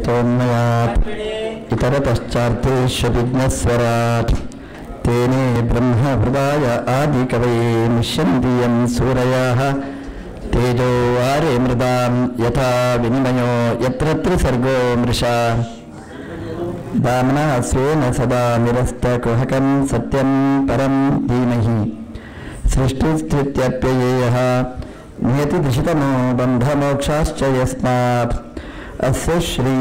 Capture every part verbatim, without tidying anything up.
तन्मयात् इतरतश्चार्थेषु विघ्नस्वराट् तेने ब्रह्महृदाय आदिकवये मुह्यन्ति यं सूरयः तेजो वारे मृदां यथा विनिमयो यत्र त्रिसर्गो मृषा दाम्ना स्वेन सदा निरस्तकुहकं सत्यं परं धीमहि सृष्टिस्थित्यप्ययेयः नियतिदिशितमो बन्धमोक्षाश्च यस्मात् अस्य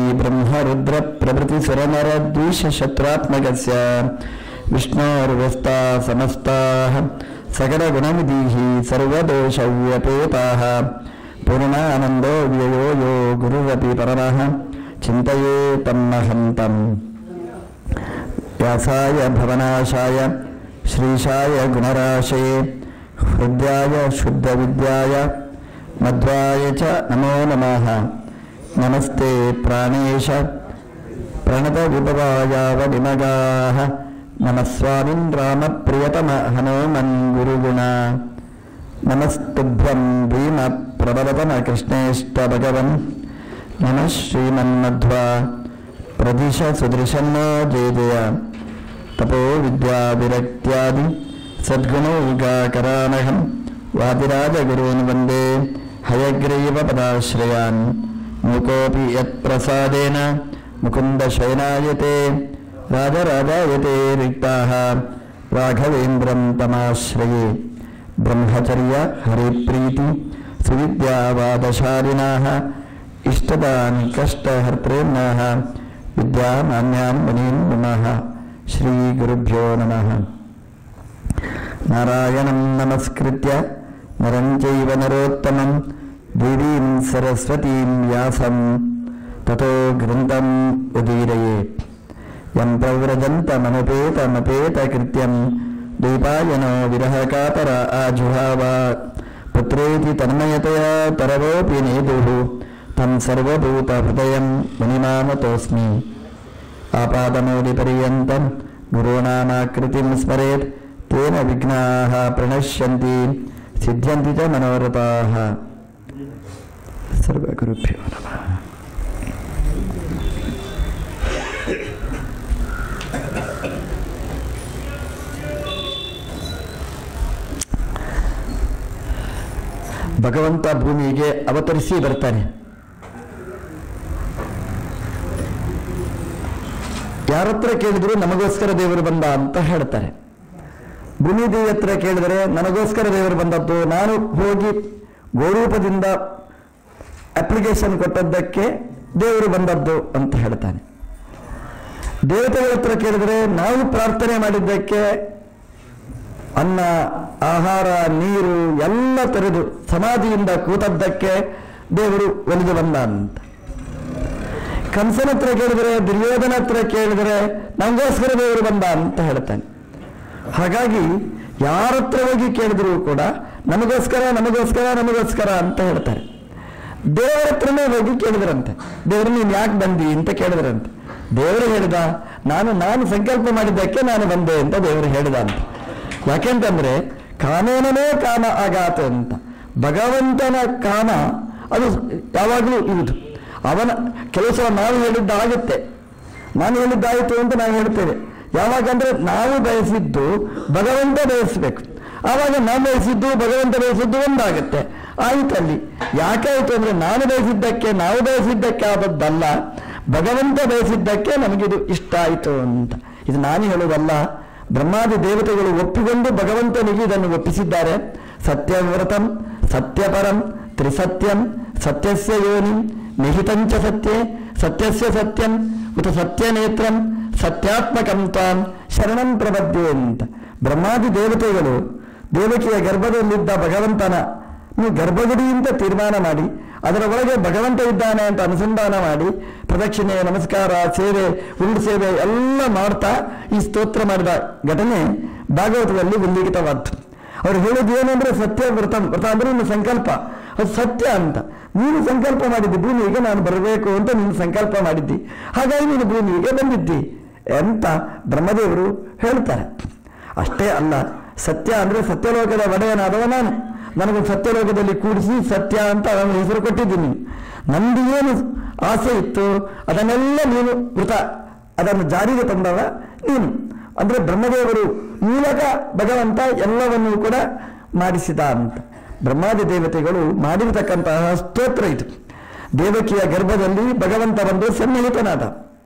श्रीब्रह्मरुद्रप्रभृतिसुरनरद्वीषशत्रात्मकस्य विष्णोर्व्यस्ताः समस्ताः सकलगुणनिधिः सर्वदोषव्यपेताः पूर्णानन्दो व्ययो यो गुरुरपि परमः चिन्तये तन्महन्तम् व्यासाय भवनाशाय श्रीशाय गुणराशये हृद्याय शुद्धविद्याय मध्वाय च नमो नमः। नमस्ते प्राणेश प्रणतविभवायावनिमगाः नमः स्वामिन् रामप्रियतम हनुमन् गुरुगुण नमस्तुभ्यं भीमप्रबलतम कृष्णेष्ट भगवन् नमः श्रीमन्मध्वा प्रदिश सुदृशन्नो जय जय तपो विद्या विरक्त्यादि सद्गुणौघाकरानहं वादिराजगुरून् वन्दे हयग्रीवपदाश्रयान् मुकोऽपि यत्प्रसादेन मुकुन्दशयनायते राजराजायते रिक्ताः राघवेन्द्रं तमाश्रये ब्रह्मचर्य हरिप्रीति सुविद्यावादशालिनाः इष्टदान् कष्टहर्तॄन्नः विद्यामान्यान् मुनीन् नमः। श्रीगुरुभ्यो नमः। नारायणं नमस्कृत्य नरं चैव नरोत्तमं देवीं सरस्वतीं व्यासं ततो ग्रन्थम् उदीरयेत् यं प्रव्रजन्तमनुपेतमपेतकृत्यं द्वैपायनो विरहकातर आजुहाव पुत्रेति तन्मयतया तरवोऽपि नेदुः तं सर्वभूतहृदयं मुनिमानतोऽस्मि। आपादमौलिपर्यन्तं गुरूणामाकृतिं स्मरेत् तेन विघ्नाः प्रणश्यन्ति सिद्ध्यन्ति च मनोरथाः। सर्वगुरुभ्यो नमः। ಭಗವಂತ ಭೂಮಿಗೆ ಅವತರಿಸಿ ಬರ್ತಾನೆ. ಯಾರತ್ರ ಕೇಳಿದ್ರು ನಮಗೋಸ್ಕರ ದೇವರು ಬಂದ ಅಂತ ಹೇಳ್ತಾರೆ. ಭೂಮಿದೇವಿ ಹತ್ರ ಕೇಳಿದರೆ ನನಗೋಸ್ಕರ ದೇವರು ಬಂದದ್ದು, ನಾನು ಹೋಗಿ ಗೋರೂಪದಿಂದ ಅಪ್ಲಿಕೇಶನ್ ಕೊಟ್ಟದ್ದಕ್ಕೆ ದೇವರು ಬಂದದ್ದು ಅಂತ ಹೇಳ್ತಾನೆ. ದೇವತೆಗಳ ಹತ್ರ ಕೇಳಿದರೆ ನಾವು ಪ್ರಾರ್ಥನೆ ಮಾಡಿದ್ದಕ್ಕೆ ಅನ್ನ ಆಹಾರ ನೀರು ಎಲ್ಲ ತೊರೆದು ಸಮಾಧಿಯಿಂದ ಕೂತದ್ದಕ್ಕೆ ದೇವರು ಒಲಿದು ಬಂದ ಅಂತ. ಕಂಸನ ಹತ್ರ ಕೇಳಿದರೆ ದುರ್ಯೋಧನ ಹತ್ರ ಕೇಳಿದರೆ ನಮಗೋಸ್ಕರ ದೇವರು ಬಂದ ಅಂತ ಹೇಳ್ತಾನೆ. ಹಾಗಾಗಿ ಯಾರ ಹತ್ರ ಹೋಗಿ ಕೇಳಿದ್ರು ಕೂಡ ನಮಗೋಸ್ಕರ ನಮಗೋಸ್ಕರ ನಮಗೋಸ್ಕರ ಅಂತ ಹೇಳ್ತಾರೆ. ದೇವರ ಹತ್ರನೇ ಹೋಗಿ ಕೇಳಿದ್ರಂತೆ. ದೇವರು ನೀನು ಯಾಕೆ ಬಂದಿ ಅಂತ ಕೇಳಿದ್ರಂತೆ. ದೇವರು ಹೇಳಿದ, ನಾನು ನಾನು ಸಂಕಲ್ಪ ಮಾಡಿದ್ದಕ್ಕೆ ನಾನು ಬಂದೆ ಅಂತ ದೇವರು ಹೇಳಿದ ಅಂತ. ಯಾಕೆಂತಂದ್ರೆ ಕಾನೂನನೇ ಕಾಮ ಆಗಾತ ಅಂತ. ಭಗವಂತನ ಕಾಮ ಅದು ಯಾವಾಗಲೂ ಇರುವುದು. ಅವನ ಕೆಲವು ಸಲ ನಾವು ಹೇಳಿದ್ದಾಗುತ್ತೆ, ನಾನು ಹೇಳಿದ್ದಾಯಿತು ಅಂತ ನಾವು ಹೇಳ್ತೇವೆ. ಯಾವಾಗಂದ್ರೆ ನಾವು ಬಯಸಿದ್ದು ಭಗವಂತ ಬಯಸಬೇಕು. ಆವಾಗ ನಾವು ಬಯಸಿದ್ದು ಭಗವಂತ ಬಯಸಿದ್ದು ಒಂದಾಗುತ್ತೆ. ಆಯಿತಲ್ಲಿ ಯಾಕಾಯಿತು ಅಂದ್ರೆ ನಾನು ಬಯಸಿದ್ದಕ್ಕೆ ನಾವು ಬಯಸಿದ್ದಕ್ಕೆ ಆದದ್ದಲ್ಲ, ಭಗವಂತ ಬಯಸಿದ್ದಕ್ಕೆ ನಮಗಿದು ಇಷ್ಟ ಆಯಿತು ಅಂತ. ಇದು ನಾನು ಹೇಳುವುದಲ್ಲ, ಬ್ರಹ್ಮಾದಿ ದೇವತೆಗಳು ಒಪ್ಪಿಕೊಂಡು ಭಗವಂತನಿಗೆ ಇದನ್ನು ಒಪ್ಪಿಸಿದ್ದಾರೆ. ಸತ್ಯವ್ರತಂ ಸತ್ಯಪರಂ ತ್ರಿಸತ್ಯಂ ಸತ್ಯಸ್ಯ ಯೋನಿ ನಿಹಿತಂಚ ಸತ್ಯೇ ಸತ್ಯಸ್ಯ ಸತ್ಯಂ ಉತ ಸತ್ಯನೇತ್ರಂ ಸತ್ಯಾತ್ಮಕಂ ತ್ವಾಂ ಶರಣಂ ಪ್ರಪದ್ಯೆ ಅಂತ. ಬ್ರಹ್ಮಾದಿ ದೇವತೆಗಳು ದೇವಕಿಯ ಗರ್ಭದಲ್ಲಿದ್ದ ಭಗವಂತನ ನೀವು ಗರ್ಭಗುಡಿ ಅಂತ ತೀರ್ಮಾನ ಮಾಡಿ ಅದರ ಒಳಗೆ ಭಗವಂತ ಇದ್ದಾನೆ ಅಂತ ಅನುಸಂಧಾನ ಮಾಡಿ ಪ್ರದಕ್ಷಿಣೆ ನಮಸ್ಕಾರ ಸೇವೆ ಉರುಳು ಸೇವೆ ಎಲ್ಲ ಮಾಡ್ತಾ ಈ ಸ್ತೋತ್ರ ಮಾಡಿದ ಘಟನೆ ಭಾಗವತದಲ್ಲಿ ಉಲ್ಲೇಖಿತವಾದ್ದು. ಅವರು ಹೇಳೋದು ಏನು ಅಂದ್ರೆ ಸತ್ಯ ವ್ರತ ವ್ರತ ಅಂದ್ರೆ ನಿನ್ನ ಸಂಕಲ್ಪ ಅದು ಸತ್ಯ ಅಂತ. ನೀನು ಸಂಕಲ್ಪ ಮಾಡಿದ್ದಿ ಭೂಮಿಗೆ ನಾನು ಬರಬೇಕು ಅಂತ ನೀನು ಸಂಕಲ್ಪ ಮಾಡಿದ್ದಿ, ಹಾಗಾಗಿ ನೀನು ಭೂಮಿಗೆ ಬಂದಿದ್ದಿ ಅಂತ ಬ್ರಹ್ಮದೇವರು ಹೇಳ್ತಾರೆ. ಅಷ್ಟೇ ಅಲ್ಲ, ಸತ್ಯ ಅಂದ್ರೆ ಸತ್ಯಲೋಕದ ಒಡೆಯನಾದವ ನಾನು, ನನಗೆ ಸತ್ಯಲೋಕದಲ್ಲಿ ಕೂಡಿಸಿ ಸತ್ಯ ಅಂತ ಅವನ ಹೆಸರು ಕೊಟ್ಟಿದ್ದೀನಿ. ನಂದು ಏನು ಆಸೆ ಇತ್ತು ಅದನ್ನೆಲ್ಲ ನೀನು ವೃತ ಅದನ್ನು ಜಾರಿಗೆ ತಂದವ ನೀನು. ಅಂದರೆ ಬ್ರಹ್ಮದೇವರು ಮೂಲಕ ಭಗವಂತ ಎಲ್ಲವನ್ನೂ ಕೂಡ ಮಾಡಿಸಿದ ಅಂತ. ಬ್ರಹ್ಮಾದಿ ದೇವತೆಗಳು ಮಾಡಿರತಕ್ಕಂತಹ ಸ್ತೋತ್ರ ಇದು. ದೇವಕಿಯ ಗರ್ಭದಲ್ಲಿ ಭಗವಂತ ಬಂದು ಸನ್ನಿಹಿತನಾದ.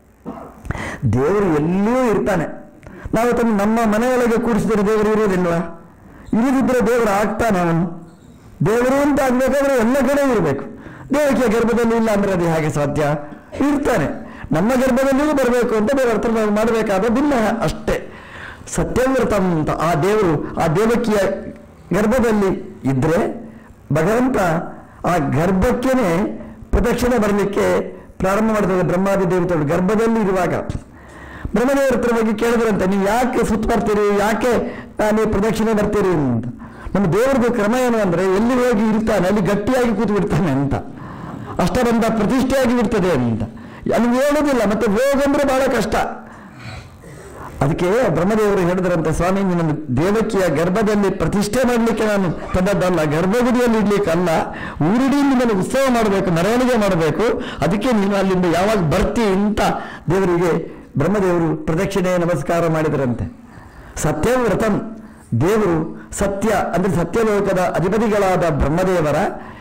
ದೇವರು ಎಲ್ಲಿಯೂ ಇರ್ತಾನೆ. ನಾವು ತನ್ನ ನಮ್ಮ ಮನೆಯೊಳಗೆ ಕೂಡಿಸಿದರೆ ದೇವರು ಇರೋದಿಲ್ವಾ? ಇಲ್ಲದಿದ್ದರೆ ದೇವರು ಆಗ್ತಾನೆ. ಅವನು ದೇವರು ಅಂತ ಆಗ್ಬೇಕಾದ್ರೆ ಎಲ್ಲ ಕಡೆ ಇರಬೇಕು. ದೇವಕಿಯ ಗರ್ಭದಲ್ಲಿ ಇಲ್ಲ ಅಂದ್ರೆ ಅದು ಹೇಗೆ ಸಾಧ್ಯ? ಇರ್ತಾನೆ. ನಮ್ಮ ಗರ್ಭದಲ್ಲಿಯೂ ಬರಬೇಕು ಅಂತ ದೇವರ ಹತ್ರ ನಾವು ಮಾಡಬೇಕಾದ ಭಿನ್ನ ಅಷ್ಟೇ. ಸತ್ಯವ್ರತ ಅಂತ ಆ ದೇವರು ಆ ದೇವಕಿಯ ಗರ್ಭದಲ್ಲಿ ಇದ್ರೆ ಭಗವಂತ ಆ ಗರ್ಭಕ್ಕೇನೆ ಪ್ರದಕ್ಷಿಣೆ ಬರಲಿಕ್ಕೆ ಪ್ರಾರಂಭ ಮಾಡಿದಾಗ ಬ್ರಹ್ಮಾದಿ ದೇವತೆಗಳು ಗರ್ಭದಲ್ಲಿ ಇರುವಾಗ ಬ್ರಹ್ಮದೇವರ ಹತ್ರ ಹೋಗಿ ಕೇಳಿದ್ರಂತೆ, ನೀವು ಯಾಕೆ ಸುತ್ತ ಬರ್ತೀರಿ, ಯಾಕೆ ನೀವು ಪ್ರದಕ್ಷಿಣೆ ಬರ್ತೀರಿ ಅಂತ. ನಮ್ಮ ದೇವರದ್ದು ಕ್ರಮ ಏನು ಅಂದರೆ ಎಲ್ಲಿ ಹೋಗಿ ಇರ್ತಾನೆ ಅಲ್ಲಿ ಗಟ್ಟಿಯಾಗಿ ಕೂತು ಬಿಡ್ತಾನೆ ಅಂತ, ಅಷ್ಟರಂತ ಪ್ರತಿಷ್ಠೆಯಾಗಿ ಬಿಡ್ತದೆ ಅಂತ. ಅಲ್ಲಿ ಹೇಳೋದಿಲ್ಲ, ಮತ್ತೆ ಹೋಗಂದ್ರೆ ಬಹಳ ಕಷ್ಟ. ಅದಕ್ಕೆ ಬ್ರಹ್ಮದೇವರು ಹೇಳಿದ್ರಂತೆ, ಸ್ವಾಮಿ ನಿನ್ನ ದೇವಕಿಯ ಗರ್ಭದಲ್ಲಿ ಪ್ರತಿಷ್ಠೆ ಮಾಡಲಿಕ್ಕೆ ನಾನು ತಂದದ್ದಲ್ಲ, ಗರ್ಭಗುಡಿಯಲ್ಲಿ ಇಡ್ಲಿಕ್ಕಲ್ಲ, ಊರಿಡೀ ನಿಮ್ಮನ್ನು ಉತ್ಸವ ಮಾಡಬೇಕು, ಮೆರವಣಿಗೆ ಮಾಡಬೇಕು, ಅದಕ್ಕೆ ನೀನು ಅಲ್ಲಿಂದ ಯಾವಾಗ ಬರ್ತಿ ಅಂತ ದೇವರಿಗೆ ಬ್ರಹ್ಮದೇವರು ಪ್ರದಕ್ಷಿಣೆ ನಮಸ್ಕಾರ ಮಾಡಿದರಂತೆ. ಸತ್ಯವ್ರತಂ ದೇವರು ಸತ್ಯ ಅಂದರೆ ಸತ್ಯಲೋಕದ ಅಧಿಪತಿಗಳಾದ ಬ್ರಹ್ಮದೇವರ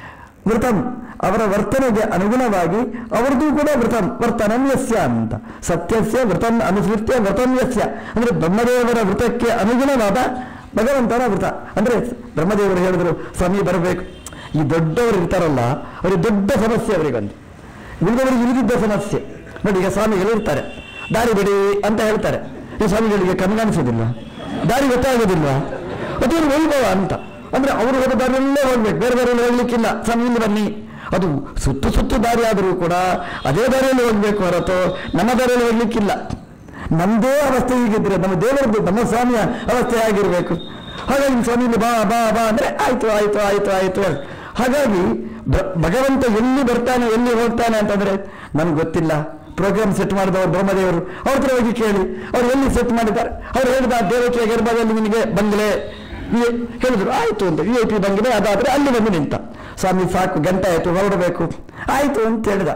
ವೃತಂ ಅವರ ವರ್ತನೆಗೆ ಅನುಗುಣವಾಗಿ ಅವರದ್ದು ಕೂಡ ವೃತಂ ವರ್ತನನ್ಯಸ್ಯ ಅಂತ. ಸತ್ಯಸ್ಯ ವೃತನ್ ಅನುಸೃತ್ಯ ವೃತನ್ಯಸ್ಯ ಅಂದರೆ ಬ್ರಹ್ಮದೇವರ ವೃತಕ್ಕೆ ಅನುಗುಣವಾದ ಭಗವಂತನ ವೃತ. ಅಂದರೆ ಬ್ರಹ್ಮದೇವರು ಹೇಳಿದ್ರು, ಸ್ವಾಮಿ ಬರಬೇಕು. ಈ ದೊಡ್ಡವರು ಇರ್ತಾರಲ್ಲ ಅವರಿಗೆ ದೊಡ್ಡ ಸಮಸ್ಯೆ, ಅವರಿಗೊಂದು ಉಳಿದವರಿಗೆ ಇಳಿದಿದ್ದ ಸಮಸ್ಯೆ ನೋಡಿ. ಈಗ ಸ್ವಾಮಿಗಳು ಇರ್ತಾರೆ, ದಾರಿ ಬಿಡಿ ಅಂತ ಹೇಳ್ತಾರೆ. ಈ ಸ್ವಾಮಿಗಳಿಗೆ ಕಣ್ಗಾಣಿಸೋದಿಲ್ಲ, ದಾರಿ ಗೊತ್ತಾಗೋದಿಲ್ಲ, ಅದೇನು ವೈಭವ ಅಂತ. ಅಂದ್ರೆ ಅವರು ಹೋದ ದಾರಿಯಲ್ಲೇ ಹೋಗ್ಬೇಕು, ಬೇರೆ ಬೇರೆ ಹೋಗ್ಲಿಕ್ಕಿಲ್ಲ. ಸ್ವಾಮಿ ಇಲ್ಲಿ ಬನ್ನಿ, ಅದು ಸುತ್ತು ಸುತ್ತು ದಾರಿ ಆದರೂ ಕೂಡ ಅದೇ ದಾರಿಯಲ್ಲಿ ಹೋಗ್ಬೇಕು ಹೊರತು ನಮ್ಮ ದಾರಿಯಲ್ಲಿ ಹೋಗ್ಲಿಕ್ಕಿಲ್ಲ. ನಮ್ಮದೇ ಅವಸ್ಥೆ ಹೀಗಿದ್ರೆ ನಮ್ಮ ದೇವರದ್ದು ನಮ್ಮ ಸ್ವಾಮಿಯ ಅವಸ್ಥೆ ಆಗಿರ್ಬೇಕು. ಹಾಗಾಗಿ ಸ್ವಾಮಿಯಲ್ಲಿ ಬಾ ಬಾ ಬಾ ಅಂದ್ರೆ ಆಯ್ತು ಆಯ್ತು ಆಯ್ತು ಆಯ್ತು. ಹಾಗಾಗಿ ಭಗವಂತ ಎಲ್ಲಿ ಬರ್ತಾನೆ ಎಲ್ಲಿ ಹೋಗ್ತಾನೆ ಅಂತಂದ್ರೆ ನಮ್ಗೆ ಗೊತ್ತಿಲ್ಲ. ಪ್ರೋಗ್ರಾಮ್ ಸೆಟ್ ಮಾಡಿದವರು ಬ್ರಹ್ಮದೇವರು, ಅವ್ರ ಹತ್ರ ಹೋಗಿ ಕೇಳಿ ಅವ್ರು ಎಲ್ಲಿ ಸೆಟ್ ಮಾಡಿದ್ದಾರೆ. ಅವ್ರು ಹೇಳಿದ ದೇವಕಿಯ ಗರ್ಭದಲ್ಲಿ ನಿನಗೆ ಬಂಗಲೆ ಹೇಳಿದ್ರು, ಆಯ್ತು ಅಂತ. ವಿ ಐ ಪಿ ಬಂಗಲೆ ಅದಾದ್ರೆ ಅಲ್ಲಿ ಬಂದು ನಿಂತ. ಸ್ವಾಮಿ ಸಾಕು, ಗಂಟೆ ಆಯ್ತು, ಹೊರಡಬೇಕು, ಆಯ್ತು ಅಂತ ಹೇಳಿದ.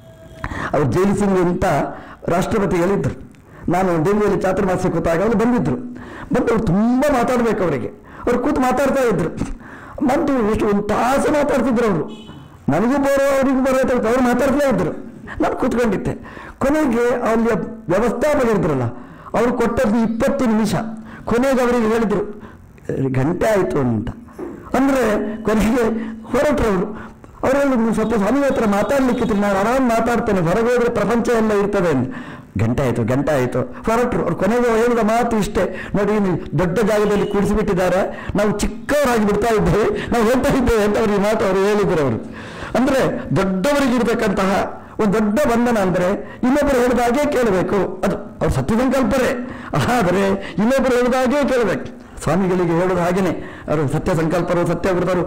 ಅವ್ರು ಜೈಲ್ ಸಿಂಗ್ ಅಂತ ರಾಷ್ಟ್ರಪತಿಗಳಿದ್ರು. ನಾನು ಡೆಲ್ಲಿಯಲ್ಲಿ ಚಾತುರ್ಮಾಸ್ಯ ಕೂತಾಗ ಅವರು ಬಂದಿದ್ರು. ಬಂದು ಅವ್ರು ತುಂಬ ಮಾತಾಡ್ಬೇಕು ಅವರಿಗೆ. ಅವ್ರು ಕೂತು ಮಾತಾಡ್ತಾ ಇದ್ರು. ಬಂದು ಎಷ್ಟು ಒಂದು ತಾಸು ಮಾತಾಡ್ತಿದ್ರು ಅವರು. ನನಗೂ ಬರೋ ಅವ್ರಿಗೂ ಬರೋ ಅವ್ರು ಮಾತಾಡ್ತಾ ಇದ್ರು. ನಾನು ಕೂತ್ಕೊಂಡಿದ್ದೆ. ಕೊನೆಗೆ ಅಲ್ಲಿ ವ್ಯವಸ್ಥಾಪಕರಿದ್ರಲ್ಲ ಅವರು ಕೊಟ್ಟದ್ದು ಇಪ್ಪತ್ತು ನಿಮಿಷ. ಕೊನೆಗೆ ಅವರಿಗೆ ಹೇಳಿದ್ರು ಗಂಟೆ ಆಯಿತು ಅಂತ. ಅಂದರೆ ಕೊನೆಗೆ ಹೊರಟ್ರು ಅವರು. ಅವರೆಲ್ಲ ಸ್ವಲ್ಪ ಸ್ವಾಮಿ ಹತ್ರ ಮಾತಾಡ್ಲಿಕ್ಕಿದ್ರು, ನಾನು ಆರಾಮ್ ಮಾತಾಡ್ತೇನೆ, ಹೊರಗೆ ಹೋದ್ರೆ ಪ್ರಪಂಚ ಎಲ್ಲ ಇರ್ತದೆ ಅಂತ. ಗಂಟೆ ಆಯಿತು ಗಂಟೆ ಆಯಿತು ಹೊರಟ್ರು. ಅವ್ರು ಕೊನೆಗೆ ಹೇಳಿದ ಮಾತು ಇಷ್ಟೇ, ನೋಡಿ ನೀವು ದೊಡ್ಡ ಜಾಗದಲ್ಲಿ ಕೂಡಿಸಿಬಿಟ್ಟಿದ್ದಾರೆ, ನಾವು ಚಿಕ್ಕವರಾಗಿ ಬಿಡ್ತಾ ಇದ್ದೇವೆ, ನಾವು ಹೇಳ್ತಾ ಇದ್ದೇವೆ ಅಂತ ಅವ್ರಿಗೆ ಮಾತು ಅವರು ಹೇಳಿದ್ರು. ಅವರು ಅಂದರೆ ದೊಡ್ಡವರಿಗಿರ್ತಕ್ಕಂತಹ ಒಂದು ದೊಡ್ಡ ಬಂಧನ ಅಂದರೆ ಇನ್ನೊಬ್ಬರು ಹೇಳಿದಾಗೆ ಕೇಳಬೇಕು. ಅದು ಅವ್ರು ಸತ್ಯ ಸಂಕಲ್ಪರೇ, ಆದರೆ ಇನ್ನೊಬ್ಬರು ಹೇಳಿದಾಗೆ ಕೇಳಬೇಕು. ಸ್ವಾಮಿಗಳಿಗೆ ಹೇಳೋದು ಹಾಗೇನೆ. ಅವರು ಸತ್ಯ ಸಂಕಲ್ಪರು, ಸತ್ಯವ್ರತರು,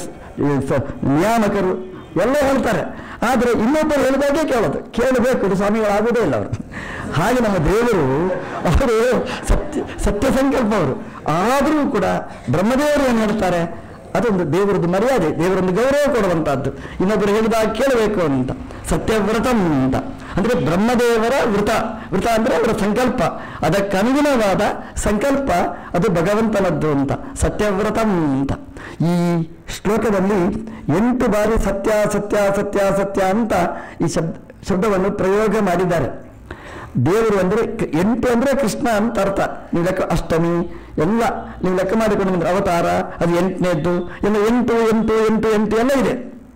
ನಿಯಾಮಕರು ಎಲ್ಲ ಹೇಳ್ತಾರೆ. ಆದರೆ ಇನ್ನೊಬ್ಬರು ಹೇಳಿದಾಗೆ ಕೇಳೋದು ಕೇಳಬೇಕು. ಸ್ವಾಮಿಗಳಾಗೋದೇ ಇಲ್ಲ ಅವರು. ಹಾಗೆ ನಮ್ಮ ದೇವರು ಅವರು ಸತ್ಯ ಸತ್ಯ ಸಂಕಲ್ಪ ಅವರು. ಆದರೂ ಕೂಡ ಬ್ರಹ್ಮದೇವರು ಏನು ಹೇಳ್ತಾರೆ, ಅದೊಂದು ದೇವರದ್ದು ಮರ್ಯಾದೆ, ದೇವರೊಂದು ಗೌರವ ಕೊಡುವಂತಹದ್ದು. ಇನ್ನೊಬ್ಬರು ಹೇಳಿದಾಗ ಕೇಳಬೇಕು ಅಂತ. ಸತ್ಯವ್ರತಂ ಅಂತ ಅಂದ್ರೆ ಬ್ರಹ್ಮದೇವರ ವೃತ. ವೃತ ಅಂದ್ರೆ ಅವರ ಸಂಕಲ್ಪ, ಅದಕ್ಕನುಗುಣವಾದ ಸಂಕಲ್ಪ ಅದು ಭಗವಂತನದ್ದು ಅಂತ. ಸತ್ಯವ್ರತಂ ಅಂತ ಈ ಶ್ಲೋಕದಲ್ಲಿ ಎಂಟು ಬಾರಿ ಸತ್ಯ ಸತ್ಯ ಸತ್ಯ ಸತ್ಯ ಅಂತ ಈ ಶಬ್ದ ಶಬ್ದವನ್ನು ಪ್ರಯೋಗ ಮಾಡಿದ್ದಾರೆ. ದೇವರು ಅಂದರೆ ಎಂಟು ಅಂದರೆ ಕೃಷ್ಣ ಅಂತ ಅರ್ಥ. ನೀವು ಲೆಕ್ಕ ಅಷ್ಟಮಿ ಎಲ್ಲ ನೀವು ಲೆಕ್ಕ ಮಾಡಿಕೊಂಡು ಬಂದ್ರೆ ಅವತಾರ ಅದು ಎಂಟನೇದ್ದು ಎಲ್ಲ ಎಂಟು ಎಂಟು ಎಂಟು ಎಂಟು ಎಲ್ಲ ಇದೆ.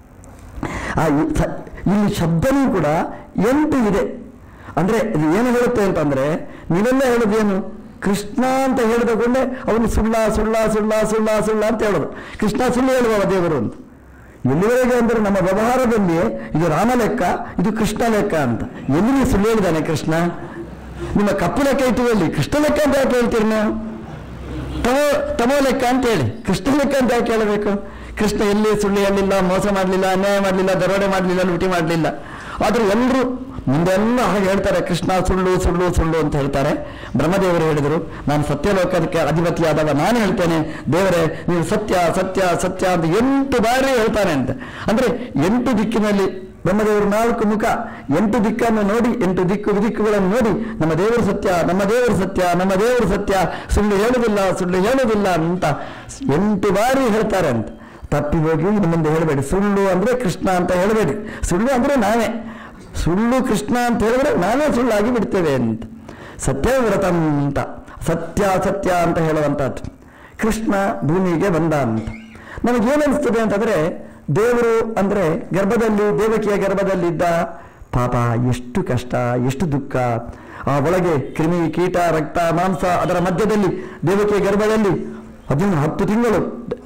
ಆ ಇಲ್ಲಿ ಶಬ್ದನೂ ಕೂಡ ಎಂಟು ಇದೆ. ಅಂದರೆ ಇದು ಏನು ಹೇಳುತ್ತೆ ಅಂತಂದ್ರೆ, ನೀವೆಲ್ಲ ಹೇಳೋದೇನು ಕೃಷ್ಣ ಅಂತ ಹೇಳಿದ ಕೂಡಲೇ ಅವನು ಸುಳ್ಳ ಸುಳ್ಳ ಸುಳ್ಳ ಸುಳ್ಳ ಸುಳ್ಳ ಅಂತ ಹೇಳೋದು. ಕೃಷ್ಣ ಸುಳ್ಳು ಹೇಳುವ ದೇವರು ಅಂತ. ಎಲ್ಲಿವರೆಗೆ ಅಂದರೆ ನಮ್ಮ ವ್ಯವಹಾರದಲ್ಲಿ ಇದು ರಾಮ ಲೆಕ್ಕ, ಇದು ಕೃಷ್ಣ ಲೆಕ್ಕ ಅಂತ. ಎಲ್ಲಿ ನೀವು ಸುಳ್ಳು ಹೇಳಿದಾನೆ ಕೃಷ್ಣ? ನಿಮ್ಮ ಕಪ್ಪು ಲೆಕ್ಕ ಇಟ್ಟುವಲ್ಲಿ ಕೃಷ್ಣ ಲೆಕ್ಕ ಅಂತ ಯಾಕೆ ಹೇಳ್ತೀರಿ ನೀವು? ತಮೋ ತಮೋ ಲೆಕ್ಕ ಅಂತ ಹೇಳಿ ಕೃಷ್ಣ ಲೆಕ್ಕ ಅಂತ ಯಾಕೆ ಹೇಳಬೇಕು? ಕೃಷ್ಣ ಎಲ್ಲಿ ಸುಳ್ಳು ಹೇಳಲಿಲ್ಲ, ಮೋಸ ಮಾಡಲಿಲ್ಲ, ಅನ್ಯಾಯ ಮಾಡಲಿಲ್ಲ, ದರೋಡೆ ಮಾಡಲಿಲ್ಲ, ಲೂಟಿ ಮಾಡಲಿಲ್ಲ. ಆದರೂ ಎಲ್ಲರೂ ಮುಂದೆಲ್ಲ ಹಾಗೆ ಹೇಳ್ತಾರೆ, ಕೃಷ್ಣ ಸುಳ್ಳು ಸುಳ್ಳು ಸುಳ್ಳು ಅಂತ ಹೇಳ್ತಾರೆ. ಬ್ರಹ್ಮದೇವರು ಹೇಳಿದರು, ನಾನು ಸತ್ಯಲೋಕಕ್ಕೆ ಅಧಿಪತಿಯಾದವ ನಾನು ಹೇಳ್ತೇನೆ, ದೇವರೇ ನೀವು ಸತ್ಯ ಸತ್ಯ ಸತ್ಯ ಅಂತ ಎಂಟು ಬಾರಿ ಹೇಳ್ತಾನೆ ಅಂತ. ಅಂದರೆ ಎಂಟು ದಿಕ್ಕಿನಲ್ಲಿ ಬ್ರಹ್ಮದೇವರು ನಾಲ್ಕು ಮುಖ, ಎಂಟು ದಿಕ್ಕನ್ನು ನೋಡಿ, ಎಂಟು ದಿಕ್ಕು ವಿದಿಕ್ಕುಗಳನ್ನು ನೋಡಿ ನಮ್ಮ ದೇವರು ಸತ್ಯ, ನಮ್ಮ ದೇವರು ಸತ್ಯ, ನಮ್ಮ ದೇವರು ಸತ್ಯ, ಸುಳ್ಳು ಹೇಳುವುದಿಲ್ಲ, ಸುಳ್ಳು ಹೇಳುವುದಿಲ್ಲ ಅಂತ ಎಂಟು ಬಾರಿ ಹೇಳ್ತಾರೆ ಅಂತ. ತಪ್ಪಿ ಹೋಗಿ ಇನ್ನು ಮುಂದೆ ಹೇಳಬೇಡಿ. ಸುಳ್ಳು ಅಂದರೆ ಕೃಷ್ಣ ಅಂತ ಹೇಳಬೇಡಿ. ಸುಳ್ಳು ಅಂದರೆ ನಾವೇ, ಸುಳ್ಳು ಕೃಷ್ಣ ಅಂತ ಹೇಳಿದ್ರೆ ನಾವೇ ಸುಳ್ಳಾಗಿ ಬಿಡ್ತೇವೆ ಅಂತ. ಸತ್ಯವ್ರತಂ ಅಂತ, ಸತ್ಯ ಸತ್ಯ ಅಂತ ಹೇಳುವಂಥದ್ದು. ಕೃಷ್ಣ ಭೂಮಿಗೆ ಬಂದ ಅಂತ ನಮಗೇನಿಸ್ತದೆ ಅಂತಂದರೆ, ದೇವರು ಅಂದರೆ ಗರ್ಭದಲ್ಲಿ, ದೇವಕಿಯ ಗರ್ಭದಲ್ಲಿದ್ದ ಪಾಪ, ಎಷ್ಟು ಕಷ್ಟ, ಎಷ್ಟು ದುಃಖ. ಆ ಒಳಗೆ ಕ್ರಿಮಿ, ಕೀಟ, ರಕ್ತ, ಮಾಂಸ, ಅದರ ಮಧ್ಯದಲ್ಲಿ ದೇವಕಿಯ ಗರ್ಭದಲ್ಲಿ ಹದಿನ ಹತ್ತು ತಿಂಗಳು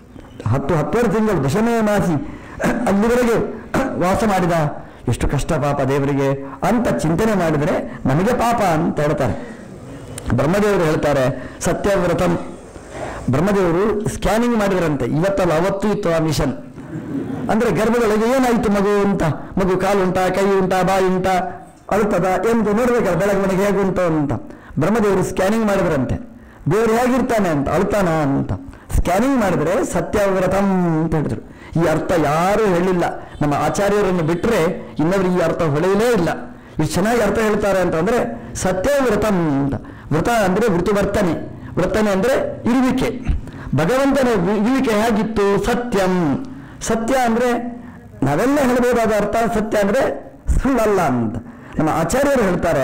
ಹತ್ತು ಹತ್ತುವರೆ ತಿಂಗಳು ದಶಮೇ ಮಾಸಿ ಅಲ್ಲಿವರೆಗೆ ವಾಸ ಮಾಡಿದ. ಎಷ್ಟು ಕಷ್ಟ ಪಾಪ ದೇವರಿಗೆ ಅಂತ ಚಿಂತನೆ ಮಾಡಿದರೆ ನಮಗೆ ಪಾಪ ಅಂತ ಹೇಳ್ತಾರೆ. ಬ್ರಹ್ಮದೇವರು ಹೇಳ್ತಾರೆ ಸತ್ಯವ್ರತಂ. ಬ್ರಹ್ಮದೇವರು ಸ್ಕ್ಯಾನಿಂಗ್ ಮಾಡಿದ್ರಂತೆ. ಇವತ್ತಲ್ಲ ಅವತ್ತು ಇತ್ತು ಆ ಮಿಷನ್. ಅಂದ್ರೆ ಗರ್ಭದೊಳಗೆ ಏನಾಯಿತು ಮಗು ಅಂತ, ಮಗು ಕಾಲು ಉಂಟಾ, ಕೈ ಉಂಟಾ, ಬಾಯಿ ಉಂಟಾ, ಅಳುತ್ತದ ಎಂದು ನೋಡ್ಬೇಕಲ್ಲ ಬೆಳಗ್ಗೆ ಮನೆಗೆ ಹೇಗುಂಟು ಅಂತ. ಬ್ರಹ್ಮದೇವರು ಸ್ಕ್ಯಾನಿಂಗ್ ಮಾಡಿದ್ರಂತೆ. ದೇವರು ಹೇಗಿರ್ತಾನೆ ಅಂತ, ಅಳ್ತಾನ ಅಂತ ಸ್ಕ್ಯಾನಿಂಗ್ ಮಾಡಿದ್ರೆ ಸತ್ಯವ್ರತಂ ಅಂತ ಹೇಳಿದ್ರು. ಈ ಅರ್ಥ ಯಾರೂ ಹೇಳಿಲ್ಲ, ನಮ್ಮ ಆಚಾರ್ಯರನ್ನು ಬಿಟ್ಟರೆ ಇನ್ನೊಬ್ರು ಈ ಅರ್ಥ ಹೊಳೆಯಲೇ ಇಲ್ಲ. ಇಷ್ಟು ಚೆನ್ನಾಗಿ ಅರ್ಥ ಹೇಳ್ತಾರೆ ಅಂತಂದ್ರೆ ಸತ್ಯವ್ರತಂ ಅಂತ. ವ್ರತ ಅಂದ್ರೆ ವೃತ್ತುವರ್ತನೆ, ವರ್ತನೆ ಅಂದ್ರೆ ಇರುವಿಕೆ. ಭಗವಂತನ ಇರುವಿಕೆ ಹೇಗಿತ್ತು? ಸತ್ಯಂ. ಸತ್ಯ ಅಂದ್ರೆ ನಾವೆಲ್ಲ ಹೇಳಬಹುದಾದ ಅರ್ಥ. ಸತ್ಯ ಅಂದ್ರೆ ಸುಳ್ಳಲ್ಲ ಅಂತ ನಮ್ಮ ಆಚಾರ್ಯರು ಹೇಳ್ತಾರೆ.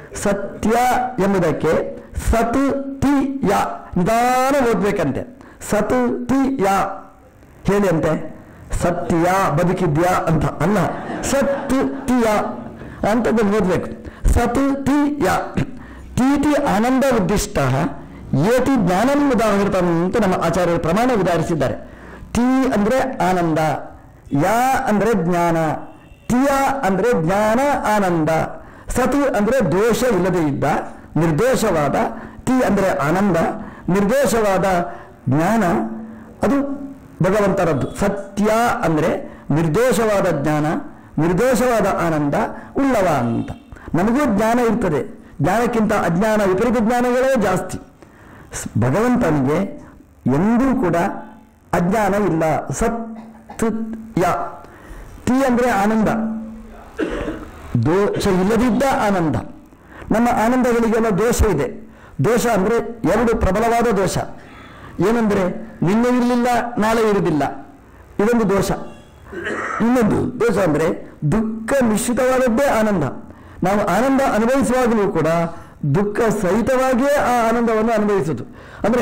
ಸತ್ಯ ಎಂಬುದಕ್ಕೆ ಸತ್ ತಿ ಯ ನಿಧಾನ ಓದ್ಬೇಕಂತೆ. ಸತ್ ತಿ ಯ ಹೇಳಿ ಅಂತೆ. ಸತ್ಯ ಬದುಕಿದ್ಯಾ ಅಂತ ಅಲ್ಲ, ಸತ್ ತಿ ಯ ಅಂತದ್ದು ಓದ್ಬೇಕು. ಸತ್ ತಿ ಯ ತೀತಿ ಆನಂದ ಉದ್ದಿಷ್ಟ ಏತಿ ಜ್ಞಾನಂ ಉದಾಹೃತಂ ಅಂತ ನಮ್ಮ ಆಚಾರ್ಯರು ಪ್ರಮಾಣ ಉದಾಹರಿಸಿದ್ದಾರೆ. ತಿ ಅಂದ್ರೆ ಆನಂದ, ಯಾ ಅಂದ್ರೆ ಜ್ಞಾನ, ತಿಯ ಅಂದ್ರೆ ಜ್ಞಾನ ಆನಂದ, ಸತ್ ಅಂದ್ರೆ ದೋಷ ಇಲ್ಲದೆ ಇದ್ದ ನಿರ್ದೋಷವಾದ, ತಿ ಅಂದ್ರೆ ಆನಂದ, ನಿರ್ದೋಷವಾದ ಜ್ಞಾನ, ಅದು ಭಗವಂತರದ್ದು. ಸತ್ಯ ಅಂದ್ರೆ ನಿರ್ದೋಷವಾದ ಜ್ಞಾನ, ನಿರ್ದೋಷವಾದ ಆನಂದ ಉಳ್ಳವ ಅಂತ. ನಮಗೂ ಜ್ಞಾನ ಇರ್ತದೆ, ಜ್ಞಾನಕ್ಕಿಂತ ಅಜ್ಞಾನ, ವಿಪರೀತ ಜ್ಞಾನಗಳೇ ಜಾಸ್ತಿ. ಭಗವಂತನಿಗೆ ಎಂದೂ ಕೂಡ ಅಜ್ಞಾನ ಇಲ್ಲ. ಸತ್ ಯ ತಿ ಅಂದ್ರೆ ಆನಂದ, ದೋಷ ಇಲ್ಲದಿದ್ದ ಆನಂದ. ನಮ್ಮ ಆನಂದಗಳಿಗೆಲ್ಲ ದೋಷ ಇದೆ. ದೋಷ ಅಂದ್ರೆ ಎರಡು ಪ್ರಬಲವಾದ ದೋಷ. ಏನಂದ್ರೆ ನಿನ್ನೆ ಇರಲಿಲ್ಲ, ನಾಳೆ ಇರುವುದಿಲ್ಲ, ಇದೊಂದು ದೋಷ. ಇನ್ನೊಂದು ದೋಷ ಅಂದ್ರೆ ದುಃಖ ಮಿಶ್ರಿತವಾದದ್ದೇ ಆನಂದ. ನಾವು ಆನಂದ ಅನುಭವಿಸುವಾಗಲೂ ಕೂಡ ದುಃಖ ಸಹಿತವಾಗಿಯೇ ಆ ಆನಂದವನ್ನು ಅನುಭವಿಸುವುದು. ಅಂದ್ರೆ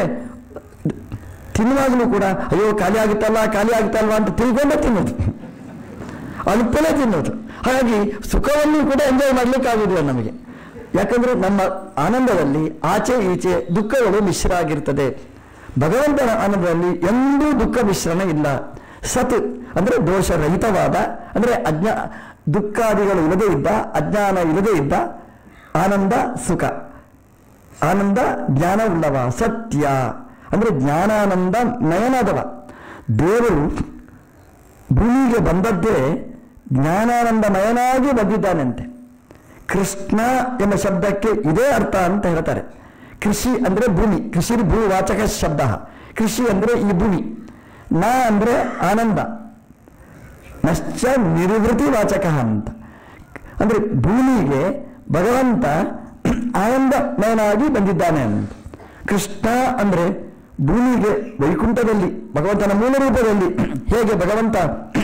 ತಿನ್ನುವಾಗಲೂ ಕೂಡ ಅಯ್ಯೋ ಖಾಲಿ ಆಗುತ್ತಲ್ಲ, ಖಾಲಿ ಆಗುತ್ತಲ್ವ ಅಂತ ತಿಳ್ಕೊಂಡೇ ತಿನ್ನೋದು, ಅಲ್ಪಲೇ ತಿನ್ನೋದು. ಹಾಗಾಗಿ ಸುಖವನ್ನು ಕೂಡ ಎಂಜಾಯ್ ಮಾಡ್ಲಿಕ್ಕಾಗುವುದಿಲ್ಲ ನಮಗೆ. ಯಾಕಂದ್ರೆ ನಮ್ಮ ಆನಂದದಲ್ಲಿ ಆಚೆ ಈಚೆ ದುಃಖಗಳು ಮಿಶ್ರ ಆಗಿರ್ತದೆ. ಭಗವಂತನ ಆನಂದದಲ್ಲಿ ಎಂದೂ ದುಃಖ ಮಿಶ್ರಣ ಇಲ್ಲ. ಸತ್ ಅಂದ್ರೆ ದೋಷರಹಿತವಾದ, ಅಂದ್ರೆ ಅಜ್ಞಾ ದುಃಖಾದಿಗಳು ಇಲ್ಲದೇ ಇದ್ದ, ಅಜ್ಞಾನ ಇಲ್ಲದೇ ಇದ್ದ ಆನಂದ, ಸುಖ, ಆನಂದ, ಜ್ಞಾನ ಉಳ್ಳವ. ಸತ್ಯ ಅಂದ್ರೆ ಜ್ಞಾನಾನಂದ ನಯನಾದವ. ದೇವರು ಭೂಮಿಗೆ ಬಂದದ್ದೇ ಜ್ಞಾನಾನಂದಮಯನಾಗಿ ಬಂದಿದ್ದಾನಂತೆ. ಕೃಷ್ಣ ಎಂಬ ಶಬ್ದಕ್ಕೆ ಇದೇ ಅರ್ಥ ಅಂತ ಹೇಳ್ತಾರೆ. ಕೃಷಿ ಅಂದ್ರೆ ಭೂಮಿ, ಕೃಷಿ ಭೂವಾಚಕ ಶಬ್ದ. ಕೃಷಿ ಅಂದ್ರೆ ಈ ಭೂಮಿ. ನ ಅಂದ್ರೆ ಆನಂದ, ನಶ್ಚ ನಿರ್ವೃತಿ ವಾಚಕ ಅಂತ. ಅಂದ್ರೆ ಭೂಮಿಗೆ ಭಗವಂತ ಆನಂದಮಯನಾಗಿ ಬಂದಿದ್ದಾನೆ ಅಂತ. ಕೃಷ್ಣ ಅಂದ್ರೆ ಭೂಮಿಗೆ ವೈಕುಂಠದಲ್ಲಿ ಭಗವಂತನ ಮೂಲ ರೂಪದಲ್ಲಿ ಹೇಗೆ ಭಗವಂತ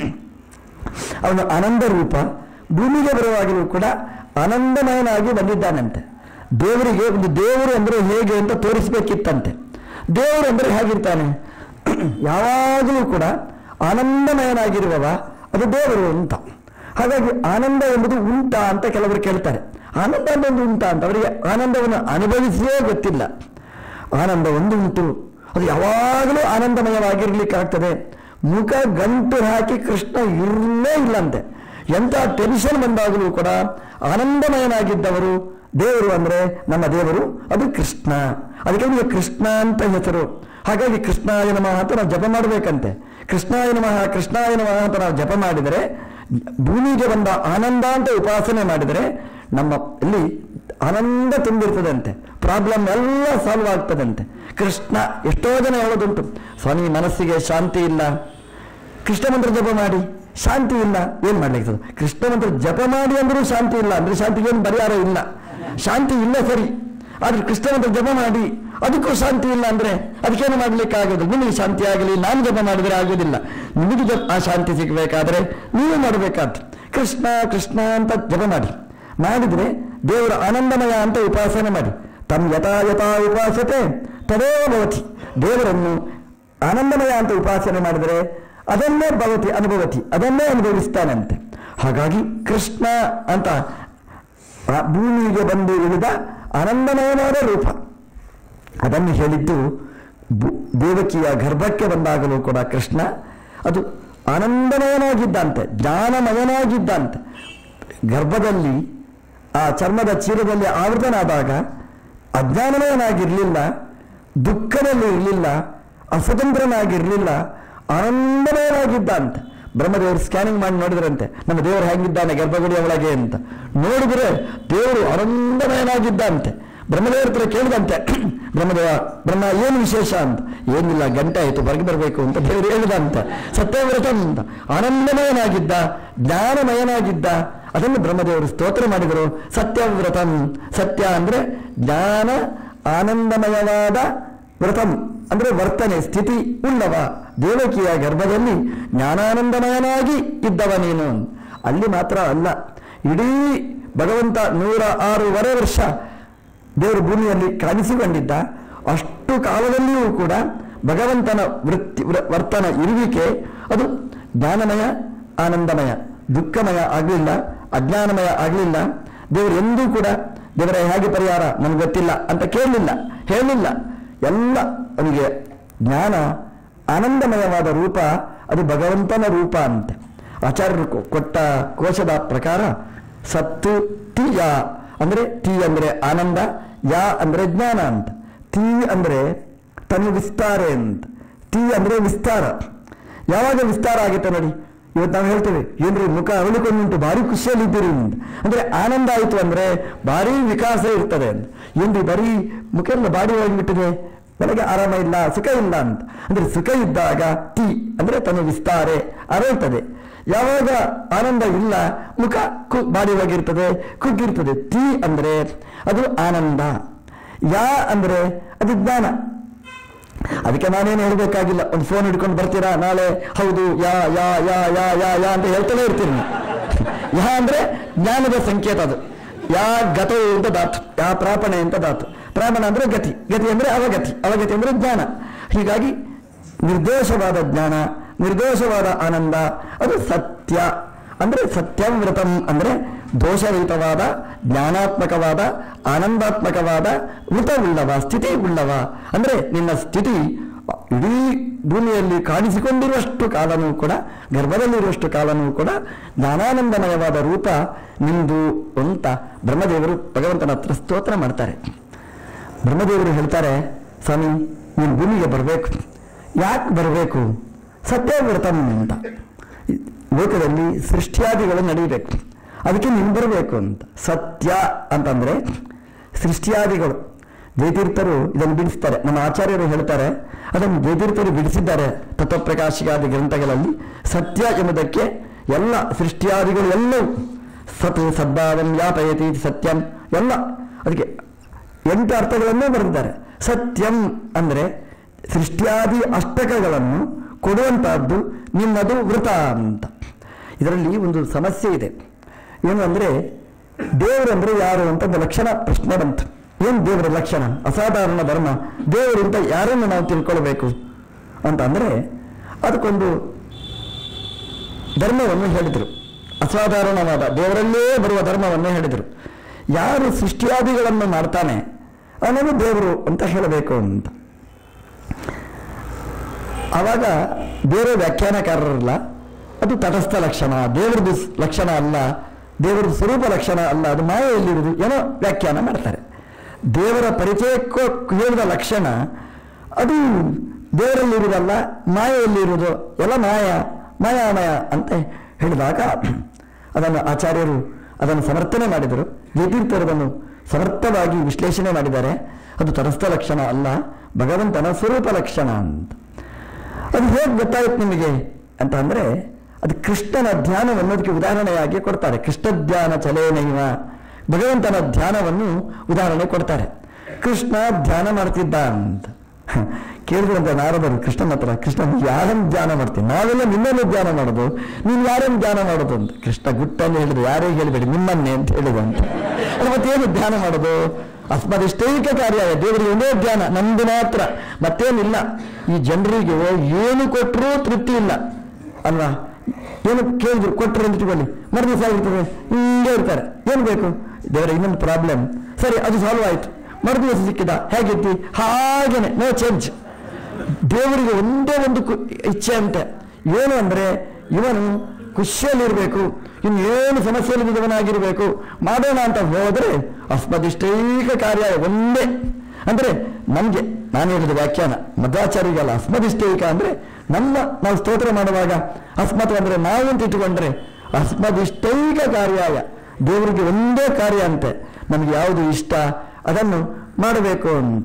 ಅವನ ಆನಂದ ರೂಪ ಭೂಮಿಗೆ ಬರುವಾಗಲೂ ಕೂಡ ಆನಂದಮಯನಾಗಿ ಬಂದಿದ್ದಾನಂತೆ. ದೇವರಿಗೆ ಒಂದು ದೇವರು ಅಂದ್ರೆ ಹೇಗೆ ಅಂತ ತೋರಿಸಬೇಕಿತ್ತಂತೆ. ದೇವರು ಅಂದ್ರೆ ಹೇಗಿರ್ತಾನೆ? ಯಾವಾಗಲೂ ಕೂಡ ಆನಂದಮಯನಾಗಿರುವವ, ಅದು ದೇವರು ಅಂತ. ಹಾಗಾಗಿ ಆನಂದ ಎಂಬುದು ಉಂಟಾ ಅಂತ ಕೆಲವರು ಕೇಳ್ತಾರೆ. ಆನಂದ ಎಂಬುದು ಉಂಟಾ ಅಂತ ಅವರಿಗೆ ಆನಂದವನ್ನು ಅನುಭವಿಸಿಯೇ ಗೊತ್ತಿಲ್ಲ. ಆನಂದ ಒಂದು ಉಂಟು, ಅದು ಯಾವಾಗಲೂ ಆನಂದಮಯವಾಗಿರ್ಲಿಕ್ಕಾಗ್ತದೆ. ಮುಖ ಗಂಟು ಹಾಕಿ ಕೃಷ್ಣ ಇರಲೇ ಇಲ್ಲಂತೆ. ಎಂಥ ಟೆನ್ಷನ್ ಬಂದಾಗಲೂ ಕೂಡ ಆನಂದಮಯನಾಗಿದ್ದವರು ದೇವರು ಅಂದ್ರೆ ನಮ್ಮ ದೇವರು, ಅದು ಕೃಷ್ಣ. ಅದಕ್ಕೆ ನಿಮಗೆ ಕೃಷ್ಣ ಅಂತ ಹೆಸರು. ಹಾಗಾಗಿ ಕೃಷ್ಣಾಯ ನಮಃ ಅಂತ ನಾವು ಜಪ ಮಾಡಬೇಕಂತೆ. ಕೃಷ್ಣಾಯ ನಮಃ ಕೃಷ್ಣಾಯ ನಮಃ ಅಂತ ನಾವು ಜಪ ಮಾಡಿದರೆ, ಭೂಮಿಗೆ ಬಂದ ಆನಂದ ಅಂತ ಉಪಾಸನೆ ಮಾಡಿದರೆ ನಮ್ಮ ಇಲ್ಲಿ ಆನಂದ ತುಂಬಿರ್ತದಂತೆ. ಪ್ರಾಬ್ಲಮ್ ಎಲ್ಲ ಸಾಲ್ವ್ ಆಗ್ತದಂತೆ. ಕೃಷ್ಣ ಎಷ್ಟೋ ಜನ ಹೇಳೋದುಂಟು, ಸ್ವಾಮಿ ಮನಸ್ಸಿಗೆ ಶಾಂತಿ ಇಲ್ಲ, ಕೃಷ್ಣ ಮಂತ್ರ ಜಪ ಮಾಡಿ, ಶಾಂತಿ ಇಲ್ಲ, ಏನು ಮಾಡ್ಲಿಕ್ಕೆ? ಕೃಷ್ಣ ಮಂತ್ರ ಜಪ ಮಾಡಿ ಅಂದ್ರೂ ಶಾಂತಿ ಇಲ್ಲ ಅಂದ್ರೆ ಶಾಂತಿಗೆ ಏನು ಪರಿಹಾರ ಇಲ್ಲ. ಶಾಂತಿ ಇಲ್ಲ ಸರಿ, ಆದ್ರೆ ಕೃಷ್ಣ ಮಂತ್ರ ಜಪ ಮಾಡಿ ಅದಕ್ಕೂ ಶಾಂತಿ ಇಲ್ಲ ಅಂದ್ರೆ ಅದಕ್ಕೇನು ಮಾಡ್ಲಿಕ್ಕೆ ಆಗೋದಿಲ್ಲ. ನಿಮಗೆ ಶಾಂತಿ ಆಗಲಿ, ನಾನು ಜಪ ಮಾಡಿದ್ರೆ ಆಗೋದಿಲ್ಲ. ನಿಮಗೆ ಜಪ ಆ ಶಾಂತಿ ಸಿಗಬೇಕಾದ್ರೆ ನೀವು ಮಾಡಬೇಕಾದ್ರೆ ಕೃಷ್ಣ ಕೃಷ್ಣ ಅಂತ ಜಪ ಮಾಡಿ, ಮಾಡಿದ್ರೆ ದೇವರ ಆನಂದಮಯ ಅಂತ ಉಪಾಸನೆ ಮಾಡಿ. ತಮ್ ಯಥಾ ಯಥಾ ಉಪಾಸತೆ ತದೇ ಭವತಿ. ದೇವರನ್ನು ಆನಂದಮಯ ಅಂತ ಉಪಾಸನೆ ಮಾಡಿದರೆ ಅದನ್ನೇ ಭವತಿ ಅನುಭವತಿ, ಅದನ್ನೇ ಅನುಭವಿಸ್ತಾನಂತೆ. ಹಾಗಾಗಿ ಕೃಷ್ಣ ಅಂತ ಭೂಮಿಗೆ ಬಂದು ಇಳಿದ ಆನಂದಮಯವಾದ ರೂಪ, ಅದನ್ನು ಹೇಳಿದ್ದು ದೇವಕಿಯ ಗರ್ಭಕ್ಕೆ ಬಂದಾಗಲೂ ಕೂಡ ಕೃಷ್ಣ ಅದು ಆನಂದಮಯನಾಗಿದ್ದಂತೆ, ಜ್ಞಾನಮಯನಾಗಿದ್ದಂತೆ. ಗರ್ಭದಲ್ಲಿ ಆ ಚರ್ಮದ ಚೀರದಲ್ಲಿ ಆವೃತನಾದಾಗ ಅಜ್ಞಾನಮಯನಾಗಿರಲಿಲ್ಲ, ದುಃಖದಲ್ಲಿ ಇರಲಿಲ್ಲ, ಅಸ್ವತಂತ್ರನಾಗಿರಲಿಲ್ಲ, ಆನಂದಮಯನಾಗಿದ್ದಂತೆ. ಬ್ರಹ್ಮದೇವರು ಸ್ಕ್ಯಾನಿಂಗ್ ಮಾಡಿ ನೋಡಿದ್ರಂತೆ ನಮ್ಮ ದೇವರು ಹೇಗಿದ್ದಾನೆ ಗರ್ಭಗುಡಿಯ ಒಳಗೆ ಅಂತ. ನೋಡಿದ್ರೆ ದೇವರು ಆನಂದಮಯನಾಗಿದ್ದಂತೆ. ಬ್ರಹ್ಮದೇವರ ಹತ್ರ ಕೇಳಿದಂತೆ, ಬ್ರಹ್ಮದೇವ ಬ್ರಹ್ಮ ಏನು ವಿಶೇಷ ಅಂತ. ಏನಿಲ್ಲ, ಗಂಟೆ ಆಯಿತು ಹೊರಗೆ ಬರಬೇಕು ಅಂತ ದೇವರು ಹೇಳಿದಂತೆ. ಸತ್ಯವ್ರತ ಅಂತ ಆನಂದಮಯನಾಗಿದ್ದ, ಜ್ಞಾನಮಯನಾಗಿದ್ದ. ಅದನ್ನು ಬ್ರಹ್ಮದೇವರು ಸ್ತೋತ್ರ ಮಾಡಿದರು. ಸತ್ಯವ್ರತಂ, ಸತ್ಯ ಅಂದ್ರೆ ಜ್ಞಾನ ಆನಂದಮಯವಾದ, ವ್ರತಂ ಅಂದ್ರೆ ವರ್ತನೆ ಸ್ಥಿತಿ ಉಳ್ಳವ. ದೇವಕಿಯ ಗರ್ಭದಲ್ಲಿ ಜ್ಞಾನಾನಂದಮಯನಾಗಿ ಇದ್ದವ ನೀನು. ಅಲ್ಲಿ ಮಾತ್ರ ಅಲ್ಲ, ಇಡೀ ಭಗವಂತ ನೂರ ಆರೂವರೆ ವರ್ಷ ದೇವರು ಭೂಮಿಯಲ್ಲಿ ಕಾಣಿಸಿಕೊಂಡಿದ್ದ. ಅಷ್ಟು ಕಾಲದಲ್ಲಿಯೂ ಕೂಡ ಭಗವಂತನ ವೃತ್ತಿ ವರ್ತನ ಇರುವಿಕೆ ಅದು ಜ್ಞಾನಮಯ ಆನಂದಮಯ, ದುಃಖಮಯ ಆಗಲಿಲ್ಲ, ಅಜ್ಞಾನಮಯ ಆಗಲಿಲ್ಲ. ದೇವರು ಎಂದೂ ಕೂಡ ದೇವರ ಹೇಗೆ ಪರಿಹಾರ ನಮ್ಗೆ ಗೊತ್ತಿಲ್ಲ ಅಂತ ಕೇಳಲಿಲ್ಲ, ಹೇಳಿಲ್ಲ. ಎಲ್ಲ ಅವನಿಗೆ ಜ್ಞಾನ ಆನಂದಮಯವಾದ ರೂಪ, ಅದು ಭಗವಂತನ ರೂಪ ಅಂತೆ. ಆಚಾರ್ಯರು ಕೊಟ್ಟ ಕೋಶದ ಪ್ರಕಾರ ಸತ್ತು ತಿ ಯಾ ಅಂದ್ರೆ ತಿ ಅಂದ್ರೆ ಆನಂದ, ಯಾ ಅಂದ್ರೆ ಜ್ಞಾನ ಅಂತ. ತಿ ಅಂದ್ರೆ ತನು ವಿಸ್ತಾರೆ ಅಂತ. ತಿ ಅಂದ್ರೆ ವಿಸ್ತಾರ. ಯಾವಾಗ ವಿಸ್ತಾರ ಆಗುತ್ತೆ ನೋಡಿ, ಇವತ್ತು ನಾವು ಹೇಳ್ತೇವೆ ಏನ್ರಿ ಮುಖ ಅರಳಿಕೊಂಡುಂಟು ಭಾರಿ ಖುಷಿಯಲ್ಲಿದ್ದೀರಿ ಅಂತ. ಅಂದ್ರೆ ಆನಂದ ಆಯಿತು ಅಂದ್ರೆ ಭಾರಿ ವಿಕಾಸ ಇರ್ತದೆ ಅಂತ. ಏನ್ರಿ ಬರೀ ಮುಖ ಎಲ್ಲ ಬಾಡಿ ಹೋಗಿಬಿಟ್ಟಿದೆ, ಒಳಗೆ ಆರಾಮ ಇಲ್ಲ, ಸುಖ ಇಲ್ಲ ಅಂತ. ಅಂದ್ರೆ ಸುಖ ಇದ್ದಾಗ ತಿ ಅಂದ್ರೆ ತನು ವಿಸ್ತಾರೆ ಅರಳ್ತದೆ. ಯಾವಾಗ ಆನಂದ ಇಲ್ಲ, ಮುಖ ಕು ಬಾಡಿ ಹೋಗಿರ್ತದೆ, ಕುಗ್ಗಿರ್ತದೆ. ತಿ ಅಂದ್ರೆ ಅದು ಆನಂದ, ಯಾ ಅಂದ್ರೆ ಅದು ಜ್ಞಾನ. ಅದಕ್ಕೆ ನಾನೇನು ಹೇಳಬೇಕಾಗಿಲ್ಲ, ಒಂದು ಫೋನ್ ಹಿಡ್ಕೊಂಡು ಬರ್ತೀರಾ ನಾಳೆ, ಹೌದು ಯಾ ಯಾ ಯಾ ಯಾ ಯಾ ಯಾ ಅಂತ ಹೇಳ್ತಾನೆ ಇರ್ತೀನಿ. ಯಾ ಅಂದ್ರೆ ಜ್ಞಾನದ ಸಂಕೇತ. ಅದು ಯಾ ಗತವು ಅಂತ ಧಾತು, ಯಾ ಪ್ರಾಪಣೆ ಅಂತ ಧಾತು. ಪ್ರಾಪಣ ಅಂದ್ರೆ ಗತಿ, ಗತಿ ಅಂದ್ರೆ ಅವಗತಿ, ಅವಗತಿ ಅಂದ್ರೆ ಜ್ಞಾನ. ಹೀಗಾಗಿ ನಿರ್ದೋಷವಾದ ಜ್ಞಾನ, ನಿರ್ದೋಷವಾದ ಆನಂದ ಅದು ಸತ್ಯ. ಅಂದ್ರೆ ಸತ್ಯವ್ರತಂ ಅಂದ್ರೆ ದೋಷರಹಿತವಾದ, ಜ್ಞಾನಾತ್ಮಕವಾದ, ಆನಂದಾತ್ಮಕವಾದ, ವೃತವುಳ್ಳವ, ಸ್ಥಿತಿ ಉಳ್ಳವ. ಅಂದ್ರೆ ನಿನ್ನ ಸ್ಥಿತಿ ಇಡೀ ಭೂಮಿಯಲ್ಲಿ ಕಾಣಿಸಿಕೊಂಡಿರುವಷ್ಟು ಕಾಲನೂ ಕೂಡ, ಗರ್ಭದಲ್ಲಿರುವಷ್ಟು ಕಾಲನೂ ಕೂಡ ಜ್ಞಾನಾನಂದಮಯವಾದ ರೂಪ ನಿಂದು ಅಂತ ಬ್ರಹ್ಮದೇವರು ಭಗವಂತನ ಹತ್ರ ಸ್ತೋತ್ರ ಮಾಡ್ತಾರೆ. ಬ್ರಹ್ಮದೇವರು ಹೇಳ್ತಾರೆ, ಸ್ವಾಮಿ ನೀನು ಭೂಮಿಗೆ ಬರಬೇಕು. ಯಾಕೆ ಬರಬೇಕು? ಸತ್ಯವ್ರತಂ ಅಂತ. ಲೋಕದಲ್ಲಿ ಸೃಷ್ಟಿಯಾದಿಗಳು ನಡೀಬೇಕು, ಅದಕ್ಕೆ ನೀನು ಬರಬೇಕು ಅಂತ. ಸತ್ಯ ಅಂತಂದ್ರೆ ಸೃಷ್ಟಿಯಾದಿಗಳು. ಜಯತೀರ್ಥರು ಇದನ್ನು ಬಿಡಿಸ್ತಾರೆ, ನಮ್ಮ ಆಚಾರ್ಯರು ಹೇಳ್ತಾರೆ, ಅದನ್ನು ಜಯತೀರ್ಥರು ಬಿಡಿಸಿದ್ದಾರೆ ತತ್ವಪ್ರಕಾಶಿಕಾದಿ ಗ್ರಂಥಗಳಲ್ಲಿ. ಸತ್ಯ ಎಂಬುದಕ್ಕೆ ಎಲ್ಲ ಸೃಷ್ಟಿಯಾದಿಗಳು ಎಲ್ಲವೂ ಸತ್ ಸದ್ಭಾವಂ ಯಾಪಯತಿ ಸತ್ಯಂ ಎಲ್ಲ, ಅದಕ್ಕೆ ಎಂಟು ಅರ್ಥಗಳನ್ನೂ ಬರೆದಿದ್ದಾರೆ. ಸತ್ಯಂ ಅಂದ್ರೆ ಸೃಷ್ಟಿಯಾದಿ ಅಷ್ಟಕಗಳನ್ನು ಕೊಡುವಂತಹದ್ದು ನಿನ್ನದು ವೃತ ಅಂತ. ಇದರಲ್ಲಿ ಒಂದು ಸಮಸ್ಯೆ ಇದೆ. ಏನು ಅಂದ್ರೆ ದೇವರಂದ್ರೆ ಯಾರು ಅಂತ ಒಂದು ಲಕ್ಷಣ ಪ್ರಶ್ನೆ ಬಂತು. ಏನು ದೇವರ ಲಕ್ಷಣ? ಅಸಾಧಾರಣ ಧರ್ಮ. ದೇವರು ಅಂತ ಯಾರನ್ನು ನಾವು ತಿಳ್ಕೊಳ್ಬೇಕು ಅಂತ ಅಂದ್ರೆ ಅದಕ್ಕೊಂದು ಧರ್ಮವನ್ನು ಹೇಳಿದರು. ಅಸಾಧಾರಣವಾದ ದೇವರಲ್ಲೇ ಬರುವ ಧರ್ಮವನ್ನು ಹೇಳಿದರು. ಯಾರು ಸೃಷ್ಟಿಯಾದಿಗಳನ್ನು ಮಾಡ್ತಾನೆ ಅವನು ದೇವರು ಅಂತ ಹೇಳಬೇಕು ಅಂತ. ಆವಾಗ ಬೇರೆ ವ್ಯಾಖ್ಯಾನಕಾರರಲ್ಲ, ಅದು ತಟಸ್ಥ ಲಕ್ಷಣ, ದೇವರದು ಲಕ್ಷಣ ಅಲ್ಲ, ದೇವರದು ಸ್ವರೂಪ ಲಕ್ಷಣ ಅಲ್ಲ, ಅದು ಮಾಯೆಯಲ್ಲಿರುವುದು ಏನೋ ವ್ಯಾಖ್ಯಾನ ಮಾಡ್ತಾರೆ. ದೇವರ ಪರಿಚಯಕ್ಕೂ ಹೇಳಿದ ಲಕ್ಷಣ ಅದು ದೇವರಲ್ಲಿರುವುದಲ್ಲ, ಮಾಯೆಯಲ್ಲಿರುವುದು, ಎಲ್ಲ ಮಾಯ ಮಾಯಾಮಯ ಅಂತ ಹೇಳಿದಾಗ ಅದನ್ನು ಆಚಾರ್ಯರು ಅದನ್ನು ಸಮರ್ಥನೆ ಮಾಡಿದರು. ಜಯತೀರ್ಥರು ಅದನ್ನು ಸಮರ್ಥವಾಗಿ ವಿಶ್ಲೇಷಣೆ ಮಾಡಿದ್ದಾರೆ. ಅದು ತಟಸ್ಥ ಲಕ್ಷಣ ಅಲ್ಲ, ಭಗವಂತನ ಸ್ವರೂಪ ಲಕ್ಷಣ ಅಂತ. ಅದು ಹೇಗೆ ಗೊತ್ತಾಯ್ತು ನಿಮಗೆ ಅಂತ ಅಂದರೆ ಅದು ಕೃಷ್ಣನ ಧ್ಯಾನವನ್ನು ಅದಕ್ಕೆ ಉದಾಹರಣೆಯಾಗಿ ಕೊಡ್ತಾರೆ. ಕೃಷ್ಣ ಧ್ಯಾನ ಚಲೇನೈವ, ಭಗವಂತನ ಧ್ಯಾನವನ್ನು ಉದಾಹರಣೆ ಕೊಡ್ತಾರೆ. ಕೃಷ್ಣ ಧ್ಯಾನ ಮಾಡ್ತಿದ್ದ ಅಂತ ಕೇಳಿದ್ರಂತೆ ನಾರದರು ಕೃಷ್ಣನ ಹತ್ರ, ಕೃಷ್ಣ ಯಾರನ್ನು ಧ್ಯಾನ ಮಾಡ್ತೀನಿ, ನಾವೆಲ್ಲ ನಿನ್ನನ್ನು ಧ್ಯಾನ ಮಾಡೋದು, ನೀನು ಯಾರನ್ನು ಧ್ಯಾನ ಮಾಡೋದು ಅಂತ. ಕೃಷ್ಣ ಗುಟ್ಟಲ್ಲಿ ಹೇಳಿದ್ರು, ಯಾರೇ ಹೇಳಿಬೇಡಿ ನಿಮ್ಮನ್ನೇ ಅಂತ ಹೇಳಿದಂತೆ. ಮತ್ತೇನು ಧ್ಯಾನ ಮಾಡೋದು? ಅಸ್ಮದಿಷ್ಟೈಕ ಕಾರ್ಯ, ದೇವರಿಗೆ ಒಂದೇ ಧ್ಯಾನ, ನಮ್ದು ಮಾತ್ರ, ಮತ್ತೇನಿಲ್ಲ. ಈ ಜನರಿಗೆ ಏನು ಕೊಟ್ಟರೂ ತೃಪ್ತಿ ಇಲ್ಲ ಅಲ್ವಾ? ಏನು ಕೇಳಿದ್ರು ಕೊಟ್ಟರು ಅಂತ ಇಟ್ಕೊಳ್ಳಿ, ಮರು ದಿವಸ ಆಗಿರ್ತದೆ ಹಿಂಗೆ ಇರ್ತಾರೆ. ಏನು ಬೇಕು ದೇವರ, ಇನ್ನೊಂದು ಪ್ರಾಬ್ಲಮ್, ಸರಿ ಅದು ಸಾಲ್ವ್ ಆಯ್ತು, ಮರು ದಿವಸ ಸಿಕ್ಕಿದ ಹೇಗಿದ್ದಿ ಹಾಗೇನೆ, ನೋ ಚೇಂಜ್. ದೇವರಿಗೆ ಒಂದೇ ಒಂದು ಇಚ್ಛೆ ಅಂತೆ, ಏನು ಅಂದ್ರೆ ಇವನು ಖುಷಿಯಲ್ಲಿರ್ಬೇಕು, ಇನ್ನೇನು ಸಮಸ್ಯೆಯಲ್ಲಿದ್ದವನಾಗಿರ್ಬೇಕು, ಮಾಡೋಣ ಅಂತ ಹೋದ್ರೆ ಅಸ್ಮದಿಷ್ಟೈಕ ಕಾರ್ಯ ಒಂದೇ. ಅಂದ್ರೆ ನಮ್ಗೆ ನಾನು ಹೇಳಿದ ವ್ಯಾಖ್ಯಾನ ಮಧ್ವಾಚಾರ್ಯಗಲ್ಲ, ಅಸ್ಮದಿಷ್ಟೈಕ ಅಂದ್ರೆ ನಮ್ಮ ನಾವು ಸ್ತೋತ್ರ ಮಾಡುವಾಗ ಅಸ್ಮತ್ ಅಂದ್ರೆ ನಾವು ಅಂತ ಇಟ್ಟುಕೊಂಡ್ರೆ ಅಸ್ಮದಿಷ್ಟೈಕ ಕಾರ್ಯಾಯ, ದೇವರಿಗೆ ಒಂದೇ ಕಾರ್ಯ ಅಂತೆ, ನಮ್ಗೆ ಯಾವುದು ಇಷ್ಟ ಅದನ್ನು ಮಾಡಬೇಕು ಅಂತ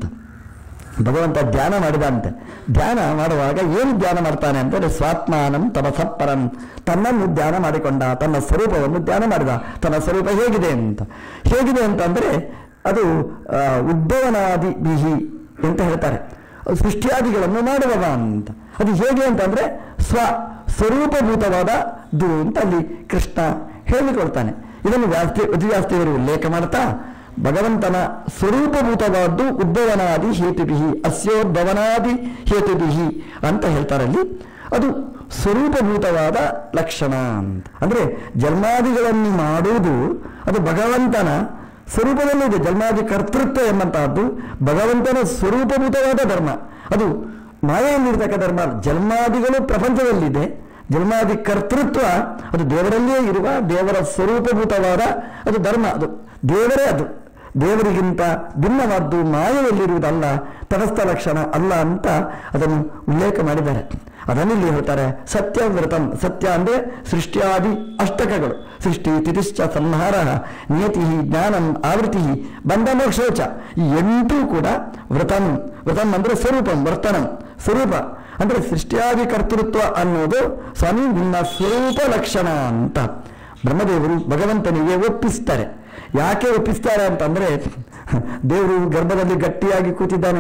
ಭಗವಂತ ಧ್ಯಾನ ಮಾಡಿದಂತೆ. ಧ್ಯಾನ ಮಾಡುವಾಗ ಏನು ಧ್ಯಾನ ಮಾಡ್ತಾನೆ ಅಂತಂದ್ರೆ ಸ್ವಾತ್ಮಾನಂ ತಪಸಪ್ಪರಂ, ತನ್ನನ್ನು ಧ್ಯಾನ ಮಾಡಿಕೊಂಡ, ತನ್ನ ಸ್ವರೂಪವನ್ನು ಧ್ಯಾನ ಮಾಡಿದ. ತನ್ನ ಸ್ವರೂಪ ಹೇಗಿದೆ ಅಂತ, ಹೇಗಿದೆ ಅಂತಂದ್ರೆ ಅದು ಉದ್ಭವನಾದಿ ಬಿಹಿ ಅಂತ ಹೇಳ್ತಾರೆ, ಸೃಷ್ಟಿಯಾದಿಗಳನ್ನು ಮಾಡುವವ ಅಂತ. ಅದು ಹೇಗೆ ಅಂತಂದ್ರೆ ಸ್ವ ಸ್ವರೂಪಭೂತವಾದ ದು ಅಂತ ಅಲ್ಲಿ ಕೃಷ್ಣ ಹೇಳಿಕೊಳ್ತಾನೆ. ಇದನ್ನು ವ್ಯಾಸ್ತಿ ಉದ್ವ್ಯಾಸ್ತಿಯವರು ಉಲ್ಲೇಖ ಮಾಡ್ತಾ ಭಗವಂತನ ಸ್ವರೂಪಭೂತವಾದ್ದು ಉದ್ಭವನಾದಿ ಹೇತುಬಿಹಿ, ಅಸ್ಯೋದ್ಭವನಾದಿ ಹೇತುಬಿಹಿ ಅಂತ ಹೇಳ್ತಾರಲ್ಲಿ. ಅದು ಸ್ವರೂಪಭೂತವಾದ ಲಕ್ಷಣ ಅಂತ. ಅಂದ್ರೆ ಜನ್ಮಾದಿಗಳನ್ನು ಮಾಡುವುದು ಅದು ಭಗವಂತನ ಸ್ವರೂಪದಲ್ಲಿದೆ. ಜನ್ಮಾದಿ ಕರ್ತೃತ್ವ ಎಂಬಂತಹದ್ದು ಭಗವಂತನ ಸ್ವರೂಪಭೂತವಾದ ಧರ್ಮ, ಅದು ಮಾಯೆಯಲ್ಲಿರ್ತಕ್ಕ ಧರ್ಮ. ಜನ್ಮಾದಿಗಳು ಪ್ರಪಂಚದಲ್ಲಿದೆ, ಜನ್ಮಾದಿ ಕರ್ತೃತ್ವ ಅದು ದೇವರಲ್ಲಿಯೇ ಇರುವ ದೇವರ ಸ್ವರೂಪಭೂತವಾದ ಅದು ಧರ್ಮ, ಅದು ದೇವರೇ, ಅದು ದೇವರಿಗಿಂತ ಭಿನ್ನವಾದ್ದು ಮಾಯೆಯಲ್ಲಿರುವುದಲ್ಲ, ತಟಸ್ಥ ಲಕ್ಷಣ ಅಲ್ಲ ಅಂತ ಅದನ್ನು ಉಲ್ಲೇಖ ಮಾಡಿದ್ದಾರೆ. ಅದನ್ನಿಲ್ಲಿ ಹೇಳ್ತಾರೆ ಸತ್ಯವ್ರತಂ. ಸತ್ಯ ಅಂದ್ರೆ ಸೃಷ್ಟಿಯಾದಿ ಅಷ್ಟಕಗಳು, ಸೃಷ್ಟಿ ತಿಥಿಶ್ಚ ಸಂಹಾರ ನಿಯತಿ ಜ್ಞಾನಂ ಆವೃತ್ತಿ ಬಂಧ ಮೋಕ್ಷೋಚ, ಈ ಎಂಟೂ ಕೂಡ ವ್ರತಂ. ವ್ರತಂ ಅಂದ್ರೆ ಸ್ವರೂಪಂ, ವರ್ತನಂ ಸ್ವರೂಪ ಅಂದ್ರೆ ಸೃಷ್ಟಿಯಾದಿ ಕರ್ತೃತ್ವ ಅನ್ನೋದು ಸ್ವಾಮಿ ನಿನ್ನ ಸ್ವರೂಪ ಲಕ್ಷಣ ಅಂತ ಬ್ರಹ್ಮದೇವರು ಭಗವಂತನಿಗೆ ಒಪ್ಪಿಸ್ತಾರೆ. ಯಾಕೆ ಒಪ್ಪಿಸ್ತಾರೆ ಅಂತಂದ್ರೆ ದೇವರು ಗರ್ಭದಲ್ಲಿ ಗಟ್ಟಿಯಾಗಿ ಕೂತಿದ್ದಾನೆ.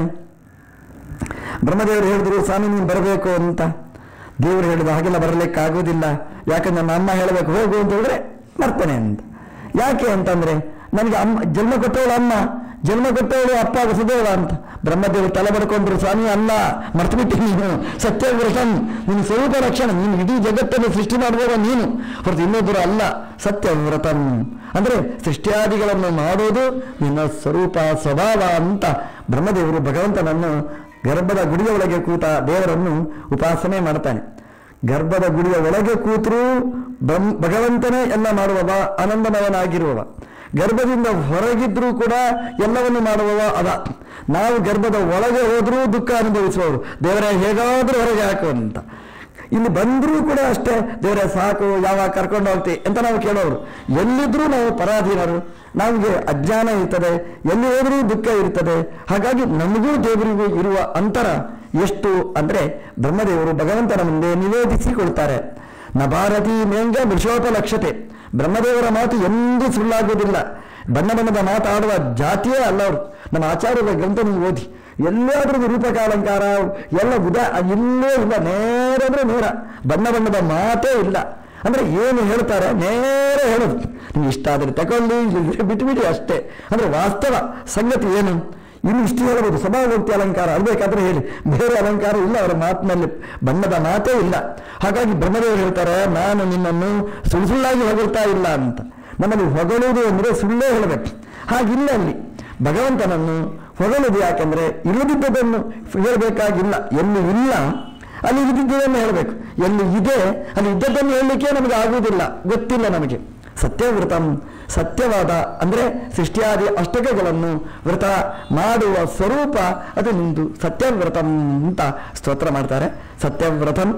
ಬ್ರಹ್ಮದೇವರು ಹೇಳಿದ್ರು ಸ್ವಾಮಿ ನೀನು ಬರಬೇಕು ಅಂತ. ದೇವರು ಹೇಳಿದ ಹಾಗೆಲ್ಲ ಬರಲಿಕ್ಕಾಗೋದಿಲ್ಲ, ಯಾಕಂದ್ರೆ ನಮ್ಮ ಅಮ್ಮ ಹೇಳಬೇಕು ಹೋಗು ಅಂತ ಹೇಳಿದ್ರೆ ಬರ್ತೇನೆ ಅಂತ. ಯಾಕೆ ಅಂತಂದ್ರೆ ನನಗೆ ಅಮ್ಮ ಜನ್ಮ ಕೊಟ್ಟವಳು ಅಮ್ಮ, ಜನ್ಮ ಕೊಟ್ಟವಳು ಅಪ್ಪ ವಸುದೇವ ಅಂತ. ಬ್ರಹ್ಮದೇವರು ತಲೆ ಬಡ್ಕೊಂಡ್ರು, ಸ್ವಾಮಿ ಅಲ್ಲ ಮರ್ತು ಬಿಟ್ಟು ನೀನು ಸತ್ಯವ್ರತಂ, ನಿನ್ನ ಸ್ವರೂಪ ರಕ್ಷಣೆ, ನೀನು ಇಡೀ ಜಗತ್ತನ್ನು ಸೃಷ್ಟಿ ಮಾಡುವಾಗ ನೀನು ಹೊರತು ಇನ್ನೊಬ್ಬರು ಅಲ್ಲ. ಸತ್ಯವ್ರತಂ ಅಂದ್ರೆ ಸೃಷ್ಟಿಯಾದಿಗಳನ್ನು ಮಾಡೋದು ನಿನ್ನ ಸ್ವರೂಪ ಸ್ವಭಾವ ಅಂತ ಬ್ರಹ್ಮದೇವರು ಭಗವಂತನನ್ನು ಗರ್ಭದ ಗುಡಿಯ ಒಳಗೆ ಕೂತ ದೇವರನ್ನು ಉಪಾಸನೆ ಮಾಡ್ತಾನೆ. ಗರ್ಭದ ಗುಡಿಯ ಒಳಗೆ ಕೂತರೂ ಬ್ರಹ್ಮ ಭಗವಂತನೇ ಎಲ್ಲ ಮಾಡುವವ, ಆನಂದಮಯನಾಗಿರುವವ. ಗರ್ಭದಿಂದ ಹೊರಗಿದ್ರೂ ಕೂಡ ಎಲ್ಲವನ್ನು ಮಾಡುವವ ಅದ. ನಾವು ಗರ್ಭದ ಒಳಗೆ ಹೋದ್ರೂ ದುಃಖ ಅನುಭವಿಸುವವರು, ದೇವರೇ ಹೇಗಾದ್ರೂ ಹೊರಗೆ ಹಾಕು ಅಂತ. ಇಲ್ಲಿ ಬಂದರೂ ಕೂಡ ಅಷ್ಟೇ, ದೇವರೇ ಸಾಕು ಯಾವಾಗ ಕರ್ಕೊಂಡು ಹೋಗ್ತೀವಿ ಅಂತ ನಾವು ಕೇಳೋರು. ಎಲ್ಲಿದ್ರೂ ನಾವು ಪರಾಧೀನರು, ನಮಗೆ ಅಜ್ಞಾನ ಇರ್ತದೆ, ಎಲ್ಲಿ ಹೋದ್ರೂ ದುಃಖ ಇರ್ತದೆ. ಹಾಗಾಗಿ ನಮಗೂ ದೇವರಿಗೂ ಇರುವ ಅಂತರ ಎಷ್ಟು ಅಂದ್ರೆ ಬ್ರಹ್ಮದೇವರು ಭಗವಂತನ ಮುಂದೆ ನಿವೇದಿಸಿಕೊಳ್ತಾರೆ. ನ ಭಾರತೀ ಮೇಂಗ ವಿಷೋಪಲಕ್ಷತೆ, ಬ್ರಹ್ಮದೇವರ ಮಾತು ಎಂದೂ ಸುಳ್ಳಾಗುವುದಿಲ್ಲ. ಬಣ್ಣ ಬಣ್ಣದ ಮಾತಾಡುವ ಜಾತಿಯೇ ಅಲ್ಲ ಅವರು. ನಮ್ಮ ಆಚಾರ್ಯರ ಗ್ರಂಥ ನೀವು ಓದಿ, ಎಲ್ಲಾದ್ರೂ ರೂಪಕಾಲಂಕಾರ ಎಲ್ಲ ಉದಾ ಇಲ್ಲೇ ಇಲ್ಲ, ನೇರ ಅಂದ್ರೆ ನೇರ, ಬಣ್ಣ ಬಣ್ಣದ ಮಾತೇ ಇಲ್ಲ. ಅಂದ್ರೆ ಏನು ಹೇಳ್ತಾರೆ ನೇರ ಹೇಳೋದು, ನಿಮ್ಗೆ ಇಷ್ಟ ಆದ್ರೆ ತಗೊಳ್ಳಿ, ಬಿಟ್ಟುಬಿಡಿ ಅಷ್ಟೇ. ಅಂದ್ರೆ ವಾಸ್ತವ ಸಂಗತಿ ಏನು, ಇನ್ನು ಇಷ್ಟು ಹೇಳಬಹುದು. ಸಭಾವರ್ತಿ ಅಲಂಕಾರ ಅಲ್ಬೇಕಾದ್ರೆ ಹೇಳಿ, ಬೇರೆ ಅಲಂಕಾರ ಇಲ್ಲ ಅವರ ಮಾತಿನಲ್ಲಿ, ಬಣ್ಣದ ಮಾತೇ ಇಲ್ಲ. ಹಾಗಾಗಿ ಬ್ರಹ್ಮದೇವರು ಹೇಳ್ತಾರೆ ನಾನು ನಿನ್ನನ್ನು ಸುಳ್ಳು ಸುಳ್ಳಾಗಿ ಹೊಗಳ್ತಾ ಇಲ್ಲ ಅಂತ. ನಮ್ಮಲ್ಲಿ ಹೊಗಳುವುದು ಅಂದ್ರೆ ಸುಳ್ಳೇ ಹೇಳಬೇಕು, ಹಾಗಿಲ್ಲ ಅಲ್ಲಿ. ಭಗವಂತನನ್ನು ಹೊಗಳುವುದು ಯಾಕೆಂದ್ರೆ ಇಲ್ಲದಿದ್ದದನ್ನು ಹೇಳಬೇಕಾಗಿಲ್ಲ. ಎಲ್ಲಿ ಇಲ್ಲ ಅಲ್ಲಿ ಇದ್ದಿದ್ದದನ್ನು ಹೇಳಬೇಕು, ಎಲ್ಲಿ ಇದೆ ಅಲ್ಲಿ ಇದ್ದದ್ದನ್ನು ಹೇಳಲಿಕ್ಕೆ ನಮಗೆ ಆಗುವುದಿಲ್ಲ, ಗೊತ್ತಿಲ್ಲ ನಮಗೆ. ಸತ್ಯವ್ರತಂ, ಸತ್ಯವಾದ ಅಂದ್ರೆ ಸೃಷ್ಟಿಯಾದಿ ಅಷ್ಟಕಗಳನ್ನು ವ್ರತ ಮಾಡುವ ಸ್ವರೂಪ ಅದು ನಿಂದು ಸತ್ಯವ್ರತಂ ಅಂತ ಸ್ತೋತ್ರ ಮಾಡ್ತಾರೆ. ಸತ್ಯವ್ರತಂ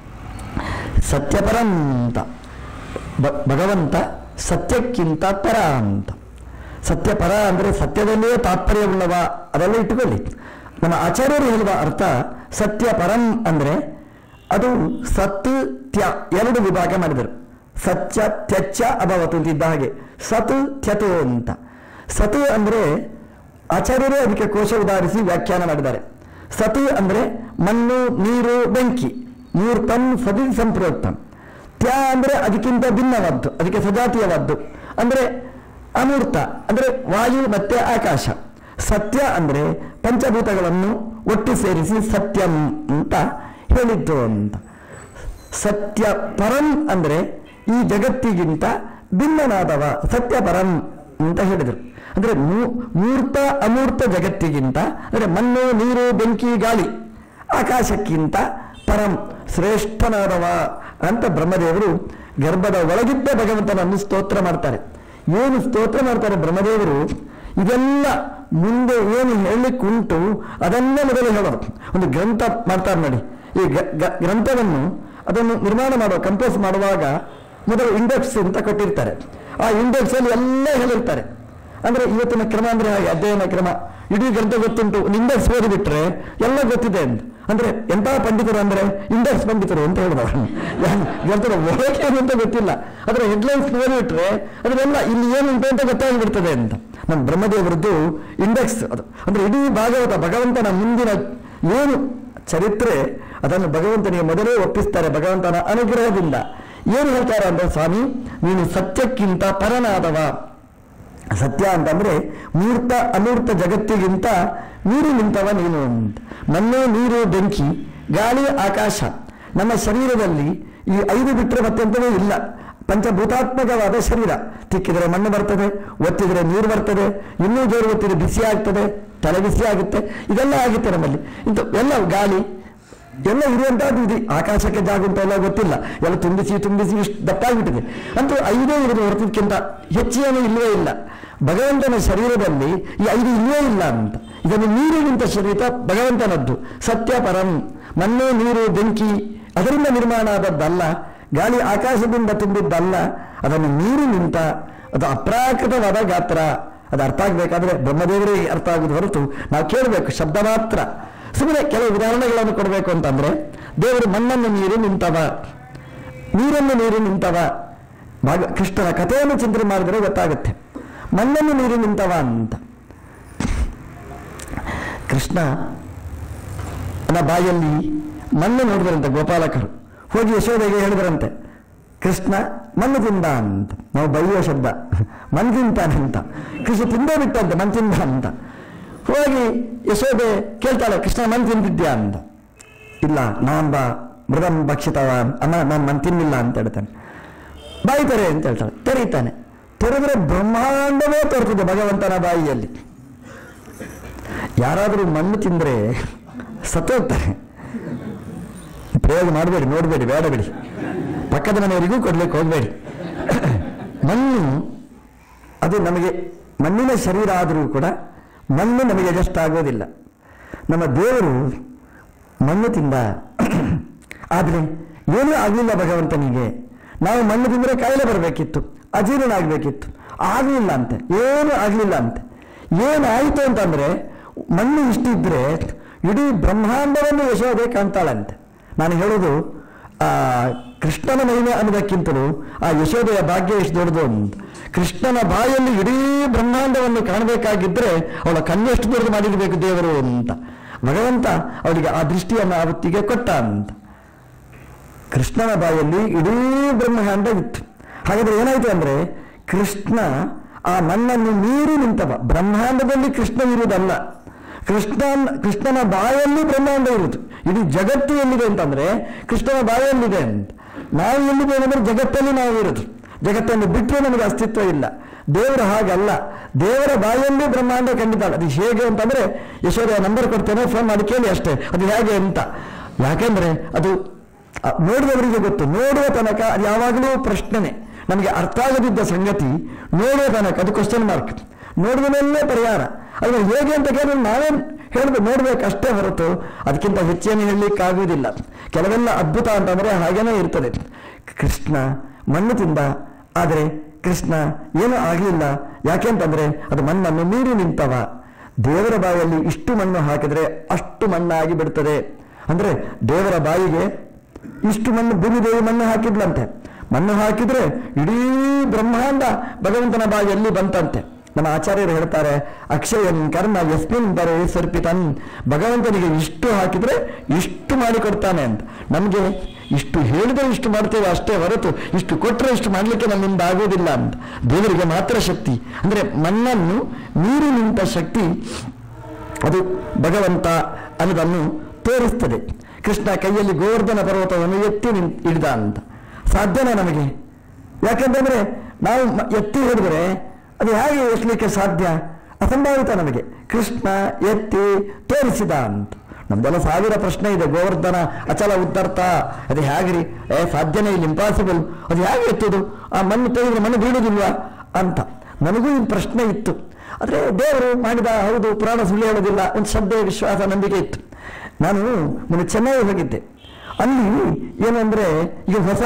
ಸತ್ಯಪರಂ ಅಂತ, ಭಗವಂತ ಸತ್ಯಕ್ಕಿಂತ ಪರ ಅಂತ. ಸತ್ಯಪರ ಅಂದ್ರೆ ಸತ್ಯದಲ್ಲಿಯೇ ತಾತ್ಪರ್ಯವುಳ್ಳವ, ಅದೆಲ್ಲ ಇಟ್ಟುಕೊಳ್ಳಿ. ನಮ್ಮ ಆಚಾರ್ಯರು ಹೇಳುವ ಅರ್ಥ ಸತ್ಯಪರಂ ಅಂದ್ರೆ ಅದು ಸತ್ ತ್ಯ ಎರಡು ವಿಭಾಗ ಮಾಡಿದರು. ಸತ್ಯ ತ್ಯಚ್ಚ ಅಭವತು ಅಂತಿದ್ದ ಹಾಗೆ ಸತ್ ತ್ಯತು ಅಂತ. ಸತ್ ಅಂದ್ರೆ ಆಚಾರ್ಯರೇ ಅದಕ್ಕೆ ಕೋಶ ಉದಾಹರಿಸಿ ವ್ಯಾಖ್ಯಾನ ಮಾಡಿದ್ದಾರೆ. ಸತ್ ಅಂದ್ರೆ ಮಣ್ಣು, ನೀರು, ಬೆಂಕಿ, ಮೂರ್ತಂ ಸದಿ ಸಂಪ್ರೋಕ್ತಂ. ತ್ಯ ಅಂದ್ರೆ ಅದಕ್ಕಿಂತ ಭಿನ್ನವಾದ್ದು, ಅದಕ್ಕೆ ಸಜಾತೀಯವಾದ್ದು, ಅಂದ್ರೆ ಅಮೂರ್ತ ಅಂದ್ರೆ ವಾಯು ಮತ್ತೆ ಆಕಾಶ. ಸತ್ಯ ಅಂದ್ರೆ ಪಂಚಭೂತಗಳನ್ನು ಒಟ್ಟು ಸೇರಿಸಿ ಸತ್ಯಂ ಅಂತ ಹೇಳಿದ್ದು ಅಂತ. ಸತ್ಯ ಪರಂ ಅಂದ್ರೆ ಈ ಜಗತ್ತಿಗಿಂತ ಭಿನ್ನನಾದವ ಸತ್ಯ ಪರಂ ಅಂತ ಹೇಳಿದರು. ಅಂದ್ರೆ ಮೂರ್ತ ಅಮೂರ್ತ ಜಗತ್ತಿಗಿಂತ ಅಂದ್ರೆ ಮಣ್ಣು, ನೀರು, ಬೆಂಕಿ, ಗಾಳಿ, ಆಕಾಶಕ್ಕಿಂತ ಪರಂ ಶ್ರೇಷ್ಠನಾದವ ಅಂತ ಬ್ರಹ್ಮದೇವರು ಗರ್ಭದ ಒಳಗಿದ್ದ ಭಗವಂತನನ್ನು ಸ್ತೋತ್ರ ಮಾಡ್ತಾರೆ. ಏನು ಸ್ತೋತ್ರ ಮಾಡ್ತಾರೆ ಬ್ರಹ್ಮದೇವರು? ಇದೆಲ್ಲ ಮುಂದೆ ಏನು ಹೇಳಲಿಕ್ಕುಂಟು ಅದನ್ನೇ ಮೊದಲು ಹೇಳೋದು. ಒಂದು ಗ್ರಂಥ ಮಾಡ್ತಾರೆ ನೋಡಿ, ಈ ಗ್ರಂಥವನ್ನು ಅದನ್ನು ನಿರ್ಮಾಣ ಮಾಡುವ ಕಂಪೋಸ್ ಮಾಡುವಾಗ ಮೊದಲು ಇಂಡೆಕ್ಸ್ ಅಂತ ಕೊಟ್ಟಿರ್ತಾರೆ. ಆ ಇಂಡೆಕ್ಸ್ ಅಲ್ಲಿ ಎಲ್ಲ ಹೇಳಿರ್ತಾರೆ. ಅಂದ್ರೆ ಇವತ್ತಿನ ಕ್ರಮ ಅಂದ್ರೆ ಹಾಗೆ, ಅಧ್ಯಯನ ಕ್ರಮ. ಇಡೀ ಗ್ರಂಥ ಗೊತ್ತುಂಟು, ಇಂಡೆಕ್ಸ್ ಓದಿಬಿಟ್ರೆ ಎಲ್ಲ ಗೊತ್ತಿದೆ ಅಂತ. ಅಂದ್ರೆ ಎಂಥ ಪಂಡಿತರು ಅಂದ್ರೆ ಇಂಡೆಕ್ಸ್ ಪಂಡಿತರು ಅಂತ ಹೇಳಿದವರು. ಗ್ರಂಥದ ಒಳಗೆ ಏನು ಅಂತ ಗೊತ್ತಿಲ್ಲ, ಅದರ ಹೆಡ್ಲೈನ್ಸ್ ಓದಿಬಿಟ್ರೆ ಅದನ್ನೆಲ್ಲ ಇಲ್ಲಿ ಏನುಂಟು ಅಂತ ಗೊತ್ತಾಗಿಬಿಡ್ತದೆ ಅಂತ. ನಮ್ಮ ಬ್ರಹ್ಮದೇವರದ್ದು ಇಂಡೆಕ್ಸ್ ಅದು. ಅಂದ್ರೆ ಇಡೀ ಭಾಗವತ ಭಗವಂತನ ಮುಂದಿನ ಏನು ಚರಿತ್ರೆ ಅದನ್ನು ಭಗವಂತನಿಗೆ ಮೊದಲೇ ಒಪ್ಪಿಸ್ತಾರೆ ಭಗವಂತನ ಅನುಗ್ರಹದಿಂದ. ಏನು ಹೇಳ್ತಾರೆ ಅಂದ್ರೆ, ಸ್ವಾಮಿ ನೀನು ಸತ್ಯಕ್ಕಿಂತ ಪರನಾದವ. ಸತ್ಯ ಅಂತಂದ್ರೆ ಮೂರ್ತ ಅಮೂರ್ತ ಜಗತ್ತಿಗಿಂತ ನೀರು ನಿಂತವ ನೀನು ಅಂತ. ಮಣ್ಣು, ನೀರು, ಬೆಂಕಿ, ಗಾಳಿ, ಆಕಾಶ. ನಮ್ಮ ಶರೀರದಲ್ಲಿ ಈ ಐದು ಬಿಟ್ಟರೆ ಮತ್ತೆಂತವೇ ಇಲ್ಲ. ಪಂಚಭೂತಾತ್ಮಕವಾದ ಶರೀರ. ತಿಕ್ಕಿದರೆ ಮಣ್ಣು ಬರ್ತದೆ, ಒತ್ತಿದರೆ ನೀರು ಬರ್ತದೆ, ಇನ್ನೂ ಜೋರು ಒತ್ತಿದ್ರೆ ಬಿಸಿ ಆಗ್ತದೆ, ತಲೆ ಬಿಸಿ ಆಗುತ್ತೆ, ಇದೆಲ್ಲ ಆಗುತ್ತೆ ನಮ್ಮಲ್ಲಿ. ಇಂಥ ಎಲ್ಲ ಗಾಳಿ ಎಲ್ಲ ಇರುವಂತಹದ್ದು ಇದು. ಆಕಾಶಕ್ಕೆ ಜಾಗ ಅಂತ ಎಲ್ಲ ಗೊತ್ತಿಲ್ಲ, ಎಲ್ಲ ತುಂಬಿಸಿ ತುಂಬಿಸಿ ಇಷ್ಟು ದಪ್ಪಾಗ್ಬಿಟ್ಟಿದೆ. ಅಂತೂ ಐದೇ ಇರೋದು ಹೊರತಕ್ಕಿಂತ ಹೆಚ್ಚೇನೂ ಇಲ್ಲವೇ ಇಲ್ಲ. ಭಗವಂತನ ಶರೀರದಲ್ಲಿ ಈ ಐದು ಇಲ್ಲವೇ ಇಲ್ಲ ಅಂತ. ಇದನ್ನು ನೀರಿಗಿಂತ ಶರೀರ ಭಗವಂತನದ್ದು. ಸತ್ಯ ಪರಂ. ಮಣ್ಣು, ನೀರು, ಬೆಂಕಿ ಅದರಿಂದ ನಿರ್ಮಾಣ ಆದದ್ದಲ್ಲ, ಗಾಳಿ ಆಕಾಶದಿಂದ ತುಂಬಿದ್ದಲ್ಲ, ಅದನ್ನು ನೀರು ನಿಂತ ಅದು ಅಪ್ರಾಕೃತವಾದ ಗಾತ್ರ. ಅದು ಅರ್ಥ ಆಗ್ಬೇಕಾದ್ರೆ ಬ್ರಹ್ಮದೇವರೇ ಅರ್ಥ ಆಗುದು ಹೊರತು ನಾವು ಕೇಳಬೇಕು ಶಬ್ದ ಮಾತ್ರ. ಸುಮ್ಮನೆ ಕೆಲವು ಉದಾಹರಣೆಗಳನ್ನು ಕೊಡಬೇಕು ಅಂತಂದ್ರೆ, ದೇವರು ಮಣ್ಣನ್ನು ನೀರು ನಿಂತವ, ನೀರನ್ನು ನೀರು ನಿಂತವ. ಭಾಗ ಕೃಷ್ಣನ ಕಥೆಯನ್ನು ಚಿಂತನೆ ಮಾಡಿದರೆ ಗೊತ್ತಾಗುತ್ತೆ. ಮಣ್ಣನ್ನು ನೀರು ನಿಂತವ ಅಂತ. ಕೃಷ್ಣನ ಬಾಯಲ್ಲಿ ಮಣ್ಣು ನೋಡಿದ್ರಂತೆ ಗೋಪಾಲಕರು. ಹೋಗಿ ಯಶೋದೆಗೆ ಹೇಳಿದ್ರಂತೆ, ಕೃಷ್ಣ ಮಣ್ಣು ತಿಂದ ಅಂತ. ನಾವು ಬೈಯುವ ಶಬ್ದ ಮಣ್ಣು ತಿಂತಾನೆ ಅಂತ. ಕೃಷ್ಣ ತಿಂದೇ ಬಿಟ್ಟಂತೆ ಮಣ್ಣು ತಿಂದ ಅಂತ. ಹೋಗಿ ಯಶೋದೆ ಕೇಳ್ತಾಳೆ, ಕೃಷ್ಣ ಮಣ್ಣು ತಿಂದಿದ್ಯಾ ಅಂತ. ಇಲ್ಲ, ನಾನ್ ಬಾ ಮೃದಂ ಭಕ್ಷಿತವ, ಅಮ್ಮ ನಾನು ಮಣ್ಣು ತಿನ್ನಿಲ್ಲ ಅಂತ ಹೇಳ್ತಾನೆ. ಬಾಯಿ ತೆರೆ ಅಂತ ಹೇಳ್ತಾಳೆ. ತೆರೀತಾನೆ. ತೆರೆದ್ರೆ ಬ್ರಹ್ಮಾಂಡವೇ ತೋರ್ತದೆ ಭಗವಂತನ ಬಾಯಿಯಲ್ಲಿ. ಯಾರಾದರೂ ಮಣ್ಣು ತಿಂದ್ರೆ ಸತ್ತೋಗ್ತಾರೆ. ಪ್ರಯೋಗ ಮಾಡಬೇಡಿ, ನೋಡಬೇಡಿ, ಬೇಡ ಬಿಡಿ. ಪಕ್ಕದ ಮನೆಯವರಿಗೂ ಕೊಡ್ಲಿಕ್ಕೆ ಹೋಗಬೇಡಿ. ಮಣ್ಣು ಅದು ನಮಗೆ ಮಣ್ಣಿನ ಶರೀರ ಆದರೂ ಕೂಡ ಮಣ್ಣು ನಮಗೆ ಅಡ್ಜಸ್ಟ್ ಆಗೋದಿಲ್ಲ. ನಮ್ಮ ದೇವರು ಮಣ್ಣು ತಿಂದ, ಆದರೆ ಏನೂ ಆಗಲಿಲ್ಲ ಭಗವಂತನಿಗೆ. ನಾವು ಮಣ್ಣು ತಿಂದರೆ ಕಾಯಿಲೆ ಬರಬೇಕಿತ್ತು, ಅಜೀರ್ಣ ಆಗಬೇಕಿತ್ತು, ಆಗಲಿಲ್ಲ ಅಂತೆ, ಏನೂ ಆಗಲಿಲ್ಲ ಅಂತೆ. ಏನಾಯಿತು ಅಂತಂದ್ರೆ, ಮಣ್ಣು ಇಷ್ಟಿದ್ರೆ ಇಡೀ ಬ್ರಹ್ಮಾಂಡವನ್ನು ಯಶೋದೆ ಕಾಣ್ತಾಳಂತೆ. ನಾನು ಹೇಳೋದು ಆ ಕೃಷ್ಣನ ಮಹಿಮೆ ಅನ್ನೋದಕ್ಕಿಂತಲೂ ಆ ಯಶೋದೆಯ ಭಾಗ್ಯ ಎಷ್ಟು ದೊಡ್ಡದು ಅಂತ. ಕೃಷ್ಣನ ಬಾಯಲ್ಲಿ ಇಡೀ ಬ್ರಹ್ಮಾಂಡವನ್ನು ಕಾಣಬೇಕಾಗಿದ್ರೆ ಅವಳ ಕಣ್ಣೆಷ್ಟು ದೊಡ್ಡದು ಮಾಡಿರಬೇಕು ದೇವರು ಅಂತ. ಭಗವಂತ ಅವಳಿಗೆ ಆ ದೃಷ್ಟಿಯನ್ನು ಆ ಹೊತ್ತಿಗೆ ಕೊಟ್ಟ ಅಂತ. ಕೃಷ್ಣನ ಬಾಯಲ್ಲಿ ಇಡೀ ಬ್ರಹ್ಮಾಂಡ ಇತ್ತು. ಹಾಗಾದ್ರೆ ಏನಾಯ್ತು ಅಂದ್ರೆ, ಕೃಷ್ಣ ಆ ಮಣ್ಣನ್ನು ಮೀರಿ ನಿಂತವ. ಬ್ರಹ್ಮಾಂಡದಲ್ಲಿ ಕೃಷ್ಣ ಇರುವುದಲ್ಲ, ಕೃಷ್ಣ ಕೃಷ್ಣನ ಬಾಯಲ್ಲಿ ಬ್ರಹ್ಮಾಂಡ ಇರುವುದು. ಇಡೀ ಜಗತ್ತು ಎಲ್ಲಿದೆ ಅಂತಂದ್ರೆ ಕೃಷ್ಣನ ಬಾಯಲ್ಲಿದೆ ಅಂತ. ನಾವು ಎಲ್ಲಿದ್ದೇವೆ ಅಂದ್ರೆ ಜಗತ್ತಲ್ಲಿ ನಾವು ಇರುವುದು. ಜಗತ್ತನ್ನು ಬಿಟ್ಟರೆ ನಮಗೆ ಅಸ್ತಿತ್ವ ಇಲ್ಲ. ದೇವರು ಹಾಗಲ್ಲ, ದೇವರ ಬಾಯಲ್ಲಿ ಬ್ರಹ್ಮಾಂಡ ಖಂಡಿತಾಳ. ಅದು ಹೇಗೆ ಅಂತಂದ್ರೆ, ಯಶೋದೆಯ ನಂಬರ್ ಕೊಡ್ತೇನೆ, ಫೋನ್ ಮಾಡಿ ಕೇಳಿ ಅಷ್ಟೇ ಅದು ಹೇಗೆ ಅಂತ. ಯಾಕೆಂದ್ರೆ ಅದು ನೋಡಿದವರಿಗೆ ಗೊತ್ತು. ನೋಡುವ ತನಕ ಅದು ಯಾವಾಗಲೂ ಪ್ರಶ್ನೆ. ನಮಗೆ ಅರ್ಥ ಆಗದಿದ್ದ ಸಂಗತಿ ನೋಡುವ ತನಕ ಅದು ಕ್ವಶನ್ ಮಾರ್ಕ್. ನೋಡಿದ ಮೇಲೆ ಪರಿಹಾರ. ಅದು ಹೇಗೆ ಅಂತ ಕೇಳಿದ್ರೆ ನಾವೇ ಹೇಳ್ಬೇಕು, ನೋಡ್ಬೇಕು ಅಷ್ಟೇ ಹೊರತು ಅದಕ್ಕಿಂತ ಹೆಚ್ಚೇನು ಹೇಳಲಿಕ್ಕಾಗುವುದಿಲ್ಲ. ಕೆಲವೆಲ್ಲ ಅದ್ಭುತ ಅಂತಂದ್ರೆ ಹಾಗೇನೇ ಇರ್ತದೆ. ಕೃಷ್ಣ ಮಣ್ಣು ತಿಂದ, ಆದರೆ ಕೃಷ್ಣ ಏನೂ ಆಗಲಿಲ್ಲ. ಯಾಕೆಂತಂದ್ರೆ ಅದು ಮಣ್ಣನ್ನು ಮೀರಿ ನಿಂತವ. ದೇವರ ಬಾಯಲ್ಲಿ ಇಷ್ಟು ಮಣ್ಣು ಹಾಕಿದ್ರೆ ಅಷ್ಟು ಮಣ್ಣಾಗಿ ಬಿಡ್ತದೆ. ಅಂದ್ರೆ ದೇವರ ಬಾಯಿಗೆ ಇಷ್ಟು ಮಣ್ಣು ಭೂಮಿದೇವಿ ಮಣ್ಣು ಹಾಕಿದ್ಲಂತೆ. ಮಣ್ಣು ಹಾಕಿದ್ರೆ ಇಡೀ ಬ್ರಹ್ಮಾಂಡ ಭಗವಂತನ ಬಾಯಲ್ಲಿ ಬಂತಂತೆ. ನಮ್ಮ ಆಚಾರ್ಯರು ಹೇಳ್ತಾರೆ, ಅಕ್ಷಯನ್ ಕರ್ಮ ಯಸ್ಮಿನ್ ಬರೆ ಸರ್ಪಿತನ್, ಭಗವಂತನಿಗೆ ಇಷ್ಟು ಹಾಕಿದ್ರೆ ಇಷ್ಟು ಮಾಡಿಕೊಡ್ತಾನೆ ಅಂತ. ನಮಗೆ ಇಷ್ಟು ಹೇಳಿದ್ರೆ ಇಷ್ಟು ಮಾಡ್ತೇವೆ ಅಷ್ಟೇ ಹೊರತು ಇಷ್ಟು ಕೊಟ್ಟರೆ ಇಷ್ಟು ಮಾಡಲಿಕ್ಕೆ ನಮ್ಮಿಂದ ಆಗೋದಿಲ್ಲ ಅಂತ. ದೇವರಿಗೆ ಮಾತ್ರ ಶಕ್ತಿ ಅಂದ್ರೆ ಮಣ್ಣನ್ನು ನೀರು ನಿಂತ ಶಕ್ತಿ ಅದು ಭಗವಂತ ಅನ್ನೋದನ್ನು ತೋರಿಸ್ತದೆ. ಕೃಷ್ಣ ಕೈಯಲ್ಲಿ ಗೋವರ್ಧನ ಪರ್ವತವನ್ನು ಎತ್ತಿ ನಿಂತ ಹಿಡಿದ ಅಂತ ಸಾಧ್ಯನಾ ನಮಗೆ? ಯಾಕಂತಂದ್ರೆ ನಾವು ಎತ್ತಿ ಹಿಡಿದ್ರೆ ಅದು ಹೇಗೆ ಎತ್ತಲಿಕ್ಕೆ ಸಾಧ್ಯ? ಅಸಂಭಾವಿತ ನಮಗೆ. ಕೃಷ್ಣ ಎತ್ತಿ ತೋರಿಸಿದ ಅಂತ. ನಮ್ದೆಲ್ಲ ಸಾವಿರ ಪ್ರಶ್ನೆ ಇದೆ. ಗೋವರ್ಧನ ಅಚಲ ಉದ್ದರ್ಥ ಅದು ಹೇಗ್ರಿ? ಏ ಸಾಧ್ಯನೇ ಇಲ್ಲ, ಇಂಪಾಸಿಬಲ್. ಅದು ಹೇಗೆ ಎತ್ತುದು? ಆ ಮಣ್ಣು ತೆಗೆದ್ರೆ ಮಣ್ಣು ಬೀಳುವುದಿಲ್ವಾ ಅಂತ ನನಗೂ ಈ ಪ್ರಶ್ನೆ ಇತ್ತು. ಆದರೆ ದೇವರು ಮಾಡಿದ, ಹೌದು, ಪುರಾಣ ಸುಳ್ಳು ಹೇಳೋದಿಲ್ಲ, ಒಂದು ಶ್ರದ್ಧೆ, ವಿಶ್ವಾಸ, ನಂಬಿಕೆ ಇತ್ತು. ನಾನು ಮೊನ್ನೆ ಚೆನ್ನೈ ಹೋಗಿದ್ದೆ. ಅಲ್ಲಿ ಏನು ಅಂದರೆ, ಈಗ ಹೊಸ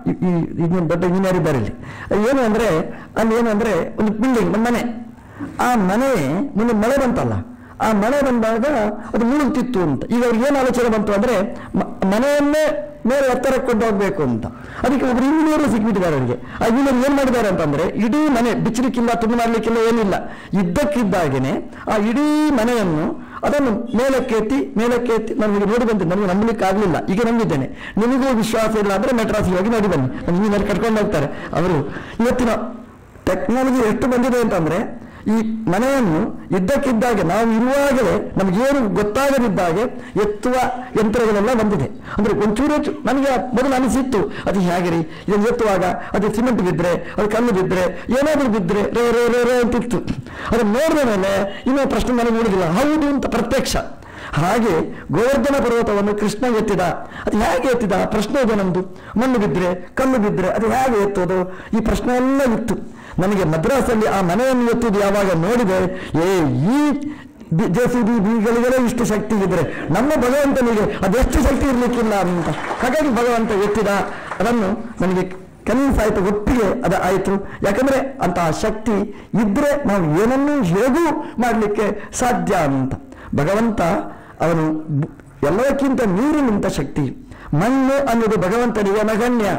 ಈಗ ದೊಡ್ಡ ಇಂಜಿನಿಯರ್ ಇದ್ದಾರೆ ಇಲ್ಲಿ. ಏನು ಅಂದರೆ ಅಲ್ಲಿ ಏನು ಅಂದರೆ ಒಂದು ಬಿಲ್ಡಿಂಗ್, ಒಂದು ಮನೆ. ಆ ಮನೆ ಮುಂದೆ ಮಳೆ ಬಂತಲ್ಲ, ಆ ಮಳೆ ಬಂದಾಗ ಅದು ಮುಳುಗ್ತಿತ್ತು ಅಂತ. ಈಗ ಅವ್ರಿಗೆ ಏನು ಆಲೋಚನೆ ಬಂತು ಅಂದರೆ ಮನೆಯನ್ನೇ ಮೇಲೆ ಎತ್ತರಕ್ಕೆ ಕೊಂಡು ಹೋಗ್ಬೇಕು ಅಂತ. ಅದಕ್ಕೆ ಒಬ್ರು ಇಂಜಿನಿಯರ್ ಸಿಕ್ಬಿಟ್ಟಿದ್ದಾರೆ ಅವರಿಗೆ. ಆ ಇಂಜಿನಿಯರ್ ಏನ್ ಮಾಡಿದ್ದಾರೆ ಅಂತಂದ್ರೆ, ಇಡೀ ಮನೆ ಬಿಚ್ಚಲಿಕ್ಕಿಲ್ಲ, ತುಂಡು ಮಾಡ್ಲಿಕ್ಕಿಲ್ಲ, ಏನಿಲ್ಲ, ಇದ್ದಕ್ಕಿದ್ದಾಗೇನೆ ಆ ಇಡೀ ಮನೆಯನ್ನು ಅದನ್ನು ಮೇಲಕ್ಕೆ ಎತ್ತಿ ಮೇಲಕ್ಕೆ ಎತ್ತಿ ನನಗೆ ನೋಡಿ ಬಂದೆ. ನನಗೆ ನಂಬಲಿಕ್ಕೆ ಆಗಲಿಲ್ಲ. ಈಗ ನಂಬಿದ್ದೇನೆ. ನಿಮಗೂ ವಿಶ್ವಾಸ ಇಲ್ಲ ಅಂದ್ರೆ ಮೆಟ್ರಾಸಿಗೆ ಹೋಗಿ ನೋಡಿ ಬನ್ನಿ, ಇಂಜಿನಿಯರ್ ಕಟ್ಕೊಂಡು ಹೋಗ್ತಾರೆ ಅವರು. ಇವತ್ತಿನ ಟೆಕ್ನಾಲಜಿ ಎಷ್ಟು ಬಂದಿದೆ ಅಂತಂದ್ರೆ, ಈ ಮನೆಯನ್ನು ಇದ್ದಕ್ಕಿದ್ದಾಗೆ ನಾವು ಇರುವಾಗಲೇ ನಮಗೇನು ಗೊತ್ತಾಗದಿದ್ದಾಗೆ ಎತ್ತುವ ಯಂತ್ರಗಳೆಲ್ಲ ಬಂದಿದೆ. ಅಂದ್ರೆ ಒಂಚೂರು ನನಗೆ ಮೊದಲು ಅನಿಸಿತ್ತು, ಅದು ಹೇಗೆ ರೀ ಇದನ್ನು ಎತ್ತುವಾಗ ಅದು ಸಿಮೆಂಟ್ ಬಿದ್ದರೆ, ಅದು ಕಲ್ಲು ಬಿದ್ದರೆ, ಏನಾದರೂ ಬಿದ್ದರೆ ರೇ ರೇ ರೇ ರೇ ಅಂತಿತ್ತು. ಅದನ್ನು ನೋಡಿದ ಮೇಲೆ ಇನ್ನೂ ಪ್ರಶ್ನೆ ನನಗೆ ನೋಡಿದಿಲ್ಲ, ಹೌದು ಅಂತ ಪ್ರತ್ಯಕ್ಷ. ಹಾಗೆ ಗೋವರ್ಧನ ಪರ್ವತವನ್ನು ಕೃಷ್ಣ ಎತ್ತಿದ. ಅದು ಹೇಗೆ ಎತ್ತಿದ ಪ್ರಶ್ನೆ ಇದೆ ನಮ್ದು. ಮಣ್ಣು ಬಿದ್ದರೆ, ಕಲ್ಲು ಬಿದ್ದರೆ ಅದು ಹೇಗೆ ಎತ್ತೋದು? ಈ ಪ್ರಶ್ನೆ ಎಲ್ಲ ಇತ್ತು ನನಗೆ. ಮದ್ರಾಸಲ್ಲಿ ಆ ಮನೆಯನ್ನು ಎತ್ತುವುದು ಯಾವಾಗ ನೋಡಿದೆ, ಏ ಈ ಜೆ ಸಿ ಬಿ ಬಿಗಳಿಗೆಲ್ಲ ಇಷ್ಟು ಶಕ್ತಿ ಇದ್ರೆ ನಮ್ಮ ಭಗವಂತನಿಗೆ ಅದೆಷ್ಟು ಶಕ್ತಿ ಇರಲಿಕ್ಕಿಲ್ಲ ಅಂತ. ಹಾಗಾಗಿ ಭಗವಂತ ಎತ್ತಿದ. ಅದನ್ನು ನನಗೆ ಕನ್ವಿನ್ಸ್ ಆಯಿತು, ಒಪ್ಪಿಗೆ ಅದ ಆಯಿತು. ಯಾಕಂದ್ರೆ ಅಂತಹ ಶಕ್ತಿ ಇದ್ರೆ ನಾವು ಏನನ್ನೂ ಹೇಗೂ ಮಾಡಲಿಕ್ಕೆ ಸಾಧ್ಯ ಅಂತ. ಭಗವಂತ ಅವನು ಎಲ್ಲಕ್ಕಿಂತ ನೀರು ನಿಂತ ಶಕ್ತಿ. ಮಣ್ಣು ಅನ್ನೋದು ಭಗವಂತನಿಗೆ ನಗಣ್ಯ.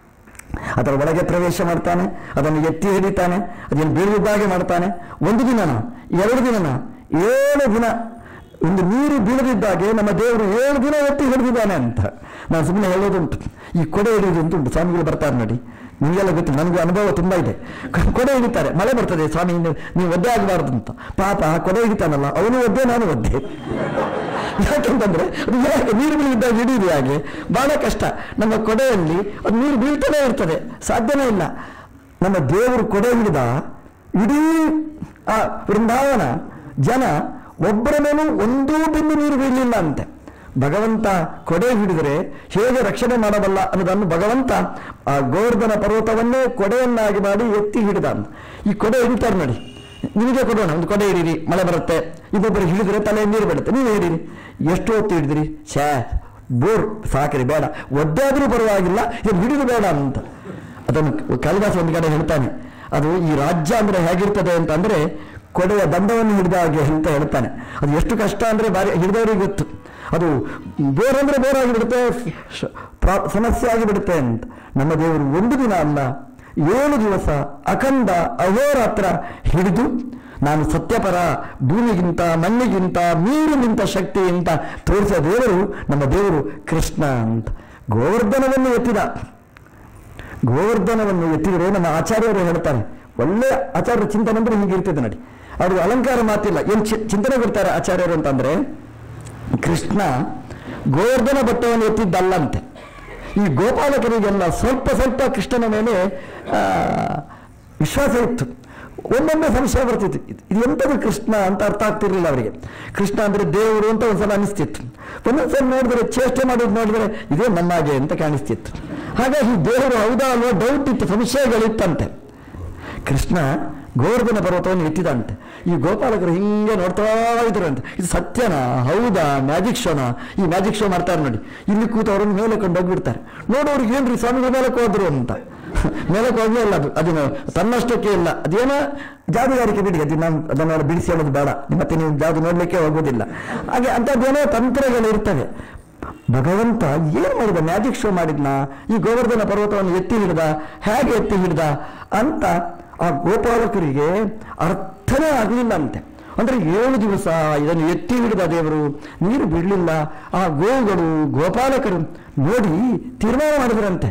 ಅದರ ಒಳಗೆ ಪ್ರವೇಶ ಮಾಡ್ತಾನೆ, ಅದನ್ನು ಎತ್ತಿ ಹಿಡಿತಾನೆ, ಅದನ್ನು ಬೀಳುವುದಾಗೆ ಮಾಡ್ತಾನೆ. ಒಂದು ದಿನನ, ಎರಡು ದಿನನ, ಏಳು ದಿನ ಒಂದು ನೀರು ಬೀಳದಿದ್ದಾಗೆ ನಮ್ಮ ದೇವರು ಏಳು ದಿನ ಎತ್ತಿ ಹಿಡಿದಿದ್ದಾನೆ ಅಂತ ನಾನು ಸುಮ್ಮನೆ ಹೇಳೋದುಂಟು. ಈ ಕೊಡೆ ಹಿಡಿಯೋದು ಅಂತ ಉಂಟು, ಸ್ವಾಮಿಗಳು ಬರ್ತಾರೆ ನೋಡಿ, ನಿಮಗೆಲ್ಲ ಗೊತ್ತು, ನನಗೂ ಅನುಭವ ತುಂಬ ಇದೆ. ಕೊಡೆ ಹಿಡಿತಾರೆ, ಮಳೆ ಬರ್ತದೆ, ಸ್ವಾಮಿ ನೀವು ಒದ್ದೆ ಆಗಬಾರ್ದು ಅಂತ. ಪಾಪ ಕೊಡೆ ಹಿಡಿತಾನಲ್ಲ, ಅವನು ಒದ್ದೆ, ನಾನು ಒದ್ದೆ. ಯಾಕೆಂತಂದ್ರೆ ಅದು ಯಾಕೆ ನೀರು ಬೀಳಿದ್ದಾಗ ಹಿಡಿಯುದು ಹಾಗೆ ಬಹಳ ಕಷ್ಟ. ನಮ್ಮ ಕೊಡೆಯಲ್ಲಿ ಅದು ನೀರು ಬೀಳ್ತಾನೆ ಇರ್ತದೆ, ಸಾಧ್ಯನೇ ಇಲ್ಲ. ನಮ್ಮ ದೇವರು ಕೊಡೆ ಹಿಡಿದ, ಇಡೀ ಆ ವೃಂದಾವನ ಜನ ಒಬ್ಬರ ಮೇಲೂ ಒಂದೂ ಬಿಂದು ನೀರು ಬೀಳಲಿಲ್ಲ ಅಂತೆ. ಭಗವಂತ ಕೊಡೆ ಹಿಡಿದರೆ ಹೇಗೆ ರಕ್ಷಣೆ ಮಾಡಬಲ್ಲ ಅನ್ನೋದನ್ನು ಭಗವಂತ ಆ ಗೋವರ್ಧನ ಪರ್ವತವನ್ನೇ ಕೊಡೆಯನ್ನಾಗಿ ಮಾಡಿ ಎತ್ತಿ ಹಿಡಿದ ಅಂತ. ಈ ಕೊಡೆ ಹಿಡಿತಾರೆ ನೋಡಿ, ನಿಮಗೆ ಕೊಡೋಣ, ಒಂದು ಕೊಡೆ ಹಿಡೀರಿ, ಮಳೆ ಬರುತ್ತೆ. ಇನ್ನೊಬ್ಬರು ಹಿಡಿದ್ರೆ ತಲೆ ನೀರು ಬಿಡುತ್ತೆ, ನೀವು ಹಿಡೀರಿ. ಎಷ್ಟು ಹೊತ್ತು ಹಿಡಿದ್ರಿ? ಶ್ಯಾ ಬೋರ್ ಸಾಕ್ರಿ, ಬೇಡ, ಒದ್ದಾದ್ರೂ ಪರವಾಗಿಲ್ಲ, ಇದು ಹಿಡಿದು ಬೇಡ ಅಂತ. ಅದನ್ನು ಕಾಳಿದಾಸ ಒಂದು ಕಡೆ ಹೇಳ್ತಾನೆ, ಅದು ಈ ರಾಜ್ಯ ಅಂದ್ರೆ ಹೇಗಿರ್ತದೆ ಅಂತ ಅಂದ್ರೆ ಕೊಡೆಯ ದಂಡವನ್ನು ಹಿಡಿದ ಹಾಗೆ ಅಂತ ಹೇಳ್ತಾನೆ. ಅದು ಎಷ್ಟು ಕಷ್ಟ ಅಂದ್ರೆ ಬಾರಿ ಹಿಡಿದವರಿಗೆ ಗೊತ್ತು. ಅದು ಬೋರ್ ಅಂದ್ರೆ ಬೋರ್ ಆಗಿಬಿಡುತ್ತೆ, ಸಮಸ್ಯೆ ಆಗಿಬಿಡುತ್ತೆ ಅಂತ. ನಮ್ಮ ದೇವರು ಒಂದು ದಿನ ಅಲ್ಲ, ಏಳು ದಿವಸ ಅಖಂಡ ಅಹೋರಾತ್ರ ಹಿಡಿದು ನಾನು ಸತ್ಯಪರ, ಭೂಮಿಗಿಂತ ಮಣ್ಣಿಗಿಂತ ನೀರಿಗಿಂತ ಶಕ್ತಿ ಅಂತ ತೋರಿಸಿದ ದೇವರು ನಮ್ಮ ದೇವರು ಕೃಷ್ಣ ಅಂತ. ಗೋವರ್ಧನವನ್ನು ಎತ್ತಿದ. ಗೋವರ್ಧನವನ್ನು ಎತ್ತಿದರೆ ನಮ್ಮ ಆಚಾರ್ಯರು ಹೇಳ್ತಾರೆ, ಒಳ್ಳೆ ಆಚಾರ್ಯರ ಚಿಂತನೆ ಅಂದ್ರೆ ಹೀಗಿರ್ತದೆ ನೋಡಿ. ಅವ್ರಿಗೆ ಅಲಂಕಾರ ಮಾತಿಲ್ಲ, ಏನು ಚಿಂತನೆ ಕೊಡ್ತಾರೆ ಆಚಾರ್ಯರು ಅಂತಂದ್ರೆ, ಕೃಷ್ಣ ಗೋವರ್ಧನ ಬೆಟ್ಟವನ್ನು ಎತ್ತಿದ್ದಲ್ಲಂತೆ. ಈ ಗೋಪಾಲಕರಿಗೆಲ್ಲ ಸ್ವಲ್ಪ ಸ್ವಲ್ಪ ಕೃಷ್ಣನ ಮೇಲೆ ವಿಶ್ವಾಸ ಇತ್ತು. ಒಮ್ಮೊಮ್ಮೆ ಸಂಶಯ ಬರ್ತಿತ್ತು, ಇದು ಎಂಥದ್ದು ಕೃಷ್ಣ ಅಂತ ಅರ್ಥ ಆಗ್ತಿರ್ಲಿಲ್ಲ ಅವರಿಗೆ. ಕೃಷ್ಣ ಅಂದ್ರೆ ದೇವರು ಅಂತ ಒಂದ್ಸಲ ಅನಿಸ್ತಿತ್ತು. ಒಂದೊಂದ್ಸಲ ನೋಡಿದ್ರೆ ಚೇಷ್ಟೆ ಮಾಡೋದು ನೋಡಿದ್ರೆ ಇದೇ ನನ್ನಾಗೆ ಅಂತ ಕಾಣಿಸ್ತಿತ್ತು. ಹಾಗಾಗಿ ದೇವರು ಹೌದಾ ಅಲ್ವಾ ಡೌಟ್ ಇತ್ತು, ಸಂಶಯಗಳಿತ್ತಂತೆ. ಕೃಷ್ಣ ಗೋವರ್ಧನ ಪರ್ವತವನ್ನು ಎತ್ತಿದಂತೆ. ಈ ಗೋಪಾಲಕರು ಹಿಂಗೆ ನೋಡ್ತಾ ಇದ್ರಂತೆ, ಇದು ಸತ್ಯನಾ, ಹೌದಾ, ಮ್ಯಾಜಿಕ್ ಶೋನಾ? ಈ ಮ್ಯಾಜಿಕ್ ಶೋ ಮಾಡ್ತಾರೆ ನೋಡಿ, ಇಲ್ಲಿ ಕೂತವ್ರನ್ನ ಮೇಲೆ ಕೊಂಡು ಹೋಗ್ಬಿಡ್ತಾರೆ. ನೋಡೋರಿಗೆ ಏನ್ರಿ ಸ್ವಾಮಿಗಳು ಮೇಲಕ್ಕೆ ಹೋದ್ರು ಅಂತ. ಮೇಲಕ್ಕೆ ಹೋಗ್ಲೇ ಇಲ್ಲ, ಅದು ಅದನ್ನು ತನ್ನಷ್ಟಕ್ಕೆ ಇಲ್ಲ, ಅದೇನೋ ಜಾದುಗಾರಿಕೆ ಬಿಡಿ, ಅದು ನಾವು ಅದನ್ನೆಲ್ಲ ಬಿಡಿಸಿ ಹೇಳೋದು ಬೇಡ, ಮತ್ತೆ ನೀವು ಜಾದು ನೋಡ್ಲಿಕ್ಕೆ ಹೋಗೋದಿಲ್ಲ. ಹಾಗೆ ಅಂಥದ್ದೇನೋ ತಂತ್ರಗಳು ಇರ್ತವೆ. ಭಗವಂತ ಏನು ಮಾಡಿದ? ಮ್ಯಾಜಿಕ್ ಶೋ ಮಾಡಿದ್ನ? ಈ ಗೋವರ್ಧನ ಪರ್ವತವನ್ನು ಎತ್ತಿ ಹಿಡ್ದ, ಹೇಗೆ ಎತ್ತಿ ಹಿಡ್ದ ಅಂತ ಆ ಗೋಪಾಲಕರಿಗೆ ಅರ್ಥನೇ ಆಗಲಿಲ್ಲ ಅಂತೆ. ಅಂದರೆ ಏಳು ದಿವಸ ಇದನ್ನು ಎತ್ತಿ ಹಿಡಿದ ದೇವರು, ನೀರು ಬಿಡಲಿಲ್ಲ. ಆ ಗೋವುಗಳು ಗೋಪಾಲಕರು ನೋಡಿ ತೀರ್ಮಾನ ಮಾಡಿದ್ರಂತೆ.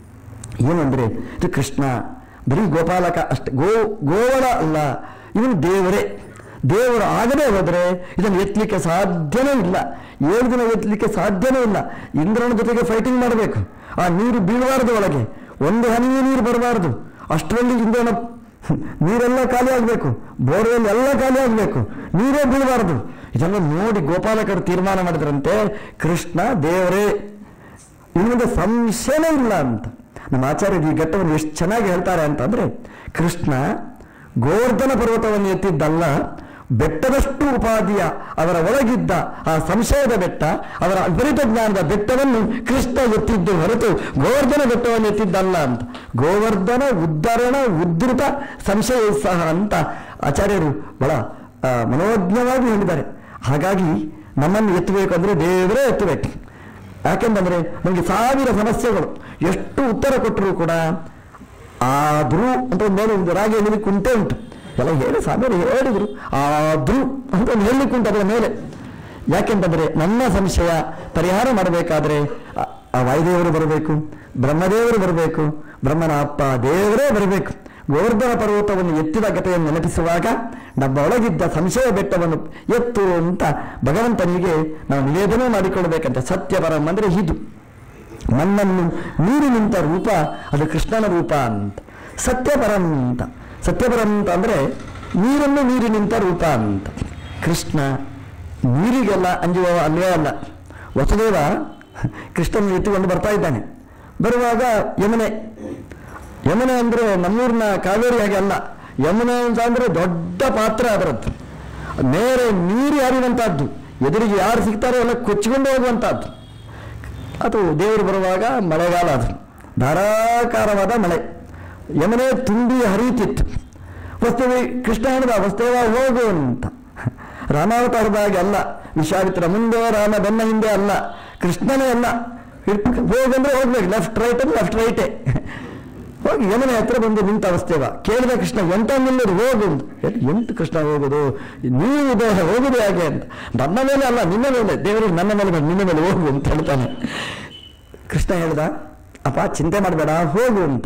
ಏನು ಅಂದರೆ ಇದು ಕೃಷ್ಣ ಬರೀ ಗೋಪಾಲಕ ಅಷ್ಟೇ, ಗೋ ಗೋವಳ ಅಲ್ಲ, ಇವನು ದೇವರೇ. ದೇವರು ಆಗದೆ ಹೋದರೆ ಇದನ್ನು ಎತ್ತಲಿಕ್ಕೆ ಸಾಧ್ಯನೇ ಇಲ್ಲ. ಏಳು ದಿನ ಎತ್ತಲಿಕ್ಕೆ ಸಾಧ್ಯನೇ ಇಲ್ಲ. ಇಂದ್ರನ ಜೊತೆಗೆ ಫೈಟಿಂಗ್ ಮಾಡಬೇಕು. ಆ ನೀರು ಬೀಳಬಾರದು, ಒಳಗೆ ಒಂದು ಹನಿಯೂ ನೀರು ಬರಬಾರದು. ಅಷ್ಟರಲ್ಲಿ ಇಂದ್ರನ ನೀರೆಲ್ಲ ಖಾಲಿ ಆಗಬೇಕು, ಬೋರ್ವೆಲ್ ಎಲ್ಲ ಖಾಲಿ ಆಗಬೇಕು, ನೀರೇ ಬೀಳಬಾರದು. ಇದನ್ನು ನೋಡಿ ಗೋಪಾಲಕರು ತೀರ್ಮಾನ ಮಾಡಿದ್ರಂತೆ, ಕೃಷ್ಣ ದೇವರೇ, ಇನ್ನೊಂದು ಸಂಶಯನೇ ಇಲ್ಲ ಅಂತ. ನಮ್ಮ ಆಚಾರ್ಯರು ಈ ಘಟ್ಟವನ್ನು ಎಷ್ಟು ಚೆನ್ನಾಗಿ ಹೇಳ್ತಾರೆ ಅಂತಂದ್ರೆ, ಕೃಷ್ಣ ಗೋವರ್ಧನ ಪರ್ವತವನ್ನು ಎತ್ತಿದ್ದಲ್ಲ, ಬೆಟ್ಟದಷ್ಟು ಉಪಾಧಿಯ ಅವರ ಒಳಗಿದ್ದ ಆ ಸಂಶಯದ ಬೆಟ್ಟ, ಅವರ ಅಪರಿತ ಜ್ಞಾನದ ಬೆಟ್ಟವನ್ನು ಕೃಷ್ಣ ಎತ್ತಿದ್ದು ಹೊರತು ಗೋವರ್ಧನ ಬೆಟ್ಟವನ್ನು ಎತ್ತಿದ್ದಲ್ಲ ಅಂತ. ಗೋವರ್ಧನ ಉದ್ಧರಣ ಉದ್ಧೃತ ಸಂಶಯ ಸಹ ಅಂತ ಆಚಾರ್ಯರು ಬಹಳ ಮನೋಜ್ಞವಾಗಿ ಹೇಳಿದ್ದಾರೆ. ಹಾಗಾಗಿ ನಮ್ಮನ್ನು ಎತ್ತಬೇಕು ಅಂದರೆ ದೇವರೇ ಎತ್ತಬೇಕು. ಯಾಕೆಂತಂದ್ರೆ ನಮಗೆ ಸಾವಿರ ಸಮಸ್ಯೆಗಳು, ಎಷ್ಟು ಉತ್ತರ ಕೊಟ್ಟರೂ ಕೂಡ ಆದ್ರೂ ಅಂತ ಮೇಲೆ ಒಂದು ರಾಗಿ ಹೇಳಿದಕ್ಕೆ ಕುಂಟೆ ಉಂಟು, ಎಲ್ಲ ಹೇಳಿ ಸಾಮೇಲೆ ಹೇಳಿದ್ರು ಆದ್ರೂ ಅಂತ ಒಂದು ಹೇಳಲಿಕ್ಕೆ ಉಂಟು ಅದರ ಮೇಲೆ. ಯಾಕೆಂತಂದ್ರೆ ನನ್ನ ಸಂಶಯ ಪರಿಹಾರ ಮಾಡಬೇಕಾದ್ರೆ ಆ ವಾಯುದೇವರು ಬರಬೇಕು, ಬ್ರಹ್ಮದೇವರು ಬರಬೇಕು, ಬ್ರಹ್ಮನ ಅಪ್ಪ ದೇವರೇ ಬರಬೇಕು. ಗೋವರ್ಧನ ಪರ್ವತವನ್ನು ಎತ್ತಿದ ಕಥೆಯನ್ನು ನೆನಪಿಸುವಾಗ ನಮ್ಮ ಒಳಗಿದ್ದ ಸಂಶಯ ಬೆಟ್ಟವನ್ನು ಎತ್ತು ಅಂತ ಭಗವಂತನಿಗೆ ನಾವು ನಿವೇದನೆ ಮಾಡಿಕೊಳ್ಬೇಕಂತ. ಸತ್ಯಪರಂ ಅಂದರೆ ಇದು, ಮಣ್ಣನ್ನು ನೀರು ನಿಂತ ರೂಪ ಅದು ಕೃಷ್ಣನ ರೂಪ ಅಂತ. ಸತ್ಯಪರಂ ಅಂತ, ಸತ್ಯಪರಂ ಅಂತ ಅಂದರೆ ನೀರನ್ನು ನೀರು ನಿಂತ ರೂಪ ಅಂತ. ಕೃಷ್ಣ ನೀರಿಗೆಲ್ಲ ಅಂಜುವ ಅಲ್ವೇ ಅಲ್ಲ. ವಸುದೇವ ಕೃಷ್ಣನ ಎತ್ತಿಕೊಂಡು ಬರ್ತಾ ಇದ್ದಾನೆ. ಬರುವಾಗ ಯಮುನೆ, ಯಮುನೆ ಅಂದರೆ ನಮ್ಮೂರಿನ ಕಾವೇರಿ ಹಾಗೆ ಅಲ್ಲ. ಯಮುನೆ ಅಂತ ಅಂದರೆ ದೊಡ್ಡ ಪಾತ್ರ ಅದರದ್ದು, ಮೇಲೆ ನೀರು ಹರಿಯುವಂತಹದ್ದು, ಎದುರಿಗೆ ಯಾರು ಸಿಗ್ತಾರೋ ಎಲ್ಲ ಕೊಚ್ಚಿಕೊಂಡು ಹೋಗುವಂತಹದ್ದು. ಅದು ದೇವರು ಬರುವಾಗ ಮಳೆಗಾಲ, ಅದು ಧಾರಾಕಾರವಾದ ಮಳೆ, ಯಮುನೆ ತುಂಬಿ ಹರಿಯುತ್ತಿತ್ತು. ವಸ್ತುವಿ ಕೃಷ್ಣ ಹೇಳಿದ, ವಸ್ತೇವ ಹೋಗು ಅಂತ. ರಾಮಾವತಾರದಾಗ ಅಲ್ಲ, ವಿಶ್ವಾಮಿತ್ರ ಮುಂದೆ ರಾಮ ಬೆನ್ನ ಹಿಂದೆ ಅಲ್ಲ, ಕೃಷ್ಣನೇ ಅಲ್ಲ. ಹೋಗಂದ್ರೆ ಹೋಗ್ಬೇಕು, ಲೆಫ್ಟ್ ರೈಟ್ ಅಂದ್ರೆ ಲೆಫ್ಟ್ ರೈಟೇ. ಹೋಗಿ ಯಮುನೆ ಹತ್ರ ಬಂದು ನಿಂತ ಅವಸ್ಥೇವ. ಕೇಳಿದ ಕೃಷ್ಣ ಎಂತ ನಿಲ್ಲೋದು, ಹೋಗು ಅಂತ. ಎಂತ ಕೃಷ್ಣ ಹೋಗುದು, ನೀವು ದೇಹ ಹೋಗುದು ಹೇಗೆ ಅಂತ. ನನ್ನ ಮೇಲೆ ಅಲ್ಲ ನಿನ್ನ ಮೇಲೆ, ದೇವರು ನನ್ನ ಮೇಲೆ ಬಂದು ನಿನ್ನ ಮೇಲೆ ಹೋಗು ಅಂತ ಹೇಳ್ತಾನೆ. ಕೃಷ್ಣ ಹೇಳ್ದ, ಅಪ್ಪ ಚಿಂತೆ ಮಾಡಬೇಡ ಹೋಗು ಅಂತ.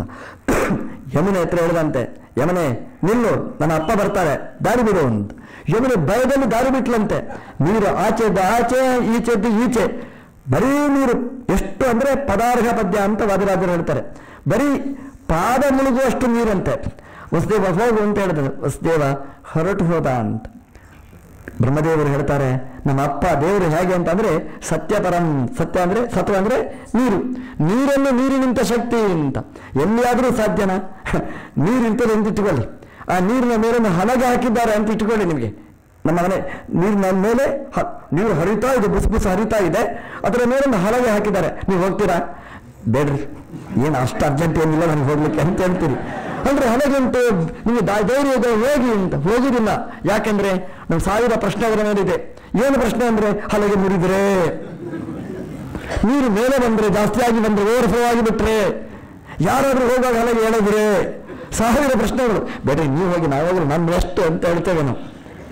ಯಮುನೆ ಹತ್ರ ಹೇಳ್ದಂತೆ, ಯಮುನೆ ನಿಲ್ಲು, ನನ್ನ ಅಪ್ಪ ಬರ್ತಾರೆ, ದಾರಿ ಬಿಡು ಅಂತ. ಯಮುನೆ ಭಯದಲ್ಲಿ ದಾರಿ ಬಿಟ್ಲಂತೆ. ನೀರು ಆಚೆದ್ದು ಆಚೆ, ಈಚೆದ್ದು ಈಚೆ, ಬರೀ ನೀರು. ಎಷ್ಟು ಅಂದ್ರೆ ಪದಾರ್ಘ ಪದ್ಯ ಅಂತ ವಾದಿರಾಜರು ಹೇಳ್ತಾರೆ. ಬರೀ ಪಾದ ಮುಳುಗುವಷ್ಟು ನೀರಂತೆ. ವಸುದೇವ ಹೋಗು ಅಂತ ಹೇಳಿದ್ರು. ವಸುದೇವ ಹೊರಟು ಹೋದ ಅಂತ. ಬ್ರಹ್ಮದೇವರು ಹೇಳ್ತಾರೆ, ನಮ್ಮ ಅಪ್ಪ ದೇವರು ಹೇಗೆ ಅಂತ ಅಂದ್ರೆ ಸತ್ಯಪರಂ. ಸತ್ಯ ಅಂದ್ರೆ ಸತ್ವ ಅಂದ್ರೆ ನೀರು, ನೀರನ್ನು ನೀರಿನಿಂತ ಶಕ್ತಿ ಅಂತ. ಎಲ್ಲಿಯಾದರೂ ಸಾಧ್ಯನಾ? ನೀರಿಂತದೆ ಅಂತ ಇಟ್ಟುಕೊಳ್ಳಿ, ಆ ನೀರಿನ ಮೇಲೆ ಹಲಗೆ ಹಾಕಿದ್ದಾರೆ ಅಂತ ಇಟ್ಟುಕೊಳ್ಳಿ. ನಿಮಗೆ ನಮ್ಮ ಮನೆ ನೀರಿನ ಮೇಲೆ ನೀರು ಹರಿತಾ ಇದೆ, ಬುಸ್ ಬುಸ್ ಹರಿತಾ ಇದೆ, ಅದರ ಮೇಲೆ ಹಲಗೆ ಹಾಕಿದ್ದಾರೆ. ನೀವು ಹೋಗ್ತೀರಾ? ಬೇಡ್ರಿ, ಏನು ಅಷ್ಟು ಅರ್ಜೆಂಟ್ ಏನಿಲ್ಲ ನನಗೆ ಹೋಗ್ಲಿಕ್ಕೆ ಅಂತ ಹೇಳ್ತೀರಿ. ಅಂದ್ರೆ ಹಲಗೆ ಉಂಟು, ನಿಮಗೆ ಧೈರ್ಯ ಇದೆ ಹೋಗಿ ಅಂತ. ಹೋಗುದಿಲ್ಲ. ಯಾಕೆಂದ್ರೆ ನಮ್ಮ ಸಾವಿರ ಪ್ರಶ್ನೆ ಅದರ ಮೇಲಿದೆ. ಏನು ಪ್ರಶ್ನೆ ಅಂದ್ರೆ, ಹಲಗೆ ಮುರಿದ್ರೆ, ನೀರು ಮೇಲೆ ಬಂದ್ರೆ, ಜಾಸ್ತಿ ಆಗಿ ಬಂದ್ರೆ, ಓವರ್ಫ್ಲೋ ಆಗಿಬಿಟ್ರೆ, ಯಾರಾದ್ರೂ ಹೋಗುವಾಗ ಹಲಗೆ ಹೇಳಿದ್ರೆ, ಸಾವಿರ ಪ್ರಶ್ನೆಗಳು. ಬೇಡ್ರಿ ನೀವು ಹೋಗಿ, ನಾವು ಹೋಗಿ ನನ್ನ ಎಷ್ಟು ಅಂತ ಹೇಳ್ತೇವೆ ನಾವು.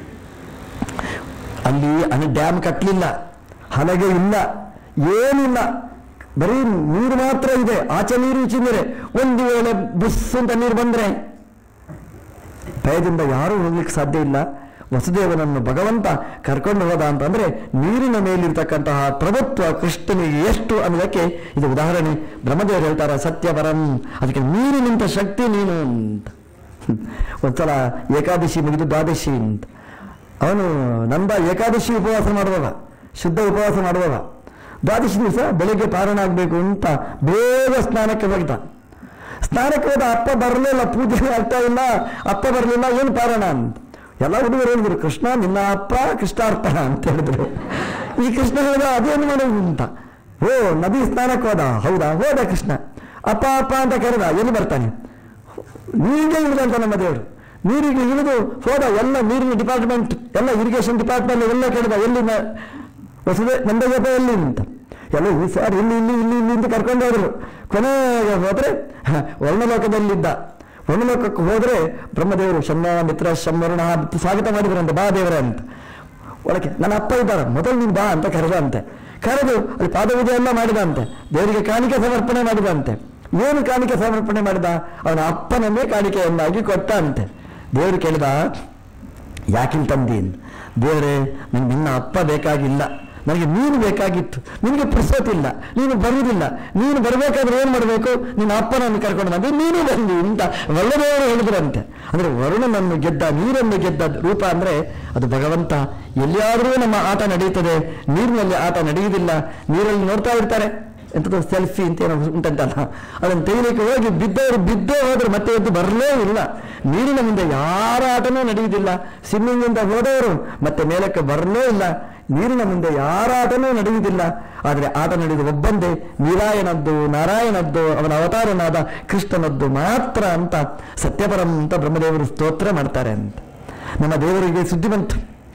ಅಲ್ಲಿ ಅಲ್ಲಿ ಡ್ಯಾಮ್ ಕಟ್ಟಲಿಲ್ಲ, ಹಲಗೆ ಇಲ್ಲ, ಏನಿಲ್ಲ, ಬರೀ ನೀರು ಮಾತ್ರ ಇದೆ. ಆಚೆ ನೀರು ಈಚೆ ನೀರೆ. ಒಂದು ವೇಳೆ ಬುಸ್ ಅಂತ ನೀರು ಬಂದ್ರೆ ಭಯದಿಂದ ಯಾರೂ ಹೋಗ್ಲಿಕ್ಕೆ ಸಾಧ್ಯ ಇಲ್ಲ. ವಸುದೇವನನ್ನು ಭಗವಂತ ಕರ್ಕೊಂಡು ಹೋದ ಅಂತಂದ್ರೆ ನೀರಿನ ಮೇಲಿರ್ತಕ್ಕಂತಹ ಪ್ರಭುತ್ವ ಕೃಷ್ಣನಿಗೆ ಎಷ್ಟು ಅನ್ನೋದಕ್ಕೆ ಇದು ಉದಾಹರಣೆ. ಬ್ರಹ್ಮದೇವರು ಹೇಳ್ತಾರೆ ಸತ್ಯಪರಂ, ಅದಕ್ಕೆ ನೀರಿನಿಂತ ಶಕ್ತಿ ನೀನು ಅಂತ. ಒಂದ್ಸಲ ಏಕಾದಶಿ ಮುಗಿದು ದ್ವಾದಶಿ ಅಂತ, ಅವನು ನಂದ ಏಕಾದಶಿ ಉಪವಾಸ ಮಾಡುವಾಗ, ಶುದ್ಧ ಉಪವಾಸ ಮಾಡುವಾಗ, ದ್ವಾದಶಿ ದಿವಸ ಬೆಳಿಗ್ಗೆ ಪಾರಾಯಣ ಆಗಬೇಕು ಅಂತ ಬೇಗ ಸ್ನಾನಕ್ಕೆ ಹೋಗಿದ್ದ. ಸ್ನಾನಕ್ಕೆ ಹೋದ, ಅಪ್ಪ ಬರಲಿಲ್ಲ, ಪೂಜೆ ಆಗ್ತಾ ಇಲ್ಲ, ಅಪ್ಪ ಬರಲಿಲ್ಲ, ಏನು ಪಾರಾಯಣ ಅಂತ. ಎಲ್ಲ ಹುಡುಗರು ಹೇಳಿದ್ರು, ಕೃಷ್ಣ ನಿನ್ನ ಅಪ್ಪ ಕೃಷ್ಣಾರ್ಪಣ ಅಂತ ಹೇಳಿದ್ರು. ಈ ಕೃಷ್ಣ ಹೇಳಿದ ಅದೇನು ಮಾಡೋದು ಅಂತ. ಓ ನದಿ ಸ್ನಾನಕ್ಕೆ ಹೋದ, ಹೌದಾ, ಹೋದ ಕೃಷ್ಣ. ಅಪ್ಪ ಅಪ್ಪ ಅಂತ ಕರೆದ, ಎಲ್ಲಿ ಬರ್ತಾನೆ? ನೀರಿಗೆ ಇಳಿದಂತ ನಮ್ಮ ದೇವರು. ನೀರಿಗೆ ಇಳಿದು ಹೋದ, ಎಲ್ಲ ನೀರಿನ ಡಿಪಾರ್ಟ್ಮೆಂಟ್, ಎಲ್ಲ ಇರಿಗೇಷನ್ ಡಿಪಾರ್ಟ್ಮೆಂಟ್ ಎಲ್ಲ ಕೇಳಿದ, ಎಲ್ಲಿ ವಸುದೇ ನಂದಗಪ್ಪ ಎಲ್ಲಿ ಅಂತ. ಎಲ್ಲ ಈ ಸಾರಿ ಇಲ್ಲಿ ಇಲ್ಲಿ ಇಲ್ಲಿ ಇಲ್ಲಿ ಅಂತ ಕರ್ಕೊಂಡು ಹೋದ್ರು. ಕೊನೆಗೆ ಹೋದರೆ ವರ್ಣಲೋಕದಲ್ಲಿದ್ದ. ವರ್ಣಲೋಕಕ್ಕೆ ಹೋದರೆ ಬ್ರಹ್ಮದೇವರು ಶಮ್ಮ ಮಿತ್ರ ಶಂವರ್ಣ ಸ್ವಾಗತ ಮಾಡಿದ್ರಂತೆ, ಬಾ ದೇವರೇ ಅಂತ. ಒಳಗೆ ನನ್ನ ಅಪ್ಪ ಇದ್ದಾರೆ, ಮೊದಲು ನೀನು ಬಾ ಅಂತ ಕರೆದ ಅಂತೆ. ಕರೆದು ಅಲ್ಲಿ ಪಾದಪೂಜೆ ಎಲ್ಲ ಮಾಡಿದಂತೆ, ದೇವರಿಗೆ ಕಾಣಿಕೆ ಸಮರ್ಪಣೆ ಮಾಡಿದಂತೆ. ಏನು ಕಾಣಿಕೆ ಸಮರ್ಪಣೆ ಮಾಡಿದ? ಅವನ ಅಪ್ಪನನ್ನೇ ಕಾಣಿಕೆಯನ್ನಾಗಿ ಕೊಟ್ಟ ಅಂತೆ. ದೇವರು ಕೇಳಿದ, ಯಾಕಿಲ್ ತಂದೀನ್? ದೇವರೇ, ನನಗೆ ನಿನ್ನ ಅಪ್ಪ ಬೇಕಾಗಿಲ್ಲ, ನನಗೆ ನೀನು ಬೇಕಾಗಿತ್ತು. ನಿನಗೆ ಪುರ್ಸೋತಿಲ್ಲ, ನೀನು ಬರುವುದಿಲ್ಲ. ನೀನು ಬರಬೇಕಾದ್ರೆ ಏನು ಮಾಡಬೇಕು? ನಿನ್ನ ಅಪ್ಪನನ್ನು ಕರ್ಕೊಂಡು ಬಂದು ನೀನು ಬಂದಿ ಅಂತ ಒಳ್ಳೆದೇವರು ಹೇಳಿದ್ರಂತೆ. ಅಂದರೆ ವರುಣನನ್ನು ಗೆದ್ದ, ನೀರನ್ನು ಗೆದ್ದ ರೂಪ ಅಂದರೆ ಅದು ಭಗವಂತ. ಎಲ್ಲಿಯಾದರೂ ನಮ್ಮ ಆಟ ನಡೆಯುತ್ತದೆ, ನೀರಿನಲ್ಲಿ ಆಟ ನಡೆಯುವುದಿಲ್ಲ. ನೀರಲ್ಲಿ ನೋಡ್ತಾ ಇರ್ತಾರೆ, ಎಂಥದ್ದು ಸೆಲ್ಫಿ ಅಂತ ಏನೋ ಉಂಟಂತಲ್ಲ, ಅದನ್ನು ತೆಗಿಲಿಕ್ಕೆ ಹೋಗಿ ಬಿದ್ದವರು ಬಿದ್ದೇ ಹೋದ್ರೆ ಮತ್ತೆ ಎದ್ದು ಬರಲೇ ಇಲ್ಲ. ನೀರಿನ ಮುಂದೆ ಯಾರ ಆಟನೂ ನಡೆಯುವುದಿಲ್ಲ. ಸ್ವಿಮ್ಮಿಂಗ್ ಅಂತ ಹೋದವರು ಮತ್ತೆ ಮೇಲಕ್ಕೆ ಬರಲೇ ಇಲ್ಲ. ನೀರಿನ ಮುಂದೆ ಯಾರ ಆಟನೂ ನಡೆಯುವುದಿಲ್ಲ. ಆದರೆ ಆಟ ನಡೆಯುವುದು ಒಬ್ಬಂದೇ, ನೀರಾಯಣದ್ದು, ನಾರಾಯಣದ್ದು, ಅವನ ಅವತಾರನಾದ ಕೃಷ್ಣನದ್ದು ಮಾತ್ರ ಅಂತ ಸತ್ಯಪರಂ ಅಂತ ಬ್ರಹ್ಮದೇವರು ಸ್ತೋತ್ರ ಮಾಡ್ತಾರೆ ಅಂತ. ನಮ್ಮ ದೇವರಿಗೆ ಸುದ್ದಿ ಬಂತು,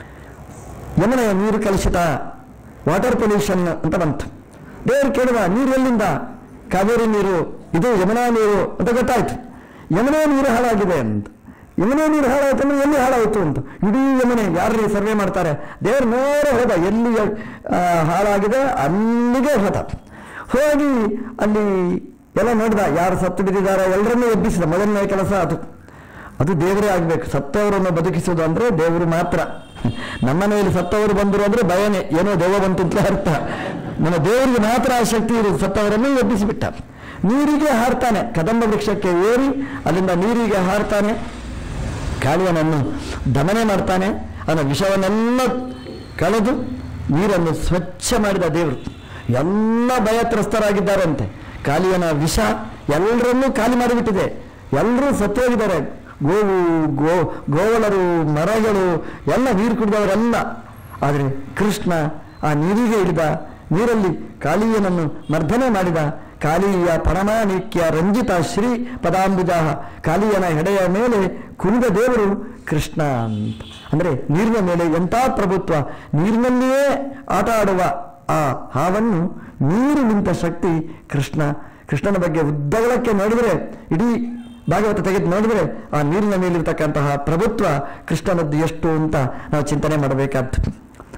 ಯಮುನೆಯ ನೀರು ಕಲುಷಿತ, ವಾಟರ್ ಪೊಲ್ಯೂಷನ್ ಅಂತ ಬಂತು. ದೇವರು ಕೇಳಿದ, ನೀರು ಎಲ್ಲಿಂದ? ಕಾವೇರಿ ನೀರು, ಇದು ಯಮುನಾ ನೀರು ಅಂತ ಗೊತ್ತಾಯ್ತು. ಯಮುನಾ ನೀರು ಹಾಳಾಗಿದೆ ಅಂತ. ಯಮುನಾ ನೀರು ಹಾಳಾಯ್ತು ಅಂದ್ರೆ ಎಲ್ಲಿ ಹಾಳಾಯಿತು ಅಂತ ಇಡೀ ಯಮುನೆ ಯಾರು ಸರ್ವೆ ಮಾಡ್ತಾರೆ. ದೇವರು ನೇರ ಹೋದ, ಎಲ್ಲಿ ಹಾಳಾಗಿದೆ ಅಲ್ಲಿಗೆ ಹೋದ. ಹೋಗಿ ಅಲ್ಲಿ ಎಲ್ಲ ನೋಡಿದ, ಯಾರು ಸತ್ತು ಬಿದ್ದಿದ್ದಾರೆ ಎಲ್ಲರನ್ನೂ ಎಬ್ಬಿಸಿದ. ಮೊದಲನೇ ಕೆಲಸ ಅದು. ಅದು ದೇವರೇ ಆಗಬೇಕು. ಸತ್ತವರನ್ನು ಬದುಕಿಸುವುದು ಅಂದರೆ ದೇವರು ಮಾತ್ರ. ನಮ್ಮ ಮನೆಯಲ್ಲಿ ಸತ್ತವರು ಬಂದರು ಅಂದರೆ ಭಯನೇ, ಏನೋ ದೆವ್ವ ಬಂತು ಅಂತ ಅರ್ಥ. ನಮ್ಮ ದೇವರಿಗೆ ಮಾತ್ರ ಆ ಶಕ್ತಿ ಇರುವುದು. ಸತ್ತವರನ್ನು ಎಬ್ಬಿಸಿಬಿಟ್ಟ. ನೀರಿಗೆ ಹಾರ್ತಾನೆ, ಕದಂಬ ವೃಕ್ಷಕ್ಕೆ ಏರಿ ಅಲ್ಲಿಂದ ನೀರಿಗೆ ಹಾರ್ತಾನೆ, ಕಾಳಿಯನನ್ನು ದಮನೆ ಮಾಡ್ತಾನೆ. ಅವನ ವಿಷವನ್ನೆಲ್ಲ ಕಳೆದು ನೀರನ್ನು ಸ್ವಚ್ಛ ಮಾಡಿದ ದೇವರು. ಎಲ್ಲ ಭಯತ್ರಸ್ತರಾಗಿದ್ದಾರಂತೆ. ಕಾಳಿಯನ ವಿಷ ಎಲ್ಲರನ್ನೂ ಖಾಲಿ ಮಾಡಿಬಿಟ್ಟಿದೆ, ಎಲ್ಲರೂ ಸತ್ತೋಗಿದ್ದಾರೆ. ಗೋವು, ಗೋ ಗೋವಳರು, ಮರಗಳು ಎಲ್ಲ ನೀರು ಕುಡಿದವರೆಲ್ಲ. ಆದರೆ ಕೃಷ್ಣ ಆ ನೀರಿಗೆ ಇಳಿದ, ನೀರಲ್ಲಿ ಕಾಳಿಯನನ್ನು ಮರ್ದನೆ ಮಾಡಿದ. ಕಾಳಿಯ ಪರಮಾಣಿಕ್ಯ ರಂಜಿತ ಶ್ರೀ ಪದಾಂಬುಜ, ಕಾಳಿಯನ ಹೆಡೆಯ ಮೇಲೆ ಕುಣಿದ ದೇವರು ಕೃಷ್ಣ ಅಂತ. ಅಂದರೆ ನೀರಿನ ಮೇಲೆ ಎಂಥ ಪ್ರಭುತ್ವ! ನೀರಿನಲ್ಲಿಯೇ ಆಟ ಆಡುವ ಆ ಹಾವನ್ನು ನೀರು ನಿಂತ ಶಕ್ತಿ ಕೃಷ್ಣ. ಕೃಷ್ಣನ ಬಗ್ಗೆ ಉದ್ದಗಳಕ್ಕೆ ನೋಡಿದರೆ, ಇಡೀ ಭಾಗವತ ತೆಗೆದು ನೋಡಿದರೆ ಆ ನೀರಿನ ಮೇಲಿರ್ತಕ್ಕಂತಹ ಪ್ರಭುತ್ವ ಕೃಷ್ಣನದ್ದು ಎಷ್ಟು ಅಂತ ನಾವು ಚಿಂತನೆ ಮಾಡಬೇಕಾದ್ದು.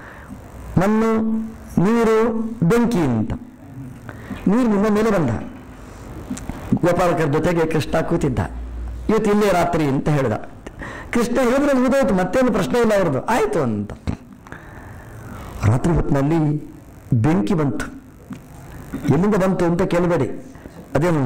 ಮಣ್ಣು, ನೀರು, ಬೆಂಕಿ ಅಂತ. ನೀರು ನಿಮ್ಮ ಮೇಲೆ ಬಂದ. ಗೋಪಾಲಕರ ಜೊತೆಗೆ ಕೃಷ್ಣ ಕೂತಿದ್ದ. ಇವತ್ತು ಇಲ್ಲೇ ರಾತ್ರಿ ಅಂತ ಹೇಳಿದ. ಕೃಷ್ಣ ಹೇಳಿದ್ರೆ ಮುಗಿದೋಯ್ತು, ಮತ್ತೇನು ಪ್ರಶ್ನೆ ಇಲ್ಲ ಅವ್ರದ್ದು, ಆಯ್ತು ಅಂತ. ರಾತ್ರಿ ಹೊತ್ತಿನಲ್ಲಿ ಬೆಂಕಿ ಬಂತು. ಎಲ್ಲಿಂದ ಬಂತು ಅಂತ ಕೇಳಬೇಡಿ, ಅದೇನು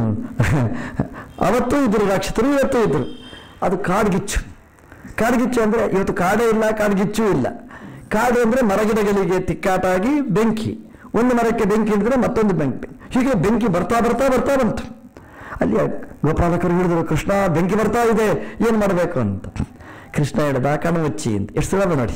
ಅವತ್ತೂ ಇದ್ರು ರಾಕ್ಷಸರು, ಇವತ್ತೂ ಇದ್ರು. ಅದು ಕಾಡ್ಗಿಚ್ಚು. ಕಾಡ್ಗಿಚ್ಚು ಅಂದರೆ ಇವತ್ತು ಕಾಡೇ ಇಲ್ಲ, ಕಾಡ್ಗಿಚ್ಚೂ ಇಲ್ಲ. ಕಾಡು ಅಂದರೆ ಮರಗಿಡಗಳಿಗೆ ತಿಕ್ಕಾಟಾಗಿ ಬೆಂಕಿ. ಒಂದು ಮರಕ್ಕೆ ಬೆಂಕಿ ಹಿಡಿದ್ರೆ ಮತ್ತೊಂದು ಬೆಂಕಿ, ಹೀಗೆ ಬೆಂಕಿ ಬರ್ತಾ ಬರ್ತಾ ಬರ್ತಾ ಬಂತು. ಅಲ್ಲಿ ಗೋಪಾಲಕರು ಹಿಡಿದ್ರು, ಕೃಷ್ಣ ಬೆಂಕಿ ಬರ್ತಾ ಇದೆ, ಏನು ಮಾಡಬೇಕು ಅಂತ. ಕೃಷ್ಣ ಹೇಳಿದ, ಕಣ್ಣು ಮುಚ್ಚಿ ಅಂತ. ಎಷ್ಟು ಸುಲಭ ನೋಡಿ.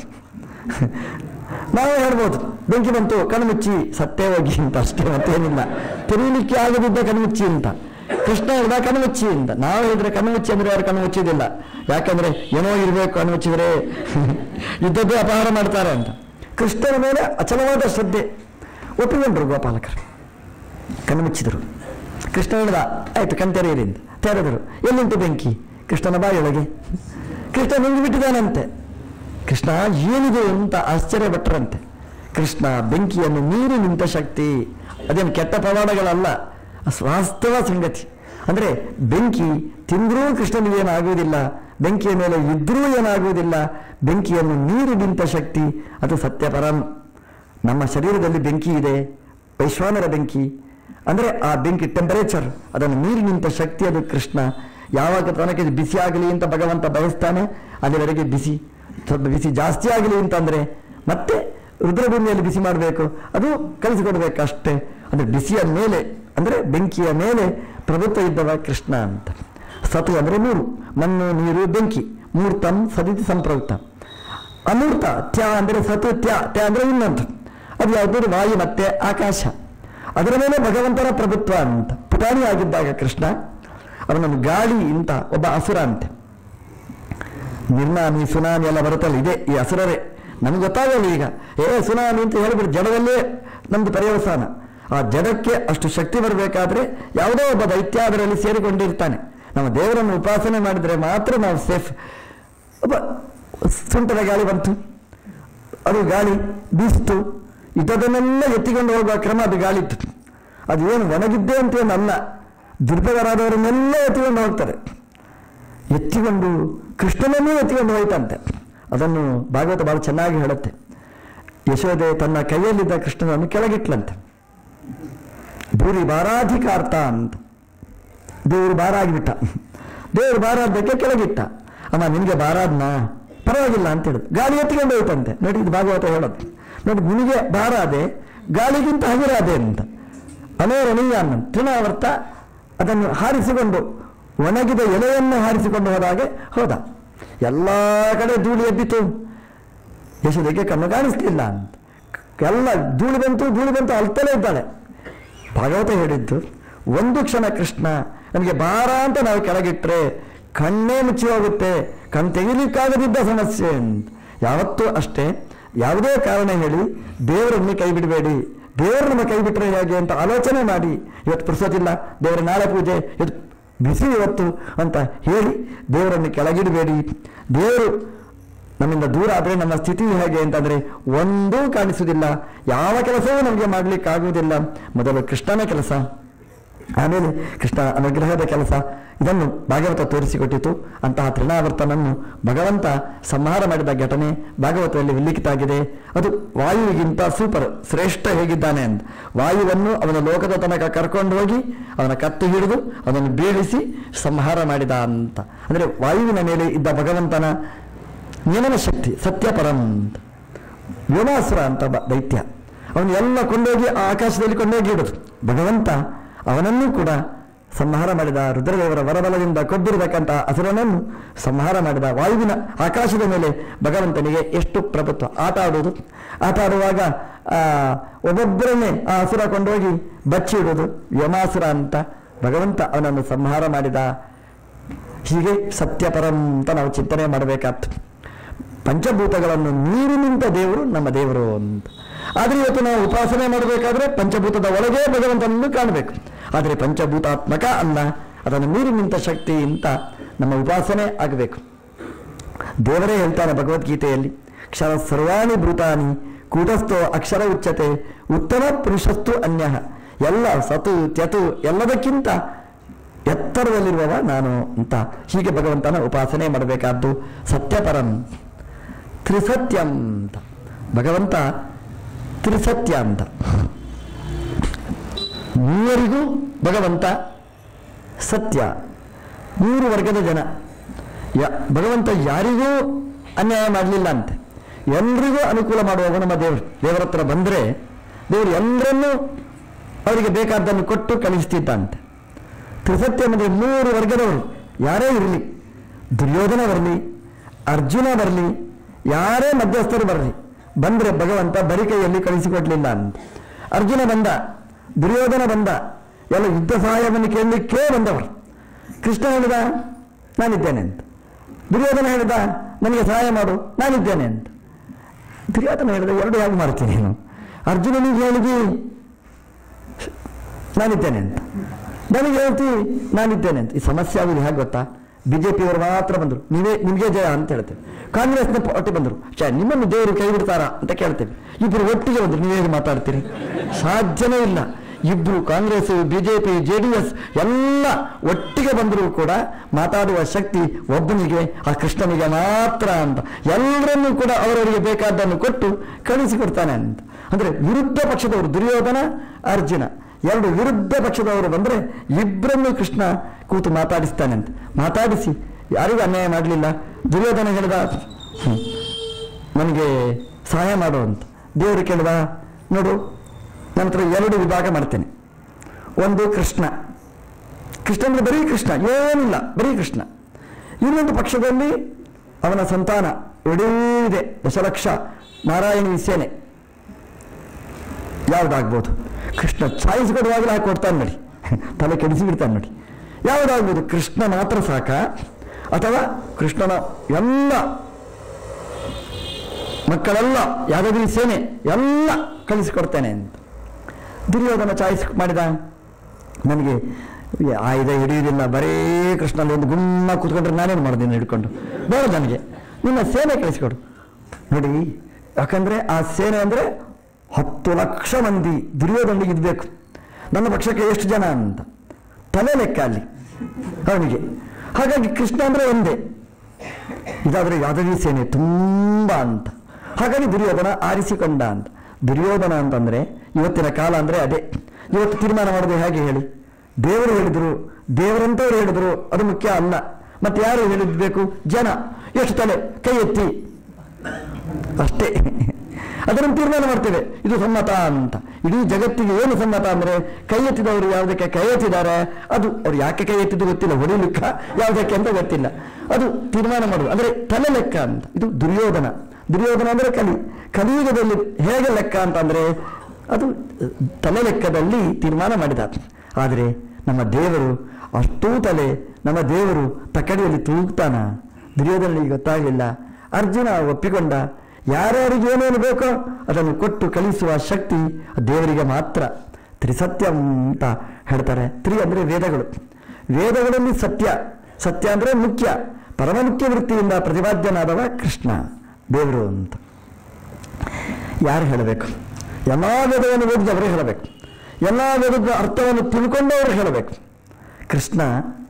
ನಾವೇ ಹೇಳ್ಬೋದು, ಬೆಂಕಿ ಬಂತು ಕಣ್ಣು ಮುಚ್ಚಿ ಸತ್ತೇ ಹೋಗಿ ಅಂತ, ಅಷ್ಟೇ, ಮತ್ತೇನಿಲ್ಲ. ತೆರೀಲಿಕ್ಕೆ ಆಗದಿದ್ದ ಕಣ್ಣು ಮುಚ್ಚಿ ಅಂತ. ಕೃಷ್ಣ ಹೇಳಿದ ಕಣ್ಣು ಮುಚ್ಚಿ ಅಂತ. ನಾವು ಹೇಳಿದ್ರೆ ಕಣ್ಣು ಮುಚ್ಚಿ ಅಂದ್ರೆ ಯಾರು ಕಣ್ಣು ಮುಚ್ಚಿದಿಲ್ಲ. ಯಾಕಂದ್ರೆ ಏನೋ ಇರಬೇಕು, ಕಣ್ಣು ಮುಚ್ಚಿದ್ರೆ ಇದ್ದದ್ದೇ ಅಪಹಾರ ಮಾಡ್ತಾರೆ ಅಂತ. ಕೃಷ್ಣನ ಮೇಲೆ ಅಚಲವಾದ ಶ್ರದ್ಧೆ. ಒಪ್ಪಿಕೊಂಡ್ರು ಗೋಪಾಲಕರು, ಕಣ್ಣು ಮುಚ್ಚಿದರು. ಕೃಷ್ಣ ಹೇಳಿದ, ಆಯ್ತು ಕಣ್ ತೆರೆಯಿರಿ ಅಂತ. ತೆರೆದರು. ಎಲ್ಲಿಂಟು ಬೆಂಕಿ? ಕೃಷ್ಣನ ಬಾಯೊಳಗೆ. ಕೃಷ್ಣ ನುಂಗಿ ಬಿಟ್ಟಿದ್ದಾನಂತೆ. ಕೃಷ್ಣ ಏನಿದೆ ಅಂತ ಆಶ್ಚರ್ಯಪಟ್ಟರಂತೆ. ಕೃಷ್ಣ ಬೆಂಕಿಯನ್ನು ನೀರು ನಿಂತ ಶಕ್ತಿ. ಅದೇನು ಕೆಟ್ಟ ಪವಾಡಗಳಲ್ಲ, ವಾಸ್ತವ ಸಂಗತಿ. ಅಂದರೆ ಬೆಂಕಿ ತಿಂದ್ರೂ ಕೃಷ್ಣನಿಗೆ ಏನಾಗುವುದಿಲ್ಲ, ಬೆಂಕಿಯ ಮೇಲೆ ಇದ್ರೂ ಏನಾಗುವುದಿಲ್ಲ. ಬೆಂಕಿಯನ್ನು ನೀರು ನಿಂತ ಶಕ್ತಿ ಅದು ಸತ್ಯಪರಂ. ನಮ್ಮ ಶರೀರದಲ್ಲಿ ಬೆಂಕಿ ಇದೆ, ವೈಶ್ವಾನರ ಬೆಂಕಿ. ಅಂದರೆ ಆ ಬೆಂಕಿ ಟೆಂಪರೇಚರ್, ಅದನ್ನು ನೀರು ನಿಂತ ಶಕ್ತಿ ಅದು ಕೃಷ್ಣ. ಯಾವಾಗ ತನಕ ಬಿಸಿ ಆಗಲಿ ಅಂತ ಭಗವಂತ ಬಯಸ್ತಾನೆ, ಅಲ್ಲಿವರೆಗೆ ಬಿಸಿ. ಸ್ವಲ್ಪ ಬಿಸಿ ಜಾಸ್ತಿ ಆಗಲಿ ಅಂತಂದರೆ ಮತ್ತೆ ರುದ್ರಭೂಮಿಯಲ್ಲಿ ಬಿಸಿ ಮಾಡಬೇಕು, ಅದು ಕಲಿಸಿಕೊಡ್ಬೇಕು ಅಷ್ಟೇ. ಅಂದರೆ ಬಿಸಿಯ ಮೇಲೆ, ಅಂದರೆ ಬೆಂಕಿಯ ಮೇಲೆ ಪ್ರಭುತ್ವ ಇದ್ದವ ಕೃಷ್ಣ ಅಂತ. ಸತು ಅಂದರೆ ಮೂರು, ಮಣ್ಣು, ನೀರು, ಬೆಂಕಿ. ಮೂರ್ತಂ ಸದಿತಿ ಸಂಪ್ರವೃತ್ತ. ಅಮೂರ್ತ ತ್ಯ ಅಂದರೆ ಸತು, ತ್ಯ ತ್ಯ ಅಂದರೆ ಇನ್ನೊಂದು. ಅದು ಯಾವುದು? ವಾಯು ಮತ್ತೆ ಆಕಾಶ. ಅದರ ಮೇಲೆ ಭಗವಂತನ ಪ್ರಭುತ್ವ ಅಂತ. ಪುಟಾಣಿ ಆಗಿದ್ದಾಗ ಕೃಷ್ಣ, ಅವನನ್ನು ಗಾಳಿ ಅಂತ ಒಬ್ಬ ಅಸುರ ಅಂತೆ. ನಿರ್ನಾಮಿ, ಸುನಾಮಿ ಎಲ್ಲ ಬರುತ್ತಲ್ಲ, ಇದೆ ಈ ಅಸುರರೇ. ನಮ್ಗೆ ಗೊತ್ತಾಗಲ್ಲ ಈಗ. ಏ ಸುನಾಮಿ ಅಂತ ಹೇಳಿಬಿಟ್ಟು ಜಡದಲ್ಲೇ ನಮ್ದು ಪರ್ಯವಸಾನ. ಆ ಜಡಕ್ಕೆ ಅಷ್ಟು ಶಕ್ತಿ ಬರಬೇಕಾದ್ರೆ ಯಾವುದೋ ಒಬ್ಬ ದೈತ್ಯ ಅದರಲ್ಲಿ ಸೇರಿಕೊಂಡಿರ್ತಾನೆ. ನಮ್ಮ ದೇವರನ್ನು ಉಪಾಸನೆ ಮಾಡಿದರೆ ಮಾತ್ರ ನಾವು ಸೇಫ್. ಒಬ್ಬ ಸುಂಟದ ಗಾಳಿ ಬಂತು, ಅದು ಗಾಳಿ ಬೀಸ್ತು, ಇದನ್ನೆಲ್ಲ ಎತ್ತಿಕೊಂಡು ಹೋಗುವ ಕ್ರಮ ಅದು ಗಾಳಿತ್ತು. ಅದು ಏನು ಒಣಗಿದ್ದೆ ಅಂತೇನಲ್ಲ, ದುರ್ಬಲರಾದವರನ್ನೆಲ್ಲ ಎತ್ತಿಕೊಂಡು ಹೋಗ್ತಾರೆ. ಎತ್ತಿಕೊಂಡು ಕೃಷ್ಣನನ್ನೂ ಎತ್ತಿಕೊಂಡು ಹೋಯ್ತಂತೆ. ಅದನ್ನು ಭಾಗವತ ಬಹಳ ಚೆನ್ನಾಗಿ ಹೇಳುತ್ತೆ. ಯಶೋದೆ ತನ್ನ ಕೈಯಲ್ಲಿದ್ದ ಕೃಷ್ಣನನ್ನು ಕೆಳಗಿಟ್ಲಂತೆ. ಭೂರಿ ಭಾರಾಧಿಕಾರ್ಥ ಅಂತ, ದೇವರು ಭಾರ ಆಗಿಬಿಟ್ಟ. ದೇವರು ಭಾರ ಆದ್ದಕ್ಕೆ ಕೆಳಗಿಟ್ಟ. ಅಮ್ಮ ನಿನಗೆ ಭಾರ ಆದ್ನಾ, ಪರವಾಗಿಲ್ಲ ಅಂತ ಹೇಳುದು. ಗಾಳಿ ಎತ್ತಿಕೊಂಡು ಹೋಯ್ತಂತೆ. ನೋಡಿ, ಇದು ಭಾಗವತ ಹೇಳೋದು. ನೋಡಿ, ನಿನಗೆ ಭಾರ ಅದೇ, ಗಾಳಿಗಿಂತ ಹಗುರಾದೆ ಅಂತ. ಅನೇರಣೀಯ ಅನ್ನ ತೃಣಾವರ್ತ ಅದನ್ನು ಹಾರಿಸಿಕೊಂಡು, ಒಣಗಿದ ಎಲೆಯನ್ನು ಹಾರಿಸಿಕೊಂಡು ಹೋದಾಗೆ ಹೋದ. ಎಲ್ಲ ಕಡೆ ಧೂಳಿ ಎಬ್ಬಿತು. ಯಶೋದೆಗೆ ಕಣ್ಣು ಕಾಣಿಸ್ಲಿಲ್ಲ ಅಂತ. ಎಲ್ಲ ಧೂಳಿ ಬಂತು ಧೂಳಿ ಬಂತು ಅಳ್ತಲೇ ಇದ್ದಾಳೆ. ಭಾಗವತ ಹೇಳಿದ್ದು, ಒಂದು ಕ್ಷಣ ಕೃಷ್ಣ ನಮಗೆ ಭಾರ ಅಂತ ನಾವು ಕೆಳಗಿಟ್ರೆ ಕಣ್ಣೇ ಮುಚ್ಚಿ ಹೋಗುತ್ತೆ, ಕಣ್ ತೆಗಿಲಿಕ್ಕಾಗದಿದ್ದ ಸಮಸ್ಯೆ ಅಂತ. ಯಾವತ್ತೂ ಅಷ್ಟೇ, ಯಾವುದೇ ಕಾರಣ ಹೇಳಿ ದೇವರನ್ನು ಕೈ ಬಿಡಬೇಡಿ. ದೇವರು ನಮ್ಮ ಕೈ ಬಿಟ್ಟರೆ ಹೇಗೆ ಅಂತ ಆಲೋಚನೆ ಮಾಡಿ, ಇವತ್ತು ಪುರ್ಸೋದಿಲ್ಲ, ದೇವರ ನಾಳೆ ಪೂಜೆ, ಇವತ್ತು ಬಿಸಿ ಇವತ್ತು ಅಂತ ಹೇಳಿ ದೇವರನ್ನು ಕೆಳಗಿಡಬೇಡಿ. ದೇವರು ನಮ್ಮಿಂದ ದೂರ ಆದರೆ ನಮ್ಮ ಸ್ಥಿತಿ ಹೇಗೆ ಅಂತಂದರೆ ಒಂದೂ ಕಾಣಿಸುವುದಿಲ್ಲ, ಯಾವ ಕೆಲಸವೂ ನಮಗೆ ಮಾಡಲಿಕ್ಕಾಗುವುದಿಲ್ಲ. ಮೊದಲು ಕೃಷ್ಣನ ಕೆಲಸ, ಆಮೇಲೆ ಕೃಷ್ಣ ಅನುಗ್ರಹದ ಕೆಲಸ. ಇದನ್ನು ಭಾಗವತ ತೋರಿಸಿಕೊಟ್ಟಿತು. ಅಂತಹ ತೃಣಾವರ್ತನನ್ನು ಭಗವಂತ ಸಂಹಾರ ಮಾಡಿದ ಘಟನೆ ಭಾಗವತದಲ್ಲಿ ಉಲ್ಲೇಖಿತ ಆಗಿದೆ. ಅದು ವಾಯುವಿಗಿಂತ ಸೂಪರ್ ಶ್ರೇಷ್ಠ ಹೇಗಿದ್ದಾನೆ ಅಂತ. ವಾಯುವನ್ನು ಅವನ ಲೋಕದ ತನಕ ಕರ್ಕೊಂಡು ಹೋಗಿ ಅವನ ಕತ್ತು ಹಿಡಿದು ಅದನ್ನು ಬೀಳಿಸಿ ಸಂಹಾರ ಮಾಡಿದ ಅಂತ. ಅಂದರೆ ವಾಯುವಿನ ಮೇಲೆ ಇದ್ದ ಭಗವಂತನ ನಿಯಮನ ಶಕ್ತಿ ಸತ್ಯಪರಂ ಅಂತ. ವ್ಯೋಮಾಸುರ ಅಂತ ದೈತ್ಯ, ಅವನು ಎಲ್ಲ ಕೊಂಡೋಗಿ ಆ ಆಕಾಶದಲ್ಲಿ ಕೊಂಡೋಗಿ ಇಡೋದು. ಭಗವಂತ ಅವನನ್ನೂ ಕೂಡ ಸಂಹಾರ ಮಾಡಿದ. ರುದ್ರದೇವರ ವರಬಲದಿಂದ ಕೊಬ್ಬಿರತಕ್ಕಂಥ ಅಸುರನನ್ನು ಸಂಹಾರ ಮಾಡಿದ. ವಾಯುವಿನ ಆಕಾಶದ ಮೇಲೆ ಭಗವಂತನಿಗೆ ಎಷ್ಟು ಪ್ರಭುತ್ವ. ಆಟ ಆಡುವುದು, ಆಟ ಆಡುವಾಗ ಆ ಒಬ್ಬೊಬ್ಬರನ್ನೇ ಆ ಅಸುರ ಕೊಂಡೋಗಿ ಬಚ್ಚಿ ಇಡುವುದು. ವ್ಯೋಮಾಸುರ ಅಂತ ಭಗವಂತ ಅವನನ್ನು ಸಂಹಾರ ಮಾಡಿದ. ಹೀಗೆ ಸತ್ಯಪರಂ ಅಂತ ನಾವು ಚಿಂತನೆ ಮಾಡಬೇಕಾಗ್ತದೆ. ಪಂಚಭೂತಗಳನ್ನು ಮೀರಿ ನಿಂತ ದೇವರು ನಮ್ಮ ದೇವರು ಅಂತ. ಆದರೆ ಇವತ್ತು ನಾವು ಉಪಾಸನೆ ಮಾಡಬೇಕಾದ್ರೆ ಪಂಚಭೂತದ ಒಳಗೆ ಭಗವಂತನನ್ನು ಕಾಣಬೇಕು. ಆದರೆ ಪಂಚಭೂತಾತ್ಮಕ ಅಲ್ಲ, ಅದನ್ನು ಮೀರಿ ನಿಂತ ಶಕ್ತಿ ಅಂತ ನಮ್ಮ ಉಪಾಸನೆ ಆಗಬೇಕು. ದೇವರೇ ಹೇಳ್ತಾನೆ ಭಗವದ್ಗೀತೆಯಲ್ಲಿ, ಕ್ಷರ ಸರ್ವಾಣಿ ಭೂತಾನಿ ಕೂಟಸ್ಥೋ ಅಕ್ಷರ ಉಚ್ಯತೆ ಉತ್ತಮ ಪುರುಷಸ್ತು ಅನ್ಯ. ಎಲ್ಲ ಸತು ತ್ಯತು ಎಲ್ಲದಕ್ಕಿಂತ ಎತ್ತರದಲ್ಲಿರುವವ ನಾನು ಅಂತ. ಹೀಗೆ ಭಗವಂತನ ಉಪಾಸನೆ ಮಾಡಬೇಕಾದ್ದು. ಸತ್ಯಪರಂ ತ್ರಿಸತ್ಯಂ ಅಂತ. ಭಗವಂತ ತ್ರಿಸತ್ಯ ಅಂತ. ಮೂವರಿಗೂ ಭಗವಂತ ಸತ್ಯ. ಮೂರು ವರ್ಗದ ಜನ ಯ ಭಗವಂತ ಯಾರಿಗೂ ಅನ್ಯಾಯ ಮಾಡಲಿಲ್ಲ ಅಂತೆ. ಎಲ್ರಿಗೂ ಅನುಕೂಲ ಮಾಡುವವ ನಮ್ಮ ದೇವರು. ದೇವರ ಹತ್ರ ಬಂದರೆ ದೇವರು ಎಲ್ಲರನ್ನೂ ಅವರಿಗೆ ಬೇಕಾದ್ದನ್ನು ಕೊಟ್ಟು ಕಳಿಸ್ತಿದ್ದಂತೆ. ತ್ರಿಸತ್ಯ ಅಂದರೆ ಮೂರು ವರ್ಗದವರು ಯಾರೇ ಇರಲಿ, ದುರ್ಯೋಧನ ಬರಲಿ, ಅರ್ಜುನ ಬರಲಿ, ಯಾರೇ ಮಧ್ಯಸ್ಥರು ಬರಲಿ, ಬಂದರೆ ಭಗವಂತ ಬರಿ ಕೈಯಲ್ಲಿ ಕಳಿಸಿಕೊಡ್ಲಿಲ್ಲ ಅಂತ. ಅರ್ಜುನ ಬಂದ, ದುರ್ಯೋಧನ ಬಂದ, ಎಲ್ಲ ಯುದ್ಧ ಸಹಾಯವನ್ನು ಕೇಳಲಿಕ್ಕೇ ಬಂದವರು. ಕೃಷ್ಣ ಹೇಳಿದ ನಾನಿದ್ದೇನೆ ಅಂತ. ದುರ್ಯೋಧನ ಹೇಳಿದ ನನಗೆ ಸಹಾಯ ಮಾಡು, ನಾನಿದ್ದೇನೆ ಅಂತ. ದುರ್ಯೋಧನ ಹೇಳಿದ ಎರಡು ಯಾಕೆ ಮಾಡ್ತೀನಿ ನೀನು? ಅರ್ಜುನನಿಗೆ ಹೇಳಿದಿ ನಾನಿದ್ದೇನೆ ಅಂತ, ನನಗೆ ಹೇಳ್ತಿ ನಾನಿದ್ದೇನೆ ಅಂತ. ಈ ಸಮಸ್ಯೆ ಆಗುವುದು ಹೇಗೆ ಗೊತ್ತಾ? ಬಿಜೆಪಿಯವರು ಮಾತ್ರ ಬಂದರು, ನೀವೇ ನಿಮಗೆ ಜಯ ಅಂತ ಹೇಳ್ತೇವೆ. ಕಾಂಗ್ರೆಸ್ನ ಪಾರ್ಟಿ ಬಂದರು, ಚ ನಿಮ್ಮನ್ನು ದೇವರು ಕೈ ಬಿಡ್ತಾರಾ ಅಂತ ಕೇಳ್ತೇವೆ. ಇಬ್ಬರು ಒಟ್ಟಿಗೆ ಬಂದರು, ನೀವೇನು ಮಾತಾಡ್ತೀರಿ? ಸಾಧ್ಯನೇ ಇಲ್ಲ. ಇಬ್ಬರು Congress, BJP, J D S ಎಲ್ಲ ಒಟ್ಟಿಗೆ ಬಂದರೂ ಕೂಡ ಮಾತಾಡುವ ಶಕ್ತಿ ಒಬ್ಬನಿಗೆ, ಆ ಕೃಷ್ಣನಿಗೆ ಮಾತ್ರ ಅಂತ. ಎಲ್ಲರನ್ನೂ ಕೂಡ ಅವರವರಿಗೆ ಬೇಕಾದ್ದನ್ನು ಕೊಟ್ಟು ಕಳಿಸಿಕೊಡ್ತಾನೆ ಅಂತ. ಅಂದರೆ ವಿರುದ್ಧ ಪಕ್ಷದವರು ದುರ್ಯೋಧನ, ಅರ್ಜುನ ಎರಡು ವಿರುದ್ಧ ಪಕ್ಷದವರು ಬಂದರೆ ಇಬ್ಬರನ್ನು ಕೃಷ್ಣ ಕೂತು ಮಾತಾಡಿಸ್ತಾನೆ ಅಂತ. ಮಾತಾಡಿಸಿ ಯಾರಿಗೂ ಅನ್ಯಾಯ ಮಾಡಲಿಲ್ಲ. ದುರ್ಯೋಧನ ಹೇಳಿದ ನನಗೆ ಸಹಾಯ ಮಾಡು ಅಂತ. ದೇವರು ಕೇಳಿದ, ನೋಡು ನಂತರ ಎರಡು ವಿಭಾಗ ಮಾಡ್ತೇನೆ. ಒಂದು ಕೃಷ್ಣ, ಕೃಷ್ಣ ಅಂದರೆ ಬರೀ ಕೃಷ್ಣ, ಏನಿಲ್ಲ ಬರೀ ಕೃಷ್ಣ. ಇನ್ನೊಂದು ಪಕ್ಷದಲ್ಲಿ ಅವನ ಸಂತಾನ ಇಡೀ ಇದೆ, ದಶಲಕ್ಷ ನಾರಾಯಣಿ ಸೇನೆ. ಯಾವುದಾಗ್ಬೋದು? ಕೃಷ್ಣ ಚಾಯ್ಸ್ ಕೊಡುವಾಗಲೇ ಹಾಕಿ ಕೊಡ್ತಾನೆ ನೋಡಿ, ತಲೆ ಕೆಡಿಸಿ ಬಿಡ್ತಾನೆ ನೋಡಿ. ಯಾವುದಾಗ್ಬೋದು? ಕೃಷ್ಣ ಮಾತ್ರ ಸಾಕ, ಅಥವಾ ಕೃಷ್ಣನ ಎಲ್ಲ ಮಕ್ಕಳೆಲ್ಲ ಯಾದಗಿರಿ ಸೇನೆ ಎಲ್ಲ ಕಳಿಸಿಕೊಡ್ತೇನೆ ಅಂತ. ದುರ್ಯೋಧನ ಚಾಯ್ಸ್ ಮಾಡಿದ, ನನಗೆ ಆಯುಧ ಹಿಡಿಯುವುದಿಲ್ಲ, ಬರೇ ಕೃಷ್ಣಲ್ಲಿ ಒಂದು ಗುಮ್ಮ ಕೂತ್ಕೊಂಡ್ರೆ ನಾನೇನು ಮಾಡೋದಿನ್ನು ಹಿಡ್ಕೊಂಡು, ಬೇಡ ನನಗೆ ನಿನ್ನ ಸೇನೆ ಕಳಿಸಿಕೊಡು. ನೋಡಿ, ಯಾಕಂದರೆ ಆ ಸೇನೆ ಅಂದರೆ ಹತ್ತು ಲಕ್ಷ ಮಂದಿ ದುರ್ಯೋಧನಿಗೆ ಇದ್ಬೇಕು, ನನ್ನ ಪಕ್ಷಕ್ಕೆ ಎಷ್ಟು ಜನ ಅಂತ ತಲೆ ಲೆಕ್ಕ ಅಲ್ಲಿ ಅವನಿಗೆ. ಹಾಗಾಗಿ ಕೃಷ್ಣ ಅಂದರೆ ಒಂದೇ, ಇದಾದರೆ ಯಾದವಿ ಸೇನೆ ತುಂಬ ಅಂತ. ಹಾಗಾಗಿ ದುರ್ಯೋಧನ ಆರಿಸಿಕೊಂಡ ಅಂತ. ದುರ್ಯೋಧನ ಅಂತಂದರೆ ಇವತ್ತಿನ ಕಾಲ ಅಂದರೆ ಅದೇ. ಇವತ್ತು ತೀರ್ಮಾನ ಮಾಡೋದು ಹೇಗೆ ಹೇಳಿ? ದೇವರು ಹೇಳಿದರು, ದೇವರಂತವ್ರು ಹೇಳಿದರು, ಅದು ಮುಖ್ಯ ಅಲ್ಲ. ಮತ್ತೆ ಯಾರು ಹೇಳಿದ್ಬೇಕು? ಜನ. ಎಷ್ಟು ತಲೆ ಕೈ ಎತ್ತಿ ಅಷ್ಟೇ, ಅದನ್ನು ತೀರ್ಮಾನ ಮಾಡ್ತೇವೆ ಇದು ಸಮ್ಮತ ಅಂತ. ಇಡೀ ಜಗತ್ತಿಗೆ ಏನು ಸಮ್ಮತ ಅಂದರೆ ಕೈ ಎತ್ತಿದವರು ಯಾವುದಕ್ಕೆ ಕೈ ಎತ್ತಿದ್ದಾರೆ, ಅದು ಅವ್ರು ಯಾಕೆ ಕೈ ಎತ್ತಿದ್ದು ಗೊತ್ತಿಲ್ಲ, ಹೊಡಿಲಿಕ್ಕ ಯಾವುದಕ್ಕೆ ಅಂತ ಗೊತ್ತಿಲ್ಲ, ಅದು ತೀರ್ಮಾನ ಮಾಡೋದು ಅಂದರೆ ತಲೆ ಲೆಕ್ಕ ಅಂತ. ಇದು ದುರ್ಯೋಧನ. ದುರ್ಯೋಧನ ಅಂದರೆ ಕಲಿ. ಕಲಿಯುಗದಲ್ಲಿ ಹೇಗೆ ಲೆಕ್ಕ ಅಂತಂದರೆ ಅದು ತಲೆ ಲೆಕ್ಕದಲ್ಲಿ ತೀರ್ಮಾನ ಮಾಡಿದ. ಆದರೆ ನಮ್ಮ ದೇವರು ಅಷ್ಟೂ ತಲೆ, ನಮ್ಮ ದೇವರು ತಕ್ಕಡಿಯಲ್ಲಿ ತೂಗ್ತಾನ. ದುರ್ಯೋಧನಿಗೆ ಗೊತ್ತಾಗಲಿಲ್ಲ. ಅರ್ಜುನ ಒಪ್ಪಿಕೊಂಡ. ಯಾರ್ಯಾರಿಗೆ ಏನೇನು ಬೇಕೋ ಅದನ್ನು ಕೊಟ್ಟು ಕಲಿಸುವ ಶಕ್ತಿ ದೇವರಿಗೆ ಮಾತ್ರ. ತ್ರಿಸತ್ಯ ಅಂತ ಹೇಳ್ತಾರೆ. ತ್ರಿ ಅಂದರೆ ವೇದಗಳು. ವೇದಗಳಲ್ಲಿ ಸತ್ಯ, ಸತ್ಯ ಅಂದರೆ ಮುಖ್ಯ, ಪರಮಮುಖ್ಯ ವೃತ್ತಿಯಿಂದ ಪ್ರತಿಪಾದ್ಯನಾದವ ಕೃಷ್ಣ ದೇವರು ಅಂತ. ಯಾರು ಹೇಳಬೇಕು? ಎಲ್ಲ ವೇದವನ್ನು ಓದಿದವರು ಹೇಳಬೇಕು, ಎಲ್ಲ ವೇದದ ಅರ್ಥವನ್ನು ತಿಳ್ಕೊಂಡವರು ಹೇಳಬೇಕು. ಕೃಷ್ಣ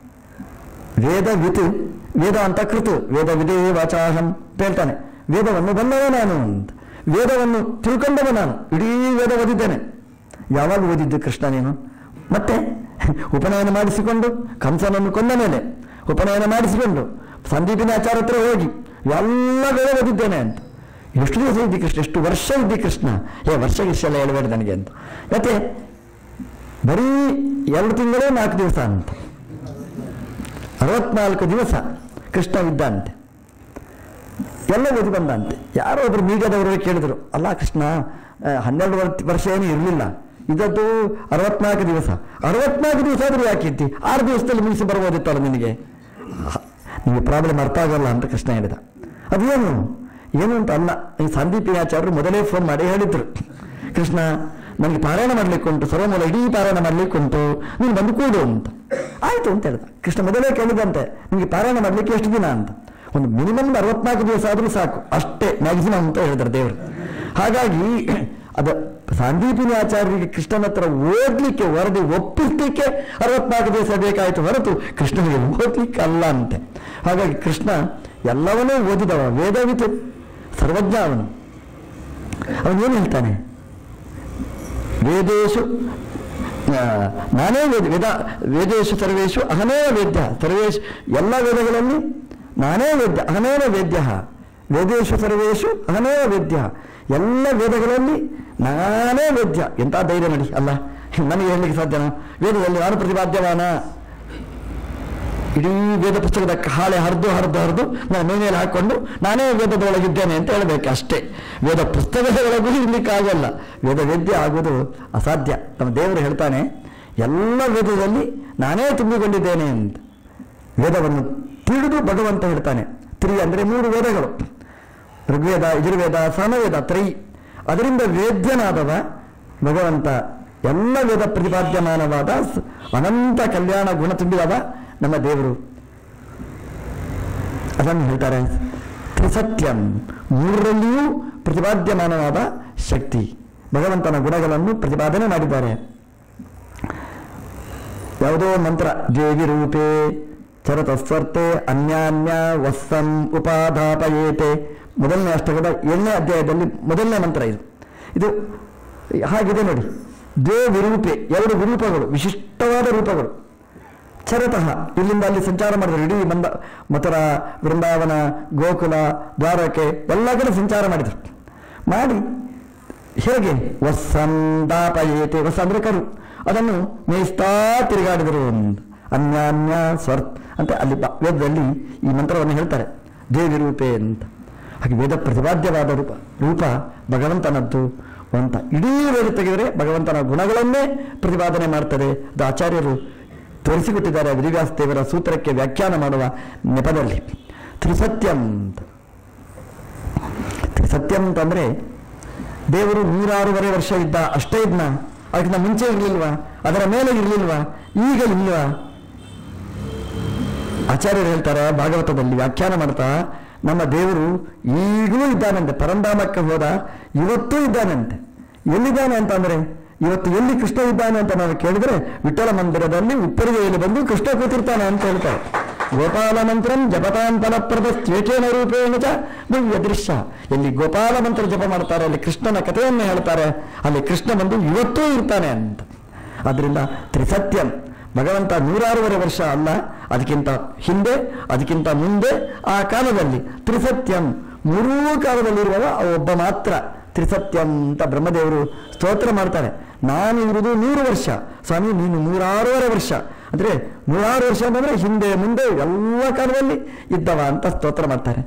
ವೇದವಿತ್, ವೇದ ಅಂತ ಕೃತು, ವೇದ ವಿದೇ ವಾಚಾಹಂ ಅಂತ ಹೇಳ್ತಾನೆ. ವೇದವನ್ನು ಬಲ್ಲವ ನಾನು ಅಂತ, ವೇದವನ್ನು ತಿಳ್ಕೊಂಡವ ನಾನು, ಇಡೀ ವೇದ ಓದಿದ್ದೇನೆ. ಯಾವಾಗ ಓದಿದ್ದು ಕೃಷ್ಣ ನೀನು? ಮತ್ತೆ ಉಪನಯನ ಮಾಡಿಸಿಕೊಂಡು ಕಂಸನನ್ನು ಕೊಂದ ಮೇಲೆ ಉಪನಯನ ಮಾಡಿಸಿಕೊಂಡು ಸಂದೀಪಿನ ಆಚಾರ ಹತ್ರ ಹೋಗಿ ಎಲ್ಲ ವೇದ ಓದಿದ್ದೇನೆ ಅಂತ. ಎಷ್ಟು ದಿವಸ ಇದ್ದಿ ಕೃಷ್ಣ? ಎಷ್ಟು ವರ್ಷ ಇದ್ದಿ ಕೃಷ್ಣ? ಏ ವರ್ಷ ಗಿಷ್ಟ ಎಲ್ಲ ಹೇಳಬೇಡ ನನಗೆ ಅಂತ. ಮತ್ತೆ ಬರೀ ಎರಡು ತಿಂಗಳು ನಾಲ್ಕು ದಿವಸ ಅಂತ, ಅರವತ್ನಾಲ್ಕು ದಿವಸ ಕೃಷ್ಣ ಇದ್ದಂತೆ, ಎಲ್ಲ ಓದಿ ಬಂದಂತೆ. ಯಾರೋ ಒಬ್ರು ಮೀಡಿಯಾದವರು ಕೇಳಿದ್ರು, ಅಲ್ಲ ಕೃಷ್ಣ ಹನ್ನೆರಡು ವರ್ಷ ಏನು ಇರಲಿಲ್ಲ, ಇದದ್ದು ಅರವತ್ನಾಲ್ಕು ದಿವಸ, ಅರವತ್ನಾಲ್ಕು ದಿವಸ ಆದರೂ ಯಾಕಿತ್ತಿ, ಆರು ದಿವಸದಲ್ಲಿ ಮುಗಿಸಿ ಬರ್ಬೋದಿತ್ತಲ್ಲ ನಿನಗೆ, ನಿಮಗೆ ಪ್ರಾಬ್ಲಮ್ ಅರ್ಥ ಆಗಲ್ಲ ಅಂತ ಕೃಷ್ಣ ಹೇಳಿದ. ಅದೇನು ಏನು ಅಂತ ಅಲ್ಲ, ಈ ಸಂದೀಪಿನಾಚಾರ್ಯರು ಮೊದಲೇ ಫೋನ್ ಮಾಡಿ ಹೇಳಿದ್ರು, ಕೃಷ್ಣ ನನಗೆ ಪಾರಾಯಣ ಮಾಡ್ಲಿಕ್ಕೆ ಉಂಟು, ಸರ್ವಮೂಲ ಇಡೀ ಪಾರಾಯಣ ಮಾಡ್ಲಿಕ್ಕೆ ಉಂಟು, ನೀನು ಬಂದು ಕೂಡು ಅಂತ. ಆಯಿತು ಅಂತ ಹೇಳ್ದ. ಕೃಷ್ಣ ಮೊದಲೇ ಕೇಳಿದಂತೆ, ನಿಮಗೆ ಪಾರಾಯಣ ಮಾಡ್ಲಿಕ್ಕೆ ಎಷ್ಟು ದಿನ ಅಂತ. ಒಂದು ಮಿನಿಮಮ್ ಅರವತ್ನಾಲ್ಕು ದಿವಸ ಆದರೂ ಸಾಕು, ಅಷ್ಟೇ ಮ್ಯಾಕ್ಸಿಮಮ್ ಅಂತ ಹೇಳಿದ್ರು ದೇವರು. ಹಾಗಾಗಿ ಅದು ಸಂದೀಪಿನಿ ಆಚಾರ್ಯರಿಗೆ ಕೃಷ್ಣನ ಹತ್ರ ಓದ್ಲಿಕ್ಕೆ ವರದಿ ಒಪ್ಪಿಸ್ಲಿಕ್ಕೆ ಅರವತ್ನಾಲ್ಕು ದಿವಸ ಬೇಕಾಯಿತು ಹೊರತು ಕೃಷ್ಣನಿಗೆ ಓದ್ಲಿಕ್ಕೆ ಅಲ್ಲ ಅಂತೆ. ಹಾಗಾಗಿ ಕೃಷ್ಣ ಎಲ್ಲವನ್ನೂ ಓದಿದವ, ವೇದವಿತ್, ಸರ್ವಜ್ಞ ಅವನು. ಅವನೇನು ಹೇಳ್ತಾನೆ? ವೇದೇಶು ನಾನೇ ವೇದ ವೇದ ವೇದೇಶು ಸರ್ವೇಶು ಅಹಮೇವ ವೇದ್ಯ, ಸರ್ವೇಶು ಎಲ್ಲ ವೇದಗಳಲ್ಲಿ ನಾನೇ ವೇದ್ಯ, ಅಹಮೇವ ವೇದ್ಯ, ವೇದೇಶು ಸರ್ವೇಶು ಅಹಮೇವ ವೇದ್ಯ, ಎಲ್ಲ ವೇದಗಳಲ್ಲಿ ನಾನೇ ವೇದ್ಯ. ಎಂಥ ಧೈರ್ಯ ನೋಡಿ ಅಲ್ಲ, ನನಗೆ ಹೇಳಲಿಕ್ಕೆ ಸಾಧ್ಯನಾ? ವೇದದಲ್ಲಿ ನಾನು ಪ್ರತಿಪಾದ್ಯವಾನ, ಇಡೀ ವೇದ ಪುಸ್ತಕದ ಹಾಳೆ ಹರಿದು ಹರಿದು ಹರಿದು ನಾನು ಮೈ ಮೇಲೆ ಹಾಕ್ಕೊಂಡು ನಾನೇ ವೇದದೊಳಗಿದ್ದೇನೆ ಅಂತ ಹೇಳಬೇಕು ಅಷ್ಟೇ. ವೇದ ಪುಸ್ತಕದೊಳಗೂ ಇರ್ಲಿಕ್ಕಾಗಲ್ಲ, ವೇದ ವೇದ್ಯ ಆಗೋದು ಅಸಾಧ್ಯ. ನಮ್ಮ ದೇವರು ಹೇಳ್ತಾನೆ, ಎಲ್ಲ ವೇದದಲ್ಲಿ ನಾನೇ ತುಂಬಿಕೊಂಡಿದ್ದೇನೆ ಅಂತ. ವೇದವನ್ನು ತಿಳಿದು ಭಗವಂತ ಹೇಳ್ತಾನೆ. ತ್ರಿ ಅಂದರೆ ಮೂರು ವೇದಗಳು, ಋಗ್ವೇದ, ಯಜುರ್ವೇದ, ಸಾಮವೇದ, ತ್ರೈ. ಅದರಿಂದ ವೇದ್ಯನಾದವ ಭಗವಂತ, ಎಲ್ಲ ವೇದ ಪ್ರತಿಪಾದ್ಯಮಾನವಾದ ಅನಂತ ಕಲ್ಯಾಣ ಗುಣ ತುಂಬಿದವ ನಮ್ಮ ದೇವರು. ಅದನ್ನು ಹೇಳ್ತಾರೆ ತ್ರಿಸತ್ಯಂ, ಮೂರರಲ್ಲಿಯೂ ಪ್ರತಿಪಾದ್ಯಮಾನವಾದ ಶಕ್ತಿ, ಭಗವಂತನ ಗುಣಗಳನ್ನು ಪ್ರತಿಪಾದನೆ ಮಾಡಿದ್ದಾರೆ. ಯಾವುದೋ ಮಂತ್ರ, ದೇವಿ ರೂಪೇ ಚರತಸ್ವರ್ತೆ ಅನ್ಯಾನ್ಯ ವಸ್ಸಂ ಉಪಾಧಾಪಯೇತೆ, ಮೊದಲನೇ ಅಷ್ಟಕದ ಏಳನೇ ಅಧ್ಯಾಯದಲ್ಲಿ ಮೊದಲನೇ ಮಂತ್ರ ಇದು. ಇದು ಹಾಗಿದೆ ನೋಡಿ, ದ್ವೇ ವಿರೂಪೆ, ಎರಡು ವಿರೂಪಗಳು, ವಿಶಿಷ್ಟವಾದ ರೂಪಗಳು. ಚರತಃ, ಇಲ್ಲಿಂದ ಅಲ್ಲಿ ಸಂಚಾರ ಮಾಡಿದರು, ಇಡೀ ಮಂದ ಮಥುರಾ, ವೃಂದಾವನ, ಗೋಕುಲ, ದ್ವಾರಕೆ ಎಲ್ಲ ಕಡೆ ಸಂಚಾರ ಮಾಡಿದರು. ಮಾಡಿ ಹೇಗೆ ವಸ್ಸಂ ದಾಪಯೇತೆ, ವಸ್ಸ ಅಂದರೆ ಕರು, ಅದನ್ನು ಮೇಯಿಸ್ತಾ ತಿರುಗಾಡಿದರು. ಅನ್ಯಾನ್ಯ ಸ್ವರ್ ಅಂತ ಅಲ್ಲಿ ವೇದದಲ್ಲಿ ಈ ಮಂತ್ರವನ್ನು ಹೇಳ್ತಾರೆ, ದೇವಿ ರೂಪೆ ಅಂತ. ಹಾಗೆ ವೇದ ಪ್ರತಿಪಾದ್ಯವಾದ ರೂಪ ರೂಪ ಭಗವಂತನದ್ದು ಅಂತ. ಇಡೀ ವೇದ ತೆಗೆದರೆ ಭಗವಂತನ ಗುಣಗಳನ್ನೇ ಪ್ರತಿಪಾದನೆ ಮಾಡ್ತದೆ. ಅದು ಆಚಾರ್ಯರು ತೋರಿಸಿಕೊಟ್ಟಿದ್ದಾರೆ ವೇದವ್ಯಾಸ ದೇವರ ಸೂತ್ರಕ್ಕೆ ವ್ಯಾಖ್ಯಾನ ಮಾಡುವ ನೆಪದಲ್ಲಿ. ತ್ರಿಸತ್ಯಂ ಅಂತ, ತ್ರಿಸತ್ಯಂ ಅಂತಂದರೆ ದೇವರು ನೂರಾರೂವರೆ ವರ್ಷ ಇದ್ದ, ಅಷ್ಟೇ ಇದ್ನ, ಅದಕ್ಕಿಂತ ಮುಂಚೆ ಇರಲಿಲ್ವಾ? ಅದರ ಮೇಲೆ ಇರಲಿಲ್ವಾ? ಈಗ ಇಲ್ವಾ? ಆಚಾರ್ಯರು ಹೇಳ್ತಾರೆ ಭಾಗವತದಲ್ಲಿ ವ್ಯಾಖ್ಯಾನ ಮಾಡ್ತಾ, ನಮ್ಮ ದೇವರು ಈಗಲೂ ಇದ್ದಾನಂತೆ. ಪರಂಧಾಮಕ್ಕೆ ಹೋದ, ಇವತ್ತೂ ಇದ್ದಾನಂತೆ. ಎಲ್ಲಿದ್ದಾನೆ ಅಂತ ಅಂದ್ರೆ, ಇವತ್ತು ಎಲ್ಲಿ ಕೃಷ್ಣ ಇದ್ದಾನೆ ಅಂತ ನಾವು ಕೇಳಿದ್ರೆ, ವಿಠ್ಠಲ ಮಂದಿರದಲ್ಲಿ ಉಪ್ಪರಿಗೆಯಲ್ಲಿ ಬಂದು ಕೃಷ್ಣ ಕೂತಿರ್ತಾನೆ ಅಂತ ಹೇಳ್ತಾರೆ. ಗೋಪಾಲ ಮಂತ್ರಂ ಜಪತಾಂ ಫಲಪ್ರದ ಶ್ವೇತೇನ ರೂಪೇಣ ಚ ದಿವ್ಯದೃಶ್ಯ. ಎಲ್ಲಿ ಗೋಪಾಲ ಮಂತ್ರ ಜಪ ಮಾಡ್ತಾರೆ, ಅಲ್ಲಿ ಕೃಷ್ಣನ ಕಥೆಯನ್ನು ಹೇಳ್ತಾರೆ, ಅಲ್ಲಿ ಕೃಷ್ಣ ಬಂದು ಇವತ್ತೂ ಇರ್ತಾನೆ ಅಂತ. ಅದರಿಂದ ತ್ರಿಸತ್ಯಂ, ಭಗವಂತ ನೂರಾರೂವರೆ ವರ್ಷ ಅಲ್ಲ, ಅದಕ್ಕಿಂತ ಹಿಂದೆ, ಅದಕ್ಕಿಂತ ಮುಂದೆ, ಆ ಕಾಲದಲ್ಲಿ ತ್ರಿಸತ್ಯಂ, ಮೂರೂ ಕಾಲದಲ್ಲಿರುವಾಗ ಒಬ್ಬ ಮಾತ್ರ ತ್ರಿಸತ್ಯಂ ಅಂತ ಬ್ರಹ್ಮದೇವರು ಸ್ತೋತ್ರ ಮಾಡ್ತಾರೆ. ನಾನು ಇರುವುದು ನೂರು ವರ್ಷ, ಸ್ವಾಮಿ ನೀನು ನೂರಾರೂವರೆ ವರ್ಷ. ಅಂದರೆ ನೂರಾರು ವರ್ಷ ಅಂತಂದರೆ ಹಿಂದೆ ಮುಂದೆ ಎಲ್ಲ ಕಾಲದಲ್ಲಿ ಇದ್ದವ ಅಂತ ಸ್ತೋತ್ರ ಮಾಡ್ತಾರೆ.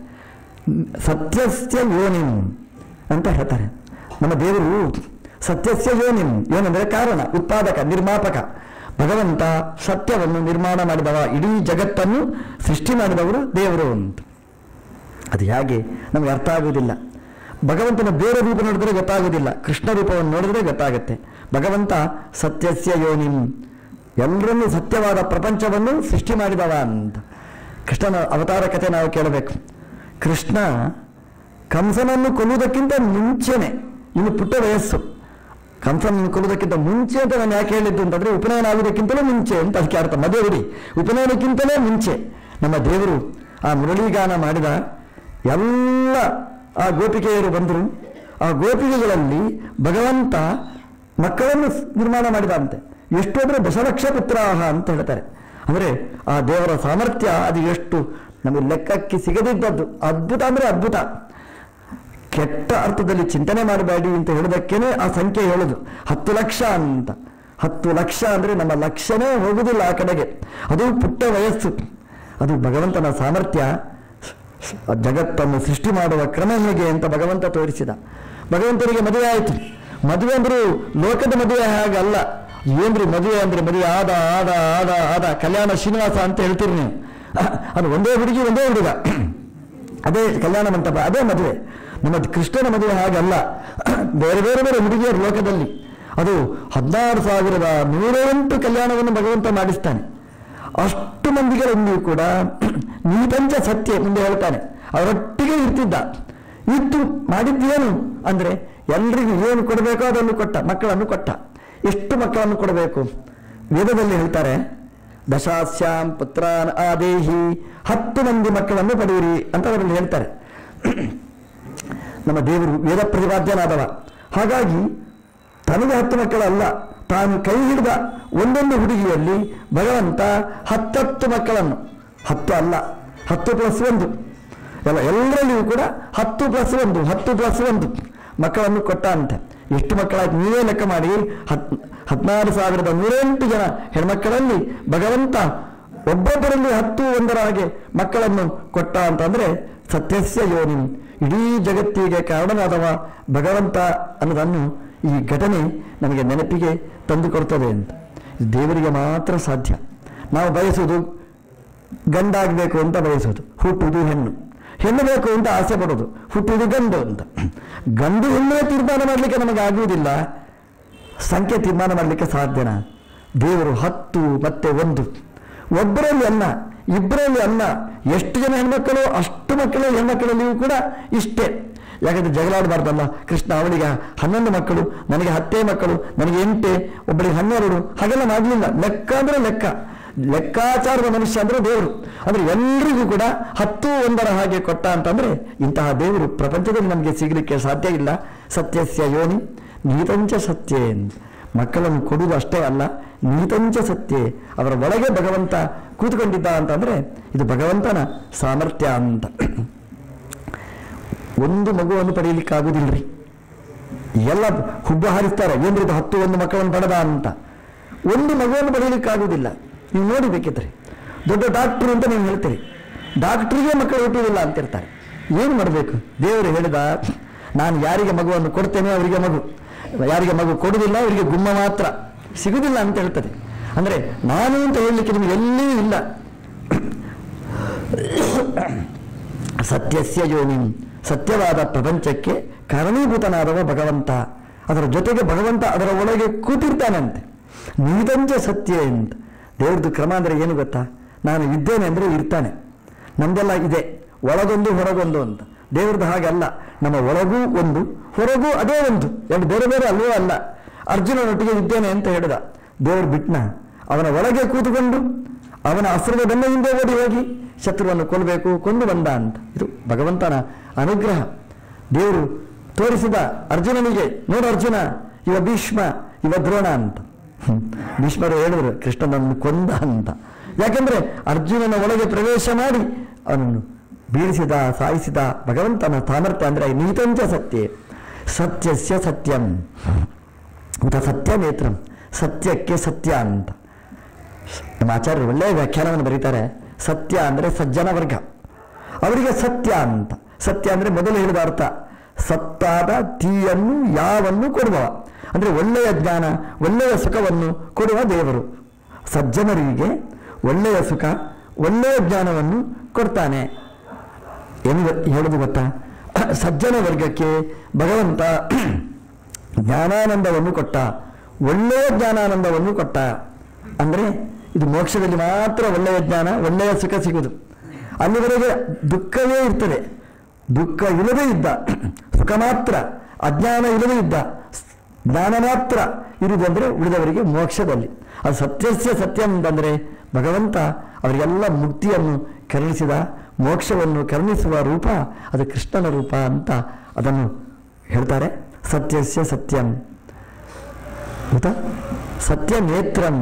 ಸತ್ಯಸ್ಯ ಯೋನಿಂ ಅಂತ ಹೇಳ್ತಾರೆ. ನಮ್ಮ ದೇವರು ಸತ್ಯಸ್ಯ ಯೋನಿಂ, ಏನಂದರೆ ಕಾರಣ, ಉತ್ಪಾದಕ, ನಿರ್ಮಾಪಕ. ಭಗವಂತ ಸತ್ಯವನ್ನು ನಿರ್ಮಾಣ ಮಾಡಿದವ, ಇಡೀ ಜಗತ್ತನ್ನು ಸೃಷ್ಟಿ ಮಾಡಿದವರು ದೇವರು ಅಂತ. ಅದು ಹೇಗೆ ನಮಗೆ ಅರ್ಥ ಆಗುವುದಿಲ್ಲ. ಭಗವಂತನ ಬೇರೆ ರೂಪ ನೋಡಿದ್ರೆ ಗೊತ್ತಾಗುವುದಿಲ್ಲ, ಕೃಷ್ಣ ರೂಪವನ್ನು ನೋಡಿದ್ರೆ ಗೊತ್ತಾಗುತ್ತೆ. ಭಗವಂತ ಸತ್ಯಸ್ಯ ಯೋನಿಂ, ಎಲ್ಲರನ್ನೂ ಸತ್ಯವಾದ ಪ್ರಪಂಚವನ್ನು ಸೃಷ್ಟಿ ಮಾಡಿದವ ಅಂತ. ಕೃಷ್ಣನ ಅವತಾರ ಕಥೆ ನಾವು ಕೇಳಬೇಕು. ಕೃಷ್ಣ ಕಂಸನನ್ನು ಕೊಲ್ಲುವುದಕ್ಕಿಂತ ಮುಂಚೆನೆ, ಇನ್ನು ಪುಟ್ಟ ವಯಸ್ಸು, ಕಂಸನನ್ನು ಕೊಲ್ಲುವುದಕ್ಕಿಂತ ಮುಂಚೆ ಅಂತ ನಾನು ಯಾಕೆ ಹೇಳಿದ್ದು ಅಂತಂದ್ರೆ, ಉಪನಯನ ಆಗುವುದಕ್ಕಿಂತಲೂ ಮುಂಚೆ ಅಂತ ಅದಕ್ಕೆ ಅರ್ಥ. ಮದುವೆ ಬಿಡಿ, ಉಪನಯನಕ್ಕಿಂತಲೇ ಮುಂಚೆ ನಮ್ಮ ದೇವರು ಆ ಮುರಳೀಗಾನ ಮಾಡಿದ. ಎಲ್ಲ ಆ ಗೋಪಿಕೆಯರು ಬಂದರು. ಆ ಗೋಪಿಕೆಗಳಲ್ಲಿ ಭಗವಂತ ಮಕ್ಕಳನ್ನು ನಿರ್ಮಾಣ ಮಾಡಿದ ಅಂತೆ. ಎಷ್ಟೋದ್ರೆ ದಶಲಕ್ಷ ಪುತ್ರಾಹ ಅಂತ ಹೇಳ್ತಾರೆ. ಅಂದರೆ ಆ ದೇವರ ಸಾಮರ್ಥ್ಯ ಅದು ಎಷ್ಟು ನಮಗೆ ಲೆಕ್ಕಕ್ಕೆ ಸಿಗದಿದ್ದದ್ದು. ಅದ್ಭುತ ಅಂದರೆ ಅದ್ಭುತ. ಕೆಟ್ಟ ಅರ್ಥದಲ್ಲಿ ಚಿಂತನೆ ಮಾಡಬೇಡಿ ಅಂತ ಹೇಳೋದಕ್ಕೇನೆ ಆ ಸಂಖ್ಯೆ ಹೇಳೋದು, ಹತ್ತು ಲಕ್ಷ ಅಂತ. ಹತ್ತು ಲಕ್ಷ ಅಂದರೆ ನಮ್ಮ ಲಕ್ಷನೇ ಹೋಗುವುದಿಲ್ಲ ಆ ಕಡೆಗೆ. ಅದು ಪುಟ್ಟ ವಯಸ್ಸು. ಅದು ಭಗವಂತನ ಸಾಮರ್ಥ್ಯ. ಜಗತ್ತನ್ನು ಸೃಷ್ಟಿ ಮಾಡುವ ಕ್ರಮ ಹೇಗೆ ಅಂತ ಭಗವಂತ ತೋರಿಸಿದ. ಭಗವಂತನಿಗೆ ಮದುವೆ ಆಯಿತು. ಮದುವೆ ಅಂದರೂ ಲೋಕದ ಮದುವೆ ಹಾಗಲ್ಲ. ಏನ್ರಿ ಮದುವೆ ಅಂದ್ರೆ ಮದುವೆ ಆದ ಆದ ಆದ ಆದ ಕಲ್ಯಾಣ ಶ್ರೀನಿವಾಸ ಅಂತ ಹೇಳ್ತೀರಿ ನೀವು. ಅದು ಒಂದೇ ಹುಡುಗಿ ಒಂದೇ ಹುಡುಗ, ಅದೇ ಕಲ್ಯಾಣ ಮಂಟಪ, ಅದೇ ಮದುವೆ. ನಮ್ಮ ಕೃಷ್ಣನ ಮದುವೆ ಹಾಗಲ್ಲ. ಬೇರೆ ಬೇರೆ ಬೇರೆ ಹುಡುಗಿಯರು ಲೋಕದಲ್ಲಿ. ಅದು ಹದಿನಾರು ಸಾವಿರದ ನೂರೆಂಟು ಕಲ್ಯಾಣವನ್ನು ಭಗವಂತ ಮಾಡಿಸ್ತಾನೆ. ಅಷ್ಟು ಮಂದಿಗಳಲ್ಲಿಯೂ ಕೂಡ ನೀತಂಚ ಸತ್ಯ ಮುಂದೆ ಹೇಳ್ತಾನೆ. ಅವರೊಟ್ಟಿಗೆ ಇರ್ತಿದ್ದ. ಇದ್ದು ಮಾಡಿದ್ದೇನು ಅಂದ್ರೆ ಎಲ್ರಿಗೂ ಏನು ಕೊಡಬೇಕೋ ಅದನ್ನು ಕೊಟ್ಟ, ಮಕ್ಕಳನ್ನು ಕೊಟ್ಟ. ಎಷ್ಟು ಮಕ್ಕಳನ್ನು ಕೊಡಬೇಕು? ವೇದದಲ್ಲಿ ಹೇಳ್ತಾರೆ, ದಶಾಸ್ಯಾಂ ಪುತ್ರಾನ್ ಆದೇಹಿ, ಹತ್ತು ಮಂದಿ ಮಕ್ಕಳನ್ನು ಪಡೆಯಿರಿ ಅಂತ ಅವರಲ್ಲಿ ಹೇಳ್ತಾರೆ. ನಮ್ಮ ದೇವರು ವೇದ ಪ್ರತಿಪಾದ್ಯನಾದವ. ಹಾಗಾಗಿ ತನಗೆ ಹತ್ತು ಮಕ್ಕಳಲ್ಲ, ತಾನು ಕೈ ಹಿಡಿದ ಒಂದೊಂದು ಹುಡುಗಿಯಲ್ಲಿ ಭಗವಂತ ಹತ್ತತ್ತು ಮಕ್ಕಳನ್ನು, ಹತ್ತು ಅಲ್ಲ ಹತ್ತು ಪ್ಲಸ್ ಒಂದು, ಎಲ್ಲ ಎಲ್ಲರಲ್ಲಿಯೂ ಕೂಡ ಹತ್ತು ಪ್ಲಸ್ ಒಂದು ಹತ್ತು ಪ್ಲಸ್ ಒಂದು ಮಕ್ಕಳನ್ನು ಕೊಟ್ಟ ಅಂತೆ. ಎಷ್ಟು ಮಕ್ಕಳಾಯ್ತು ನೀವೇ ಲೆಕ್ಕ ಮಾಡಿ. ಹತ್ ಹದಿನಾರು ಸಾವಿರದ ನೂರೆಂಟು ಜನ ಹೆಣ್ಮಕ್ಕಳಲ್ಲಿ ಭಗವಂತ ಒಬ್ಬೊಬ್ಬರಲ್ಲಿ ಹತ್ತು ಒಂದರ ಹಾಗೆ ಮಕ್ಕಳನ್ನು ಕೊಟ್ಟ ಅಂತಂದ್ರೆ ಸತ್ಯಸ್ಯ ಯೋನಿ, ಇಡೀ ಜಗತ್ತಿಗೆ ಕಾರಣನಾದವ ಭಗವಂತ ಅನ್ನೋದನ್ನು ಈ ಘಟನೆ ನಮಗೆ ನೆನಪಿಗೆ ತಂದುಕೊಡ್ತದೆ ಅಂತ. ಇದು ದೇವರಿಗೆ ಮಾತ್ರ ಸಾಧ್ಯ. ನಾವು ಬಯಸುವುದು ಗಂಡಾಗಬೇಕು ಅಂತ ಬಯಸುವುದು, ಹುಟ್ಟುವುದು ಹೆಣ್ಣು, ಹೆಣ್ಣು ಬೇಕು ಅಂತ ಆಸೆ ಪಡೋದು, ಹುಟ್ಟುವುದು ಗಂಡು ಅಂತ. ಗಂಡು ಹೆಣ್ಣೇ ತೀರ್ಮಾನ ಮಾಡಲಿಕ್ಕೆ ನಮಗೆ ಆಗುವುದಿಲ್ಲ, ಸಂಖ್ಯೆ ತೀರ್ಮಾನ ಮಾಡಲಿಕ್ಕೆ ಸಾಧ್ಯನಾ? ದೇವರು ಹತ್ತು ಮತ್ತೆ ಒಂದು, ಒಬ್ಬರಲ್ಲಿ ಅನ್ನ, ಇಬ್ಬರಲ್ಲಿ ಅನ್ನ. ಎಷ್ಟು ಜನ ಹೆಣ್ಮಕ್ಕಳು ಅಷ್ಟು ಮಕ್ಕಳು, ಹೆಣ್ಮಕ್ಕಳಲ್ಲಿಯೂ ಕೂಡ ಇಷ್ಟೇ. ಯಾಕಂದ್ರೆ ಜಗಳಾಡಬಾರ್ದಲ್ಲ. ಕೃಷ್ಣ ಅವಳಿಗೆ ಹನ್ನೊಂದು ಮಕ್ಕಳು, ನನಗೆ ಹತ್ತೇ ಮಕ್ಕಳು, ನನಗೆ ಎಂಟೆ, ಒಬ್ಬಳಿಗೆ ಹನ್ನೆರಡು, ಹಾಗೆಲ್ಲ ಮಾಡಲಿಲ್ಲ. ಲೆಕ್ಕ ಅಂದ್ರೆ ಲೆಕ್ಕ, ಲೆಕ್ಕಾಚಾರದ ಮನುಷ್ಯ ಅಂದ್ರೆ ದೇವರು. ಅಂದ್ರೆ ಎಲ್ರಿಗೂ ಕೂಡ ಹತ್ತು ಒಂದರ ಹಾಗೆ ಕೊಟ್ಟ ಅಂತಂದ್ರೆ ಇಂತಹ ದೇವರು ಪ್ರಪಂಚದಲ್ಲಿ ನಮಗೆ ಸಿಗಲಿಕ್ಕೆ ಸಾಧ್ಯ ಇಲ್ಲ. ಸತ್ಯಸ್ಯ ಯೋನಿ ನೀತಂಚ ಸತ್ಯೇ, ಮಕ್ಕಳನ್ನು ಕೊಡುವುದು ಅಷ್ಟೇ ಅಲ್ಲ, ನೀತಂಚ ಸತ್ಯೇ, ಅವರ ಒಳಗೆ ಭಗವಂತ ಕೂತ್ಕೊಂಡಿದ್ದ ಅಂತಂದ್ರೆ ಇದು ಭಗವಂತನ ಸಾಮರ್ಥ್ಯ ಅಂತ. ಒಂದು ಮಗುವನ್ನು ಪಡೆಯಲಿಕ್ಕಾಗುವುದಿಲ್ಲರಿ. ಎಲ್ಲ ಹುಬ್ಬ ಹಾರಿಸ್ತಾರೆ, ಏನ್ರಿ ಇದು ಹತ್ತು ಒಂದು ಮಕ್ಕಳನ್ನು ಪಡೆದ ಅಂತ. ಒಂದು ಮಗುವನ್ನು ಪಡೆಯಲಿಕ್ಕಾಗುವುದಿಲ್ಲ. ನೀವು ನೋಡಿ ಬೇಕಿದ್ರೆ ದೊಡ್ಡ ಡಾಕ್ಟ್ರು ಅಂತ ನೀವು ಹೇಳ್ತೀರಿ, ಡಾಕ್ಟ್ರಿಗೆ ಮಕ್ಕಳು ಹುಟ್ಟುವುದಿಲ್ಲ ಅಂತಿರ್ತಾರೆ. ಏನು ಮಾಡಬೇಕು? ದೇವರು ಹೇಳಿದ, ನಾನು ಯಾರಿಗೆ ಮಗುವನ್ನು ಕೊಡ್ತೇನೆ ಅವರಿಗೆ ಮಗು, ಯಾರಿಗೆ ಮಗು ಕೊಡುವುದಿಲ್ಲ ಅವರಿಗೆ ಗುಮ್ಮ ಮಾತ್ರ ಸಿಗುವುದಿಲ್ಲ ಅಂತ ಹೇಳ್ತದೆ. ಅಂದರೆ ನಾನು ಅಂತ ಹೇಳಲಿಕ್ಕೆ ನಿಮಗೆ ಎಲ್ಲಿ ಇಲ್ಲ. ಸತ್ಯಸ್ಯ ಯೋನಿ, ಸತ್ಯವಾದ ಪ್ರಪಂಚಕ್ಕೆ ಕಾರಣೀಭೂತನಾದವ ಭಗವಂತ ಅದರ ಜೊತೆಗೆ ಭಗವಂತ ಅದರ ಒಳಗೆ ಕೂತಿರ್ತಾನಂತೆ. ನೀದಂಚ ಸತ್ಯ ಅಂತ. ದೇವ್ರದ್ದು ಕ್ರಮ ಅಂದರೆ ಏನು ಗೊತ್ತಾ? ನಾನು ಇದ್ದೇನೆ ಅಂದರೆ ಇರ್ತಾನೆ. ನಮ್ದೆಲ್ಲ ಇದೆ, ಒಳಗೊಂದು ಹೊರಗೊಂದು ಅಂತ. ದೇವ್ರದ್ದು ಹಾಗಲ್ಲ. ನಮ್ಮ ಒಳಗೂ ಒಂದು, ಹೊರಗೂ ಅದೇ ಒಂದು, ಎರಡು ಬೇರೆ ಬೇರೆ ಅಲ್ಲವೂ ಅಲ್ಲ. ಅರ್ಜುನನೊಟ್ಟಿಗೆ ಇದ್ದೇನೆ ಅಂತ ಹೇಳಿದ. ದೇವರು ಬಿಟ್ನ, ಅವನ ಒಳಗೆ ಕೂತುಕೊಂಡು ಅವನ ಅಸ್ತ್ರದ ಬೆನ್ನ ಹಿಂದೆ ಓಡಿ ಹೋಗಿ ಶತ್ರುವನ್ನು ಕೊಲ್ಲಬೇಕು, ಕೊಂದು ಬಂದ ಅಂತ. ಇದು ಭಗವಂತನ ಅನುಗ್ರಹ. ದೇವರು ತೋರಿಸಿದ ಅರ್ಜುನನಿಗೆ, ನೋಡು ಅರ್ಜುನ, ಇವ ಭೀಷ್ಮ, ಇವ ದ್ರೋಣ ಅಂತ. ಭೀಷ್ಮರು ಹೇಳಿದ್ರು ಕೃಷ್ಣನನ್ನು ಕೊಂದ ಅಂತ. ಯಾಕೆಂದ್ರೆ ಅರ್ಜುನನ ಒಳಗೆ ಪ್ರವೇಶ ಮಾಡಿ ಅವನನ್ನು ಬೀಳಿಸಿದ, ಸಾಯಿಸಿದ ಭಗವಂತನ ಸಾಮರ್ಥ್ಯ ಅಂದ್ರೆ ನೀತಂಚ ಸತ್ಯೆ. ಸತ್ಯಸ್ಯ ಸತ್ಯಂ ಅಂತ ಸತ್ಯ ನೇತ್ರಂ, ಸತ್ಯಕ್ಕೆ ಸತ್ಯ ಅಂತ. ನಮ್ಮ ಆಚಾರ್ಯರು ಒಳ್ಳೆಯ ವ್ಯಾಖ್ಯಾನವನ್ನು ಬರೀತಾರೆ. ಸತ್ಯ ಅಂದರೆ ಸಜ್ಜನ ವರ್ಗ, ಅವರಿಗೆ ಸತ್ಯ ಅಂತ. ಸತ್ಯ ಅಂದರೆ ಮೊದಲು ಹೇಳಿದ ಅರ್ಥ, ಸತ್ತಾದ ತೀಯನ್ನು ಯಾವನ್ನು ಕೊಡುವ, ಅಂದರೆ ಒಳ್ಳೆಯ ಜ್ಞಾನ, ಒಳ್ಳೆಯ ಸುಖವನ್ನು ಕೊಡುವ ದೇವರು. ಸಜ್ಜನರಿಗೆ ಒಳ್ಳೆಯ ಸುಖ, ಒಳ್ಳೆಯ ಜ್ಞಾನವನ್ನು ಕೊಡ್ತಾನೆ. ಏನು ಹೇಳುದು ಗೊತ್ತಾ? ಸಜ್ಜನ ವರ್ಗಕ್ಕೆ ಭಗವಂತ ಜ್ಞಾನಾನಂದವನ್ನು ಕೊಟ್ಟ, ಒಳ್ಳೆಯ ಜ್ಞಾನಾನಂದವನ್ನು ಕೊಟ್ಟ. ಅಂದರೆ ಇದು ಮೋಕ್ಷದಲ್ಲಿ ಮಾತ್ರ ಒಳ್ಳೆಯ ಜ್ಞಾನ, ಒಳ್ಳೆಯ ಸುಖ ಸಿಗುವುದು. ಅಲ್ಲಿವರೆಗೆ ದುಃಖವೇ ಇರ್ತದೆ. ದುಃಖ ಇಲ್ಲದೇ ಇದ್ದ ಸುಖ ಮಾತ್ರ, ಅಜ್ಞಾನ ಇಲ್ಲದೇ ಇದ್ದ ಜ್ಞಾನ ಮಾತ್ರ ಇರುವುದಂದರೆ ಉಳಿದವರಿಗೆ ಮೋಕ್ಷದಲ್ಲಿ. ಅದು ಸತ್ಯಸ್ಯ ಸತ್ಯ ಅಂತಂದರೆ ಭಗವಂತ ಅವರಿಗೆಲ್ಲ ಮುಕ್ತಿಯನ್ನು ಕರುಣಿಸಿದ, ಮೋಕ್ಷವನ್ನು ಕರುಣಿಸುವ ರೂಪ ಅದು ಕೃಷ್ಣನ ರೂಪ ಅಂತ ಅದನ್ನು ಹೇಳ್ತಾರೆ. ಸತ್ಯಸ್ಯ ಸತ್ಯಂ ಗೊತ್ತಾ? ಸತ್ಯ ನೇತ್ರಂ,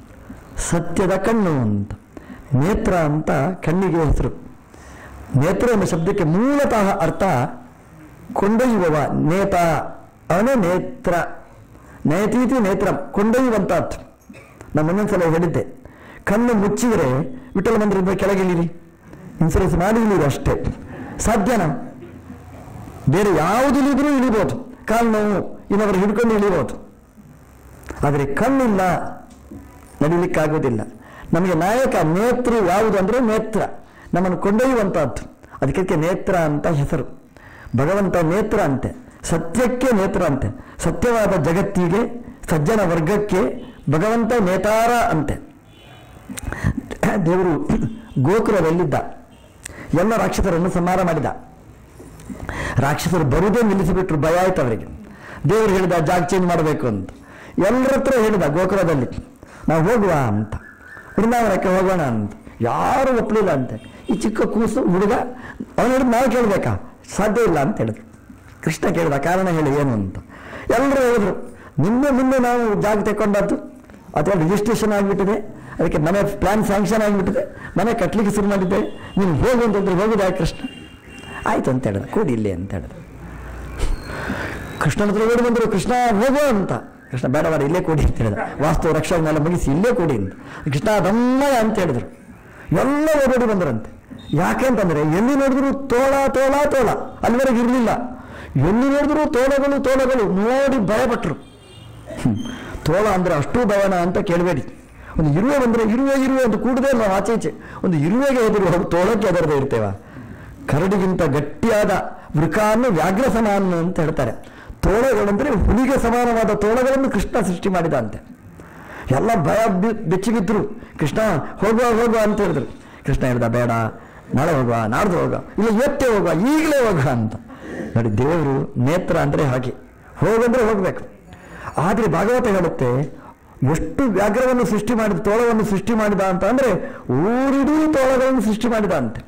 ಸತ್ಯದ ಕಣ್ಣು ಅಂತ. ನೇತ್ರ ಅಂತ ಕಣ್ಣಿಗೆ ಹೆಸರು. ನೇತ್ರ ಎಂಬ ಶಬ್ದಕ್ಕೆ ಮೂಲತಃ ಅರ್ಥ ಕೊಂಡೊಯ್ಯುವವ, ನೇತ, ಅವನೇ ನೇತ್ರ. ನೇತೀತಿ ನೇತ್ರಂ, ಕೊಂಡೊಯ್ಯುವಂತ ಅರ್ಥ. ನಾನು ಒಂದೊಂದ್ಸಲ ಹೇಳಿದ್ದೆ, ಕಣ್ಣು ಮುಚ್ಚಿದರೆ ವಿಠಲ ಮಂದಿರದ ಕೆಳಗೆ ಇಳಿರಿ, ಇನ್ಸೂರೆನ್ಸ್ ಮಾಡಿ ಇಳಿರಿ ಅಷ್ಟೇ. ಸಾಧ್ಯನಾ? ಬೇರೆ ಯಾವುದು ಇಳಿದ್ರೂ ಇಳಿಬೋದು, ಕಾಲು ನೋವು ಇನ್ನೊಬ್ಬರು ಹಿಡ್ಕೊಂಡು ಇಳಿಬೋದು. ಆದರೆ ಕಣ್ಣಿಲ್ಲ, ನಡೀಲಿಕ್ಕಾಗೋದಿಲ್ಲ. ನಮಗೆ ನಾಯಕ ನೇತೃ ಯಾವುದು ಅಂದರೆ ನೇತ್ರ, ನಮ್ಮನ್ನು ಕೊಂಡೊಯ್ಯುವಂಥದ್ದು. ಅದಕ್ಕೆ ನೇತ್ರ ಅಂತ ಹೆಸರು. ಭಗವಂತ ನೇತ್ರ ಅಂತೆ, ಸತ್ಯಕ್ಕೆ ನೇತ್ರ ಅಂತೆ. ಸತ್ಯವಾದ ಜಗತ್ತಿಗೆ, ಸಜ್ಜನ ವರ್ಗಕ್ಕೆ ಭಗವಂತ ನೇತಾರ ಅಂತೆ. ದೇವರು ಗೋಕುಲದಲ್ಲಿದ್ದ, ಎಲ್ಲ ರಾಕ್ಷಸರನ್ನು ಸಂಹಾರ ಮಾಡಿದ. ರಾಕ್ಷಸರು ಬರುವುದೇ ನಿಲ್ಲಿಸಿಬಿಟ್ರು, ಭಯ ಆಯ್ತು ಅವರಿಗೆ. ದೇವರು ಹೇಳಿದ ಜಾಗ ಚೇಂಜ್ ಮಾಡಬೇಕು ಅಂತ. ಎಲ್ಲರ ಹತ್ರ ಹೇಳಿದ ಗೋಕುಲದಲ್ಲಿ ನಾವು ಹೋಗುವ ಅಂತ, ವೃಂದಾವನಕ್ಕೆ ಹೋಗೋಣ ಅಂತ. ಯಾರು ಒಪ್ಪಲಿಲ್ಲ ಅಂತೆ. ಈ ಚಿಕ್ಕ ಕೂಸು ಹುಡುಗ ಅವನು ಹೇಳಿದ್ ನಾವು ಕೇಳಬೇಕಾ? ಸಾಧ್ಯ ಇಲ್ಲ ಅಂತ ಹೇಳಿದ್ರು. ಕೃಷ್ಣ ಕೇಳಿದ ಕಾರಣ ಹೇಳಿ ಏನು ಅಂತ. ಎಲ್ಲರೂ ಹೇಳಿದ್ರು, ನಿನ್ನೆ ಮುಂದೆ ನಾವು ಜಾಗ ತೆಕ್ಕೊಂಡದ್ದು, ಅಥವಾ ರಿಜಿಸ್ಟ್ರೇಷನ್ ಆಗಿಬಿಟ್ಟಿದೆ, ಅದಕ್ಕೆ ಮನೆ ಪ್ಲಾನ್ ಸ್ಯಾಂಕ್ಷನ್ ಆಗಿಬಿಟ್ಟಿದೆ, ಮನೆ ಕಟ್ಟಲಿಕ್ಕೆ ಶುರು ಮಾಡಿದ್ದೆ, ನೀನು ಹೋಗು ಅಂತಂದ್ರೆ ಹೋಗುದಾ ಕೃಷ್ಣ? ಆಯ್ತು ಅಂತ ಹೇಳಿದ, ಕೂಡಿ ಇಲ್ಲಿ ಅಂತ ಹೇಳಿದ್ರು. ಕೃಷ್ಣನ ಹತ್ರ ಓಡಿ ಬಂದರು, ಕೃಷ್ಣ ಹೋಗು ಅಂತ. ಕೃಷ್ಣ ಬೇಡವಾರ ಇಲ್ಲೇ ಕೂಡಿ ಅಂತ ಹೇಳಿದ. ವಾಸ್ತು ರಕ್ಷಣೆಲ್ಲ ಮುಗಿಸಿ ಇಲ್ಲೇ ಕೂಡಿ ಅಂತ. ಕೃಷ್ಣ ದಮ್ಮಯ್ಯ ಅಂತ ಹೇಳಿದ್ರು. ಎಲ್ಲ ಓಡೋಡಿ ಬಂದರಂತೆ. ಯಾಕೆ ಅಂತಂದ್ರೆ ಎಲ್ಲಿ ನೋಡಿದ್ರು ತೋಳ ತೋಳ ತೋಳ, ಅಲ್ಲಿವರೆಗೆ ಇರಲಿಲ್ಲ. ಎಲ್ಲಿ ನೋಡಿದ್ರು ತೋಳಗಳು ತೋಳಗಳು, ನೋಡಿ ಭಯಪಟ್ಟರು. ತೋಳ ಅಂದ್ರೆ ಅಷ್ಟು ಭಯನ ಅಂತ ಕೇಳಬೇಡಿ. ಒಂದು ಇರುವೆ ಬಂದರೆ ಇರುವೆ ಇರುವೆ ಅಂತ ಕೂಡದೇ ನಾವು ಆಚೆ ಈಚೆ. ಒಂದು ಇರುವೆಗೆ ಹೆದರುವ ತೋಳಕ್ಕೆ ಹೆದರದೇ ಇರ್ತೇವ? ಕರಡಿಗಿಂತ ಗಟ್ಟಿಯಾದ ವೃಕಾನ್ನು ವ್ಯಾಘ್ರ ಸಮಾನ ಅಂತ ಹೇಳ್ತಾರೆ. ತೋಳಗಳಂದ್ರೆ ಹುಲಿಗೆ ಸಮಾನವಾದ ತೋಳಗಳನ್ನು ಕೃಷ್ಣ ಸೃಷ್ಟಿ ಮಾಡಿದ ಅಂತೆ. ಎಲ್ಲ ಭಯ ಬೆಚ್ಚಿಗಿದ್ರು. ಕೃಷ್ಣ ಹೋಗುವ ಹೋಗುವ ಅಂತ ಹೇಳಿದ್ರು. ಕೃಷ್ಣ ಹೇಳ್ದ, ಬೇಡ, ನಾಳೆ ಹೋಗುವ, ನಾಡ್ದು ಹೋಗುವ, ಇಲ್ಲ ಇವತ್ತೇ ಹೋಗುವ, ಈಗಲೇ ಹೋಗುವ ಅಂತ. ನೋಡಿ, ದೇವರು ನೇತ್ರ ಅಂದರೆ ಹಾಗೆ, ಹೋಗಂದ್ರೆ ಹೋಗ್ಬೇಕು. ಆದರೆ ಭಾಗವತ ಹೇಳುತ್ತೆ, ಎಷ್ಟು ವ್ಯಾಘ್ರವನ್ನು ಸೃಷ್ಟಿ ಮಾಡಿದ, ತೋಳವನ್ನು ಸೃಷ್ಟಿ ಮಾಡಿದ ಅಂತ ಅಂದ್ರೆ ಊರಿಡೀ ತೋಳಗಳನ್ನು ಸೃಷ್ಟಿ ಮಾಡಿದ ಅಂತೆ.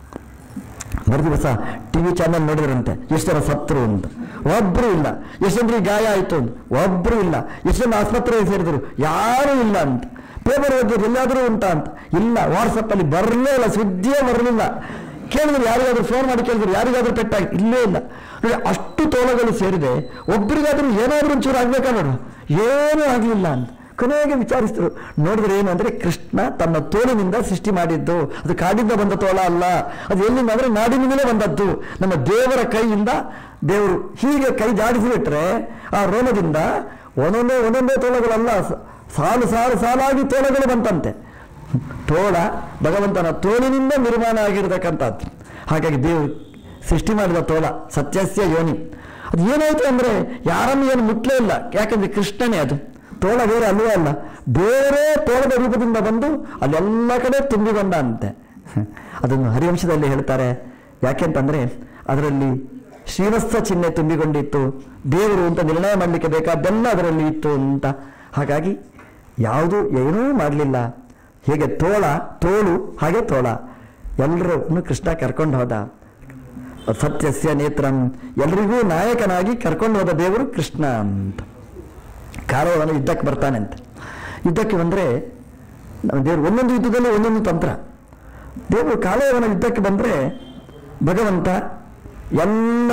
ಬರ್ ದಿವಸ ಟಿವಿ ಚಾನಲ್ ನೋಡಿದ್ರಂತೆ, ಎಷ್ಟು ಜನ ಸತ್ರು ಅಂತ, ಒಬ್ರು ಇಲ್ಲ. ಎಷ್ಟು ಜನರಿಗೆ ಗಾಯ ಆಯ್ತು ಅಂತ, ಒಬ್ರು ಇಲ್ಲ. ಎಷ್ಟು ಜನ ಆಸ್ಪತ್ರೆಗೆ ಸೇರಿದ್ರು, ಯಾರೂ ಇಲ್ಲ ಅಂತ. ಪೇಪರ್ ಓದಿದ್ರು, ಎಲ್ಲಾದರೂ ಉಂಟಾ ಅಂತ, ಇಲ್ಲ. ವಾಟ್ಸಪ್ ಅಲ್ಲಿ ಬರಲೇ ಇಲ್ಲ, ಸುದ್ದಿಯೇ ಬರಲಿಲ್ಲ. ಕೇಳಿದ್ರು, ಯಾರಿಗಾದ್ರೂ ಫೋನ್ ಮಾಡಿ ಕೇಳಿದ್ರು, ಯಾರಿಗಾದ್ರೂ ಪೆಟ್ಟಾಗಿ ಇಲ್ಲೇ ಇಲ್ಲ. ನೋಡಿ, ಅಷ್ಟು ತೋಳಗಳು ಸೇರಿದೆ, ಒಬ್ಬರಿಗಾದ್ರೂ ಏನಾದ್ರೂ ಒಂಚೂರು ಆಗ್ಬೇಕಾ ನೋಡು, ಏನೂ ಆಗಲಿಲ್ಲ ಅಂತ. ಕೊನೆಗೆ ವಿಚಾರಿಸಿದ್ರು. ನೋಡಿದ್ರೆ ಏನು ಅಂದ್ರೆ, ಕೃಷ್ಣ ತನ್ನ ತೋಳಿನಿಂದ ಸೃಷ್ಟಿ ಮಾಡಿದ್ದು. ಅದು ಕಾಡಿಂದ ಬಂದ ತೋಳ ಅಲ್ಲ, ಅದು ಎಲ್ಲಿಂದ ಅಂದ್ರೆ ನಾಡಿನಿಂದಲೇ ಬಂದದ್ದು. ನಮ್ಮ ದೇವರ ಕೈಯಿಂದ ದೇವರು ಹೀಗೆ ಕೈ ಜಾಡಿಸಿಬಿಟ್ರೆ ಆ ರೋಮದಿಂದ ಒಂದೊಂದೇ ಒಂದೊಂದೇ ತೋಳಗಳಲ್ಲ, ಸಾಲು ಸಾಲು ಸಾಲಾಗಿ ತೋಳಗಳು ಬಂತಂತೆ. ತೋಳ ಭಗವಂತನ ತೋಳಿನಿಂದ ನಿರ್ಮಾಣ ಆಗಿರತಕ್ಕಂಥದ್ದು. ಹಾಗಾಗಿ ದೇವರು ಸೃಷ್ಟಿ ಮಾಡಿದ ತೋಳ ಸತ್ಯಸ್ಯ ಯೋನಿ. ಅದು ಏನಾಯ್ತು ಅಂದರೆ ಯಾರನ್ನು ಏನು ಮುಟ್ಲೇ ಇಲ್ಲ. ಯಾಕಂದ್ರೆ ಕೃಷ್ಣನೇ ಅದು, ತೋಳ ಬೇರೆ ಅಲ್ವೇ ಅಲ್ಲ, ಬೇರೆ ತೋಳದ ರೂಪದಿಂದ ಬಂದು ಅಲ್ಲೆಲ್ಲ ಕಡೆ ತುಂಬಿಕೊಂಡ ಅಂತೆ. ಅದನ್ನು ಹರಿವಂಶದಲ್ಲಿ ಹೇಳ್ತಾರೆ. ಯಾಕೆಂತಂದರೆ ಅದರಲ್ಲಿ ಶ್ರೀವತ್ಸ ಚಿಹ್ನೆ ತುಂಬಿಕೊಂಡಿತ್ತು, ದೇವರು ಅಂತ ನಿರ್ಣಯ ಮಾಡಲಿಕ್ಕೆ ಬೇಕಾದ್ದೆಲ್ಲ ಅದರಲ್ಲಿ ಇತ್ತು ಅಂತ. ಹಾಗಾಗಿ ಯಾವುದು ಏನೂ ಮಾಡಲಿಲ್ಲ. ಹೇಗೆ ತೋಳ ತೋಳು ಹಾಗೆ ತೋಳ ಎಲ್ಲರನ್ನು ಕೃಷ್ಣ ಕರ್ಕೊಂಡು ಹೋದ. ಸತ್ಯಸ್ಯ ನೇತ್ರಂ, ಎಲ್ರಿಗೂ ನಾಯಕನಾಗಿ ಕರ್ಕೊಂಡು ಹೋದ ದೇವರು ಕೃಷ್ಣ ಅಂತ. ಕಾಲವನ ಯುದ್ಧಕ್ಕೆ ಬರ್ತಾನೆ ಅಂತ. ಯುದ್ಧಕ್ಕೆ ಬಂದರೆ ದೇವರು ಒಂದೊಂದು ಯುದ್ಧದಲ್ಲಿ ಒಂದೊಂದು ತಂತ್ರ. ದೇವರು ಕಾಲಯವನ ಯುದ್ಧಕ್ಕೆ ಬಂದರೆ ಭಗವಂತ ಎಲ್ಲ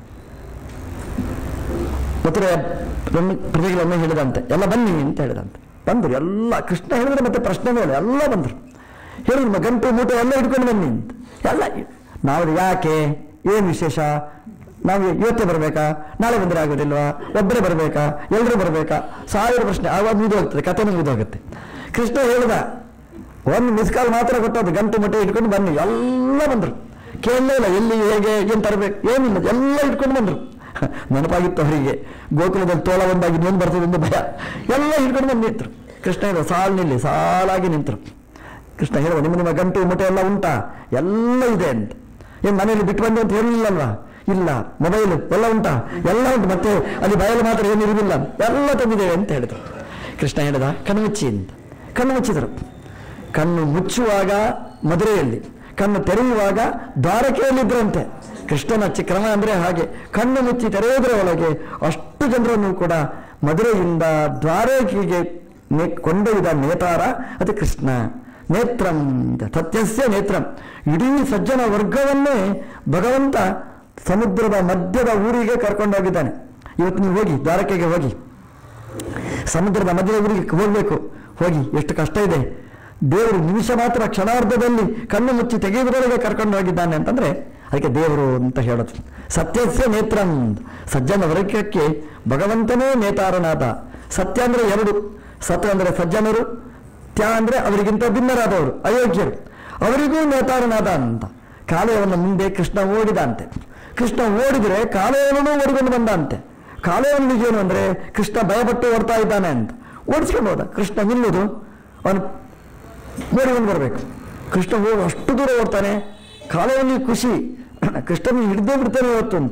ಮಥುರೆಯ ಪ್ರಜೆಗಳನ್ನು ಹೇಳಿದಂತೆ, ಎಲ್ಲ ಬನ್ನಿ ಅಂತ ಹೇಳಿದಂತೆ. ಬಂದರು ಎಲ್ಲ. ಕೃಷ್ಣ ಹೇಳಿದ್ರೆ ಮತ್ತೆ ಪ್ರಶ್ನೆನೇ ಇಲ್ಲ, ಎಲ್ಲ ಬಂದರು. ಹೇಳಿದ್ರು ಗಂಟು ಮೂಟೆ ಎಲ್ಲ ಹಿಡ್ಕೊಂಡು ಬನ್ನಿ ಅಂತ. ಎಲ್ಲ ನಾವು ಯಾಕೆ, ಏನು ವಿಶೇಷ, ನಾವು ಇವತ್ತೇ ಬರಬೇಕಾ, ನಾಳೆ ಬಂದರೆ ಆಗೋದಿಲ್ವಾ, ಒಬ್ಬರೇ ಬರಬೇಕಾ, ಎಲ್ಲರೂ ಬರಬೇಕಾ, ಸಾವಿರ ಪ್ರಶ್ನೆ. ಆವಾಗ ಮುಗಿದೋಗ್ತದೆ, ಕಥೆನೂ ಮುಗಿದೋಗುತ್ತೆ. ಕೃಷ್ಣ ಹೇಳಿದ ಒಂದು ಮಿಸ್ ಕಾಲ್ ಮಾತ್ರ ಕೊಟ್ಟದ್ದು, ಗಂಟು ಮೂಟೆ ಇಟ್ಕೊಂಡು ಬನ್ನಿ. ಎಲ್ಲ ಬಂದರು, ಕೇಳಲೇ ಇಲ್ಲ ಎಲ್ಲಿ ಹೇಗೆ ಏನು ತರಬೇಕು ಏನಿಲ್ಲ, ಎಲ್ಲ ಇಟ್ಕೊಂಡು ಬಂದರು. ನೆನಪಾಗಿತ್ತು ಅವರಿಗೆ, ಗೋಕುಲದಲ್ಲಿ ತೋಳ ಬಂದಾಗಿ ಇನ್ನೊಂದು ಬರ್ತದೆ ಎಂದು ಭಯ. ಎಲ್ಲ ಹಿಡ್ಕೊಂಡು ಬಂದು ನಿಂತರು. ಕೃಷ್ಣ ಹೇಳಿದ ಸಾಲು ನಿಲ್ಲಿ, ಸಾಲಾಗಿ ನಿಂತರು. ಕೃಷ್ಣ ಹೇಳಿದ ನಿಮ್ಮ ನಿಮ್ಮ ಗಂಟು ಮೂಟೆ ಎಲ್ಲ ಉಂಟಾ, ಎಲ್ಲ ಇದೆ ಅಂತ. ಏನು ಮನೆಯಲ್ಲಿ ಬಿಟ್ಟು ಬಂದು ಅಂತ ಹೇಳಿಲ್ಲಲ್ವಾ, ಇಲ್ಲ. ಮೊಬೈಲು ಎಲ್ಲ ಉಂಟಾ, ಎಲ್ಲ ಉಂಟು. ಮತ್ತೆ ಅಲ್ಲಿ ಬಯಲು ಮಾತ್ರ ಏನಿರುವುದಿಲ್ಲ, ಎಲ್ಲ ತಂದಿದ್ದೇವೆ ಅಂತ ಹೇಳಿದರು. ಕೃಷ್ಣ ಹೇಳಿದ ಕಣ್ಣು ಮುಚ್ಚಿ ಅಂತ. ಕಣ್ಣು ಮುಚ್ಚಿದರು. ಕಣ್ಣು ಮುಚ್ಚುವಾಗ ಮಧುರೆಯಲ್ಲಿ, ಕಣ್ಣು ತೆರೆಯುವಾಗ ದ್ವಾರಕೆಯಲ್ಲಿದ್ದರಂತೆ. ಕೃಷ್ಣನ ಕ್ರಮ ಅಂದರೆ ಹಾಗೆ. ಕಣ್ಣು ಮುಚ್ಚಿ ತೆರೆಯುವುದರ ಒಳಗೆ ಅಷ್ಟು ಜನರನ್ನು ಕೂಡ ಮಧುರೆಯಿಂದ ದ್ವಾರಕೆಗೆ ಕೊಂಡೊಯ್ದ ನೇತಾರ ಅದು ಕೃಷ್ಣ. ನೇತ್ರಂ, ಸತ್ಯಸ್ಯ ನೇತ್ರಂ. ಇಡೀ ಸಜ್ಜನ ವರ್ಗವನ್ನೇ ಭಗವಂತ ಸಮುದ್ರದ ಮಧ್ಯದ ಊರಿಗೆ ಕರ್ಕೊಂಡೋಗಿದ್ದಾನೆ. ಇವತ್ತು ನೀವು ಹೋಗಿ ದ್ವಾರಕೆಗೆ ಹೋಗಿ, ಸಮುದ್ರದ ಮಧ್ಯದ ಊರಿಗೆ ಹೋಗಬೇಕು, ಹೋಗಿ ಎಷ್ಟು ಕಷ್ಟ ಇದೆ. ದೇವರು ನಿಮಿಷ ಮಾತ್ರ ಕ್ಷಣಾರ್ಧದಲ್ಲಿ ಕಣ್ಣು ಮುಚ್ಚಿ ತೆಗೆಯುವುದರೊಳಗೆ ಕರ್ಕೊಂಡು ಹೋಗಿದ್ದಾನೆ ಅಂತಂದ್ರೆ ಅದಕ್ಕೆ ದೇವರು ಅಂತ ಹೇಳೋದು. ಸತ್ಯಸ್ಯ ನೇತ್ರಂ, ಸಜ್ಜನ ವರ್ಗಕ್ಕೆ ಭಗವಂತನೇ ನೇತಾರನಾದ. ಸತ್ಯ ಅಂದರೆ ಎರಡು, ಸತ್ ಅಂದರೆ ಸಜ್ಜನರು, ತ್ಯ ಅಂದರೆ ಅವರಿಗಿಂತ ಭಿನ್ನರಾದವರು ಅಯೋಗ್ಯರು, ಅವರಿಗೂ ನೇತಾರನಾದ ಅಂತ. ಕಾಲಯವನ ಮುಂದೆ ಕೃಷ್ಣ ಓಡಿದ ಅಂತೆ. ಕೃಷ್ಣ ಓಡಿದರೆ ಕಾಲಯವನೂ ಓಡಿಕೊಂಡು ಬಂದ ಅಂತೆ. ಕಾಲಯವನಿಗೇನು ಅಂದರೆ ಕೃಷ್ಣ ಭಯಪಟ್ಟು ಓಡ್ತಾ ಇದ್ದಾನೆ ಅಂತ ಓಡಿಸ್ಕೊಂಡು ಹೋದ. ಕೃಷ್ಣ ನಿಲ್ಲುವುದು, ಅವನು ಓಡಿಕೊಂಡು ಬರಬೇಕು. ಕೃಷ್ಣ ಹೋಗಿ ಅಷ್ಟು ದೂರ ಓಡ್ತಾನೆ. ಕಾಲಯವನಿಗೆ ಖುಷಿ, ಕೃಷ್ಣನ ಹಿಡಿದೇ ಬಿಡ್ತಾನೆ ಇವತ್ತು ಅಂತ.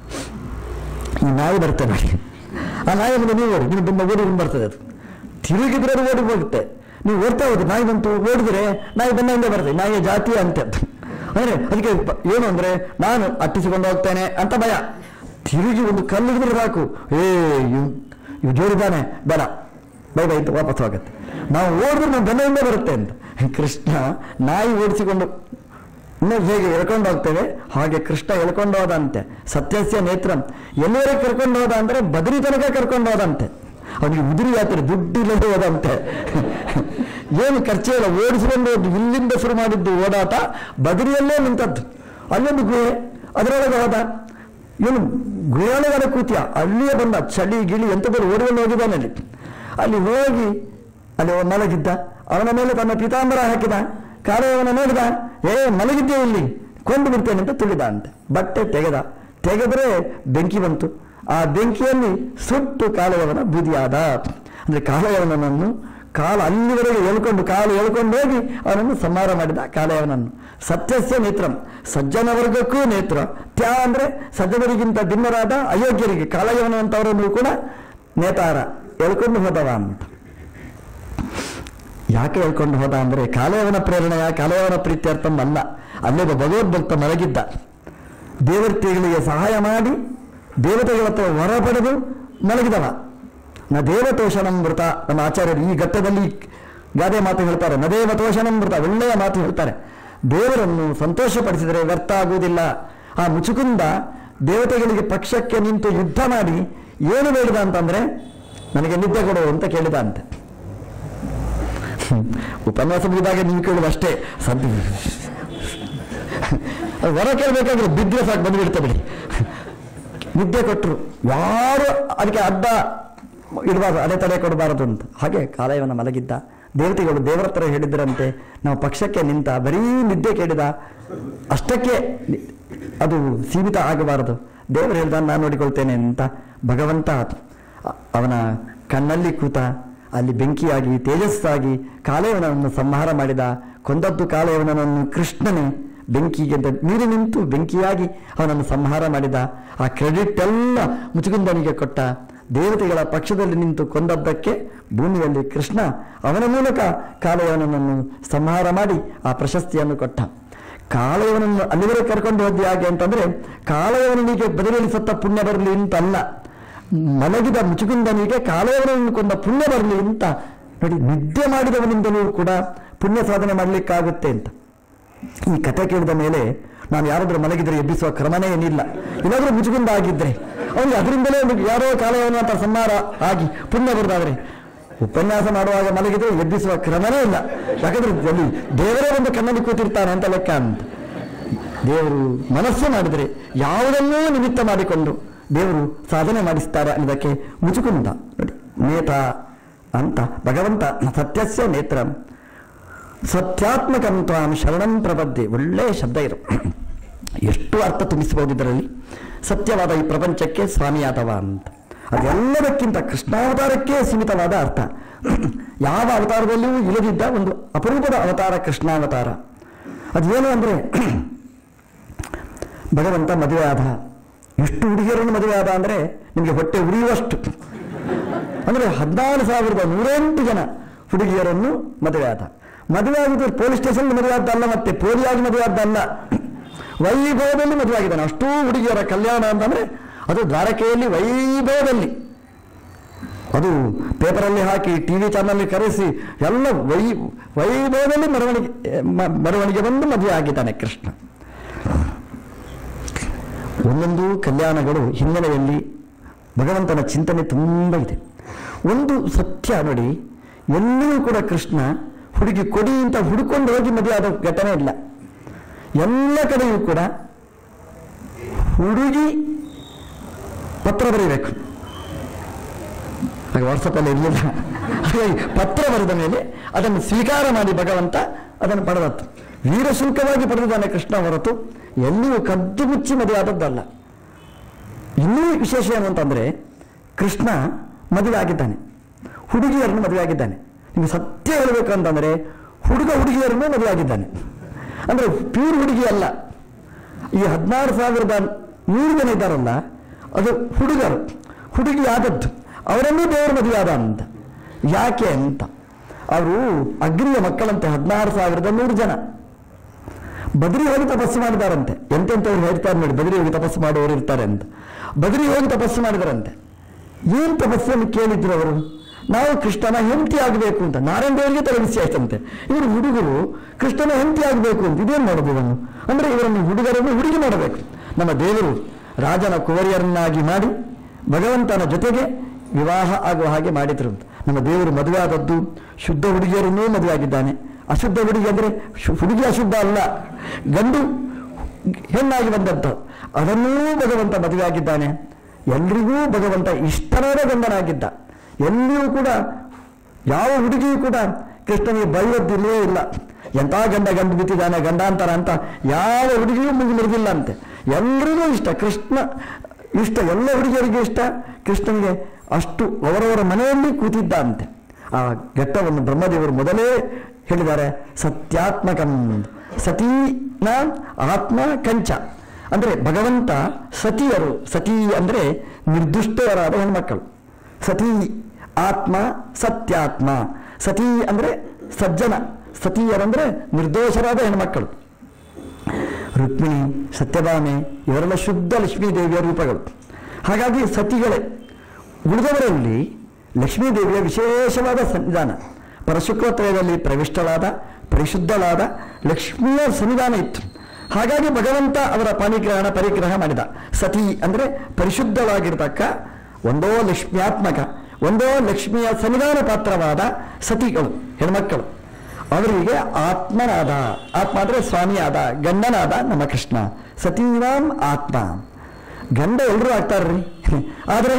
ಈ ನಾಯಿ ಬರ್ತೇನೆ ನೋಡಿ, ಆ ನಾಯಿ ಮುಂದೆ ನೀವು ಓಡಿ, ನೀವು ತುಂಬ ಓಡಿ ಬರ್ತದೆ. ಅದು ತಿರುಗಿದ್ರೆ ಅದು ಓಡಿ ಹೋಗುತ್ತೆ. ನೀವು ಓಡ್ತಾ ಹೋದ್ರೆ ನಾಯಿ ಬಂತು, ಓಡಿದ್ರೆ ನಾಯಿ ಬಂದಂಗೆ ಬರ್ತದೆ. ನಾಯಿಯ ಜಾತಿ ಅಂತ ಅಂದರೆ ಅದಕ್ಕೆ ಏನು ಅಂದರೆ ನಾನು ಅಟ್ಟಿಸಿಕೊಂಡು ಹೋಗ್ತೇನೆ ಅಂತ ಭಯ. ತಿರುಗಿ ಒಂದು ಕಲ್ಲು ಹಿಡಿದ್ರೆ ಸಾಕು, ಏ ಇವು ಜೋರಿದ್ದಾನೆ, ಬೇಡ ಬೈ ಬೈ ವಾಪಸ್ ಹೋಗುತ್ತೆ. ನಾವು ಓಡಿದ್ರೆ ನಾವು ಬೆನ್ನಿಂದ ಬರುತ್ತೆ ಅಂತ. ಕೃಷ್ಣ ನಾಯಿ ಓಡಿಸಿಕೊಂಡು ಇನ್ನು ಹೇಗೆ ಎಳ್ಕೊಂಡು ಹೋಗ್ತೇವೆ ಹಾಗೆ ಕೃಷ್ಣ ಎಳ್ಕೊಂಡು ಹೋದಂತೆ. ಸತ್ಯಸ್ಯ ನೇತ್ರಂ, ಎಲ್ಲಿವರೆಗೆ ಕರ್ಕೊಂಡು ಹೋದ ಅಂದರೆ ಬದರಿ ತನಕ ಕರ್ಕೊಂಡು ಹೋದಂತೆ. ಅವನಿಗೆ ಉದುರಿ ಯಾತ್ರೆ ದುಡ್ಡಿಲ್ಲದೆ ಹೋದಂತೆ. ಏನು ಖರ್ಚೇ ಇಲ್ಲ, ಓಡಿಸಿಕೊಂಡು ಇಲ್ಲಿಂದ ಶುರು ಮಾಡಿದ್ದು ಓಡಾಟ ಬದರಿಯಲ್ಲೇ ನಿಂತದ್ದು. ಅಲ್ಲೊಂದು ಗುಹೆ, ಅದರೊಳಗೆ ಹೋದ. ಇವನು ಗುಹೆಯೊಳಗಡೆ ಕೂತಿಯ, ಅಲ್ಲಿಯೇ ಬಂದ. ಚಳಿ ಗಿಳಿ ಎಂಥದ್ದು ಓಡಿಕೊಂಡು ಹೋಗಿದ್ದಾನೆ. ಅಲ್ಲಿ ಅಲ್ಲಿ ಹೋಗಿ ಅಲ್ಲಿ ಮಲಗಿದ್ದ. ಅವನ ಮೇಲೆ ತನ್ನ ಪೀತಾಂಬರ ಹಾಕಿದ. ಕಾಲಯವನ ನೋಡಿದ, ಏ ಮಲಗಿದ್ದೆ ಇಲ್ಲಿ, ಕೊಂಡು ಬಿಡ್ತೇನೆ ಅಂತ ತುಳಿದ ಅಂತೆ. ಬಟ್ಟೆ ತೆಗೆದ. ತೆಗೆದ್ರೆ ಬೆಂಕಿ ಬಂತು. ಆ ಬೆಂಕಿಯಲ್ಲಿ ಸುಟ್ಟು ಕಾಲಯವನ ಬೂದಿಯಾದ. ಅಂದರೆ ಕಾಲಯವನನ್ನು ಕಾಲ ಅಲ್ಲಿವರೆಗೆ ಎಳ್ಕೊಂಡು ಕಾಲು ಎಳ್ಕೊಂಡು ಹೋಗಿ ಅವನನ್ನು ಸಂಹಾರ ಮಾಡಿದ ಕಾಲಯವನನ್ನು. ಸತ್ಯಸ್ಯ ನೇತ್ರಂ, ಸಜ್ಜನ ವರ್ಗಕ್ಕೂ ನೇತ್ರ. ತ್ಯ ಅಂದರೆ ಸಜ್ಜನರಿಗಿಂತ ಭಿನ್ನರಾದ ಅಯೋಗ್ಯರಿಗೆ ಕಾಲಯವನಂತವರನ್ನು ಕೂಡ ನೇತಾರ ಎಳ್ಕೊಂಡು ಹೋದವ ಅಂತ. ಯಾಕೆ ಹೇಳ್ಕೊಂಡು ಹೋದ ಅಂದರೆ ಕಾಲಯವನ ಪ್ರೇರಣೆಯ ಕಾಲಯವನ ಪ್ರೀತ್ಯರ್ಥಂ ಅಲ್ಲ. ಅಲ್ಲೊಬ್ಬ ಭಗವದ್ಭಕ್ತ ಮಲಗಿದ್ದ. ದೇವತೆಗಳಿಗೆ ಸಹಾಯ ಮಾಡಿ ದೇವತೆಗಳ ಹತ್ರ ವರ ಪಡೆದು ಮಲಗಿದವ. ನ ದೇವತೋಷಣಂ ಮೃತ. ನಮ್ಮ ಆಚಾರ್ಯರು ಈ ಘಟ್ಟದಲ್ಲಿ ಗಾದೆ ಮಾತು ಹೇಳ್ತಾರೆ, ನ ದೇವತೋಷಣಂ ಮೃತ, ಒಳ್ಳೆಯ ಮಾತು ಹೇಳ್ತಾರೆ. ದೇವರನ್ನು ಸಂತೋಷಪಡಿಸಿದರೆ ವ್ಯರ್ಥ ಆಗುವುದಿಲ್ಲ. ಆ ಮುಚುಕುಂದ ದೇವತೆಗಳಿಗೆ ಪಕ್ಷಕ್ಕೆ ನಿಂತು ಯುದ್ಧ ಮಾಡಿ ಏನು ಬೇಡಿದ ಅಂತಂದ್ರೆ ನನಗೆ ನಿದ್ದೆ ಕೊಡು ಅಂತ ಕೇಳಿದ ಅಂತೆ. ಉಪನ್ಯಾಸ ಮುಗಿದಾಗ ನೀವು ಕೇಳುವ ಅಷ್ಟೇ, ಸದ್ಯ ವರ ಕೇಳಬೇಕಾದ್ರೆ ಬಿದ್ದರೆ ಸಾಕು ಬಂದುಬಿಡ್ತಾ ಬಿಡಿ. ನಿದ್ದೆ ಕೊಟ್ಟರು, ಯಾರು ಅದಕ್ಕೆ ಅಡ್ಡ ಇಡಬಾರ್ದು, ಅಡೆತಡೆ ಕೊಡಬಾರದು ಅಂತ. ಹಾಗೆ ಕಾಲಯವನ ಮಲಗಿದ್ದ. ದೇವತೆಗಳು ದೇವರ ಹತ್ರ ಹೇಳಿದ್ದರಂತೆ, ನಾವು ಪಕ್ಷಕ್ಕೆ ನಿಂತ, ಬರೀ ನಿದ್ದೆ ಕೇಳಿದ, ಅಷ್ಟಕ್ಕೆ ಅದು ಸೀಮಿತ ಆಗಬಾರದು. ದೇವರು ಹೇಳ್ದ ನಾನು ನೋಡಿಕೊಳ್ತೇನೆ ಅಂತ ಭಗವಂತ ಅವನ ಕಣ್ಣಲ್ಲಿ ಕೂತ, ಅಲ್ಲಿ ಬೆಂಕಿಯಾಗಿ ತೇಜಸ್ಸಾಗಿ ಕಾಲಯವನನ್ನು ಸಂಹಾರ ಮಾಡಿದ. ಕೊಂದದ್ದು ಕಾಲಯವನನ್ನು ಕೃಷ್ಣನೇ, ಬೆಂಕಿಗೆ ನೀರು ನಿಂತು ಬೆಂಕಿಯಾಗಿ ಅವನನ್ನು ಸಂಹಾರ ಮಾಡಿದ. ಆ ಕ್ರೆಡಿಟ್ ಎಲ್ಲ ಮುಚುಕುಂದನಿಗೆ ಕೊಟ್ಟ. ದೇವತೆಗಳ ಪಕ್ಷದಲ್ಲಿ ನಿಂತು ಕೊಂದದ್ದಕ್ಕೆ ಭೂಮಿಯಲ್ಲಿ ಕೃಷ್ಣ ಅವನ ಮೂಲಕ ಕಾಲಯವನನ್ನು ಸಂಹಾರ ಮಾಡಿ ಆ ಪ್ರಶಸ್ತಿಯನ್ನು ಕೊಟ್ಟ. ಕಾಲಯವನನ್ನು ಅಲ್ಲಿವರೆಗೆ ಕರ್ಕೊಂಡು ಹೋದ್ದೆ ಹಾಗೆ ಅಂತಂದ್ರೆ ಕಾಲಯವನಿಗೆ ಬದಲಿಗೆ ಸತ್ತ ಪುಣ್ಯ ಬರಲಿ ಅಂತಲ್ಲ, ಮಲಗಿದ ಮುಚುಕುಂದನಿಗೆ ಕಾಲಯವನನ್ನು ಕೊಂದ ಪುಣ್ಯ ಬರಲಿ ಅಂತ. ನೋಡಿ, ನಿದ್ದೆ ಮಾಡಿದವನಿಂದಲೂ ಕೂಡ ಪುಣ್ಯ ಸಾಧನೆ ಮಾಡಲಿಕ್ಕಾಗುತ್ತೆ ಅಂತ. ಈ ಕಥೆ ಕೇಳಿದ ಮೇಲೆ ನಾನು ಯಾರಾದ್ರೂ ಮಲಗಿದ್ರೆ ಎಬ್ಬಿಸುವ ಕ್ರಮನೇ ಏನಿಲ್ಲ. ಇಲ್ಲಾದ್ರೂ ಮುಚುಕುಂದ ಆಗಿದ್ರೆ ಅವನಿಗೆ ಅದರಿಂದಲೇ ಯಾರೋ ಕಾಲಯವನ ಅಂತ ಸಂಹಾರ ಆಗಿ ಪುಣ್ಯ ಬರೆದಾದ್ರೆ ಉಪನ್ಯಾಸ ಮಾಡುವಾಗ ಮಲಗಿದ್ರೆ ಎಬ್ಬಿಸುವ ಕ್ರಮನೇ ಇಲ್ಲ. ಯಾಕಂದ್ರೆ ಅಲ್ಲಿ ದೇವರೇ ಒಂದು ಕಣ್ಣಲ್ಲಿ ಕೂತಿರ್ತಾನೆ ಅಂತ ಲೆಕ್ಕ ಅಂತ. ದೇವರು ಮನಸ್ಸು ಮಾಡಿದರೆ ಯಾವುದನ್ನೂ ನಿಮಿತ್ತ ಮಾಡಿಕೊಂಡು ದೇವರು ಸಾಧನೆ ಮಾಡಿಸ್ತಾರೆ ಅನ್ನೋದಕ್ಕೆ ಮುಚುಕುಂದ. ನೋಡಿ, ನೇತ ಅಂತ ಭಗವಂತ ಸತ್ಯಸ್ಯ ನೇತ್ರ ಸತ್ಯಾತ್ಮಕಂ ತ್ವಾಂ ಶರಣಂ ಪ್ರಪದ್ಯೆ. ಒಳ್ಳೆಯ ಶಬ್ದ ಇರು, ಎಷ್ಟು ಅರ್ಥ ತುಂಬಿಸಬಹುದು ಇದರಲ್ಲಿ. ಸತ್ಯವಾದ ಈ ಪ್ರಪಂಚಕ್ಕೆ ಸ್ವಾಮಿಯಾದವ ಅಂತ. ಅದೆಲ್ಲದಕ್ಕಿಂತ ಕೃಷ್ಣಾವತಾರಕ್ಕೆ ಸೀಮಿತವಾದ ಅರ್ಥ. ಯಾವ ಅವತಾರದಲ್ಲಿಯೂ ಇಲ್ಲದಿದ್ದ ಒಂದು ಅಪರೂಪದ ಅವತಾರ ಕೃಷ್ಣಾವತಾರ. ಅದೇನು ಅಂದರೆ ಭಗವಂತ ಮದುವೆ ಆದ. ಎಷ್ಟು ಹುಡುಗಿಯರನ್ನು ಮದುವೆ ಆದ ಅಂದರೆ ನಿಮಗೆ ಹೊಟ್ಟೆ ಉರಿಯುವಷ್ಟು. ಅಂದರೆ ಹದಿನಾರು ಸಾವಿರದ ನೂರೆಂಟು ಜನ ಹುಡುಗಿಯರನ್ನು ಮದುವೆ ಆದ. ಮದುವೆ ಆಗಿದ್ದು ಪೊಲೀಸ್ ಸ್ಟೇಷನ್ ಮದುವೆ ಆದ್ದಲ್ಲ, ಮತ್ತೆ ಪೋಲಿಯಾಗಿ ಮದುವೆ ಆದ್ದಲ್ಲ, ವೈಭವದಲ್ಲಿ ಮದುವೆ ಆಗಿದ್ದಾನೆ. ಅಷ್ಟೂ ಹುಡುಗಿಯರ ಕಲ್ಯಾಣ ಅಂತಂದ್ರೆ ಅದು ದ್ವಾರಕೆಯಲ್ಲಿ ವೈಭವದಲ್ಲಿ, ಅದು ಪೇಪರಲ್ಲಿ ಹಾಕಿ ಟಿವಿ ಚಾನಲ್ ಕರೆಸಿ ಎಲ್ಲ ವೈ ವೈಭವದಲ್ಲಿ ಮೆರವಣಿಗೆ ಮೆರವಣಿಗೆ ಬಂದು ಮದುವೆ ಆಗಿದ್ದಾನೆ ಕೃಷ್ಣ. ಒಂದೊಂದು ಕಲ್ಯಾಣಗಳು ಹಿನ್ನೆಲೆಯಲ್ಲಿ ಭಗವಂತನ ಚಿಂತನೆ ತುಂಬ ಇದೆ. ಒಂದು ಸತ್ಯ ನೋಡಿ, ಎಲ್ಲಿಯೂ ಕೂಡ ಕೃಷ್ಣ ಹುಡುಗಿ ಕೊಡಿ ಅಂತ ಹುಡುಕೊಂಡು ಹೋಗಿ ಮದುವೆ ಆದ ಘಟನೆ ಇಲ್ಲ. ಎಲ್ಲ ಕಡೆಯೂ ಕೂಡ ಹುಡುಗಿ ಪತ್ರ ಬರೀಬೇಕು. ಹಾಗೆ ವಾಟ್ಸಪ್ಪಲ್ಲಿ ಇರಲಿಲ್ಲ. ಹಾಗಾಗಿ ಪತ್ರ ಬರೆದ ಮೇಲೆ ಅದನ್ನು ಸ್ವೀಕಾರ ಮಾಡಿ ಭಗವಂತ ಅದನ್ನು ಪಡೆದದ್ದು. ವೀರಶುಲ್ಕವಾಗಿ ಪಡೆದಿದ್ದಾನೆ ಕೃಷ್ಣ ಹೊರತು ಎಲ್ಲಿಯೂ ಕದ್ದು ಮುಚ್ಚಿ ಮದುವೆ ಆದದ್ದಲ್ಲ. ಇನ್ನೂ ವಿಶೇಷ ಏನು ಅಂತಂದರೆ ಕೃಷ್ಣ ಮದುವೆ ಆಗಿದ್ದಾನೆ, ಹುಡುಗಿಯರನ್ನು ಮದುವೆ ಆಗಿದ್ದಾನೆ. ನಿಮಗೆ ಸತ್ಯ ಹೇಳಬೇಕು ಅಂತಂದರೆ ಹುಡುಗ ಹುಡುಗಿಯರನ್ನು ಮದುವೆ ಆಗಿದ್ದಾನೆ. ಅಂದರೆ ಪ್ಯೂರ್ ಹುಡುಗಿ ಅಲ್ಲ. ಈ ಹದಿನಾರು ಸಾವಿರದ ನೂರು ಜನ ಇದ್ದಾರಲ್ಲ, ಅದು ಹುಡುಗರು, ಹುಡುಗಿ ಆದದ್ದು, ಅವರನ್ನೂ ದೇವರು ಮದುವೆ ಆದ ಅಂತ. ಯಾಕೆ ಅಂತ, ಅವರು ಅಗ್ನಿಯ ಮಕ್ಕಳಂತೆ ಹದಿನಾರು ಸಾವಿರದ ನೂರು ಜನ ಬದರಿ ಹೋಗಿ ತಪಸ್ಸು ಮಾಡಿದಾರಂತೆ. ಎಂತೆಂಥವ್ರು ಹೇಳ್ತಾರೆ ನೋಡಿ, ಬದರಿ ಹೋಗಿ ತಪಸ್ಸು ಮಾಡುವವರು ಇರ್ತಾರೆ ಅಂತ. ಬದರಿ ಹೋಗಿ ತಪಸ್ಸು ಮಾಡಿದಾರಂತೆ. ಏನು ತಪಸ್ಸನ್ನು ಕೇಳಿದ್ರು ಅವರು? ನಾವು ಕೃಷ್ಣನ ಹೆಂಡತಿ ಆಗಬೇಕು ಅಂತ. ನಾರಾಯಣ ದೇವರಿಗೆ ತಲೆಬಿಸಿ ಆಯ್ತಂತೆ. ಇವರು ಹುಡುಗರು ಕೃಷ್ಣನ ಹೆಂಡತಿ ಆಗಬೇಕು ಅಂತ. ಇದೇನು ಮಾಡೋದು ಇವನು? ಅಂದರೆ ಇವರನ್ನು ಹುಡುಗರನ್ನು ಹುಡುಗಿ ಮಾಡಬೇಕು. ನಮ್ಮ ದೇವರು ರಾಜನ ಕುವರಿಯರನ್ನಾಗಿ ಮಾಡಿ ಭಗವಂತನ ಜೊತೆಗೆ ವಿವಾಹ ಆಗುವ ಹಾಗೆ ಮಾಡಿದ್ರು ಅಂತ. ನಮ್ಮ ದೇವರು ಮದುವೆ ಆದದ್ದು ಶುದ್ಧ ಹುಡುಗಿಯರನ್ನೂ ಮದುವೆ ಆಗಿದ್ದಾನೆ. ಅಶುದ್ಧ ಹುಡುಗಿ ಅಂದರೆ ಹುಡುಗಿ ಅಶುದ್ಧ ಅಲ್ಲ, ಗಂಡು ಹೆಣ್ಣಾಗಿ ಬಂದದ್ದು, ಅದನ್ನೂ ಭಗವಂತ ಮದುವೆ ಆಗಿದ್ದಾನೆ. ಎಲ್ರಿಗೂ ಭಗವಂತ ಇಷ್ಟನಾದ ಗಂಡನಾಗಿದ್ದ. ಎಲ್ಲಿಯೂ ಕೂಡ ಯಾವ ಹುಡುಗಿಯೂ ಕೂಡ ಕೃಷ್ಣನಿಗೆ ಬೈವದ್ದಿಲ್ಲವೇ ಇಲ್ಲ. ಎಂಥ ಗಂಡ ಗಂಡು ಬಿತ್ತಿದ್ದಾನೆ ಗಂಡಾಂತರ ಅಂತ ಯಾವ ಹುಡುಗಿಯೂ ಮುಗಿದಿಲ್ಲ ಅಂತೆ. ಎಲ್ರಿಗೂ ಇಷ್ಟ ಕೃಷ್ಣ, ಇಷ್ಟ ಎಲ್ಲ ಹುಡುಗಿಯರಿಗೂ ಇಷ್ಟ. ಕೃಷ್ಣನಿಗೆ ಅಷ್ಟು ಅವರವರ ಮನೆಯಲ್ಲಿ ಕೂತಿದ್ದ ಅಂತೆ. ಆ ಘಟ್ಟವನ್ನು ಬ್ರಹ್ಮದೇವರು ಮೊದಲೇ ಹೇಳಿದ್ದಾರೆ. ಸತ್ಯಾತ್ಮಕಂ ಸತೀನ ಆತ್ಮ ಕಂಚ. ಅಂದರೆ ಭಗವಂತ ಸತಿಯರು, ಸತಿ ಅಂದರೆ ನಿರ್ದುಷ್ಟರಾದ ಹೆಣ್ಮಕ್ಕಳು. ಸತಿ ಆತ್ಮ ಸತ್ಯಾತ್ಮ. ಸತಿ ಅಂದರೆ ಸಜ್ಜನ, ಸತಿಯರಂದರೆ ನಿರ್ದೋಷರಾದ ಹೆಣ್ಮಕ್ಕಳು. ರುಕ್ಮಿಣಿ, ಸತ್ಯಭಾಮೆ ಇವರೆಲ್ಲ ಶುದ್ಧ ಲಕ್ಷ್ಮೀದೇವಿಯ ರೂಪಗಳು. ಹಾಗಾಗಿ ಸತಿಗಳೇ. ಉಳಿದವರಲ್ಲಿ ಲಕ್ಷ್ಮೀದೇವಿಯ ವಿಶೇಷವಾದ ಸನ್ನಿಧಾನ. ಪರಶುಕ್ಲತ್ರಯದಲ್ಲಿ ಪ್ರವಿಷ್ಟಳಾದ ಪರಿಶುದ್ಧಳಾದ ಲಕ್ಷ್ಮಿಯ ಸನ್ನಿಧಾನ ಇತ್ತು. ಹಾಗಾಗಿ ಭಗವಂತ ಅವರ ಪಾಣಿಗ್ರಹಣ ಪರಿಗ್ರಹ ಮಾಡಿದ. ಸತಿ ಅಂದರೆ ಪರಿಶುದ್ಧವಾಗಿರ್ತಕ್ಕ ಒಂದೋ ಲಕ್ಷ್ಮ್ಯಾತ್ಮಕ, ಒಂದೋ ಲಕ್ಷ್ಮಿಯ ಸನ್ನಿಧಾನ ಪಾತ್ರವಾದ ಸತಿಗಳು ಹೆಣ್ಮಕ್ಕಳು. ಅವರಿಗೆ ಆತ್ಮನಾದ, ಆತ್ಮ ಅಂದರೆ ಸ್ವಾಮಿಯಾದ, ಗಂಡನಾದ ನಮ್ಮ ಕೃಷ್ಣ. ಸತೀನಾಂ ಆತ್ಮ. ಗಂಡ ಎಲ್ಲರೂ ಆಗ್ತಾರ್ರಿ. ಆದರೆ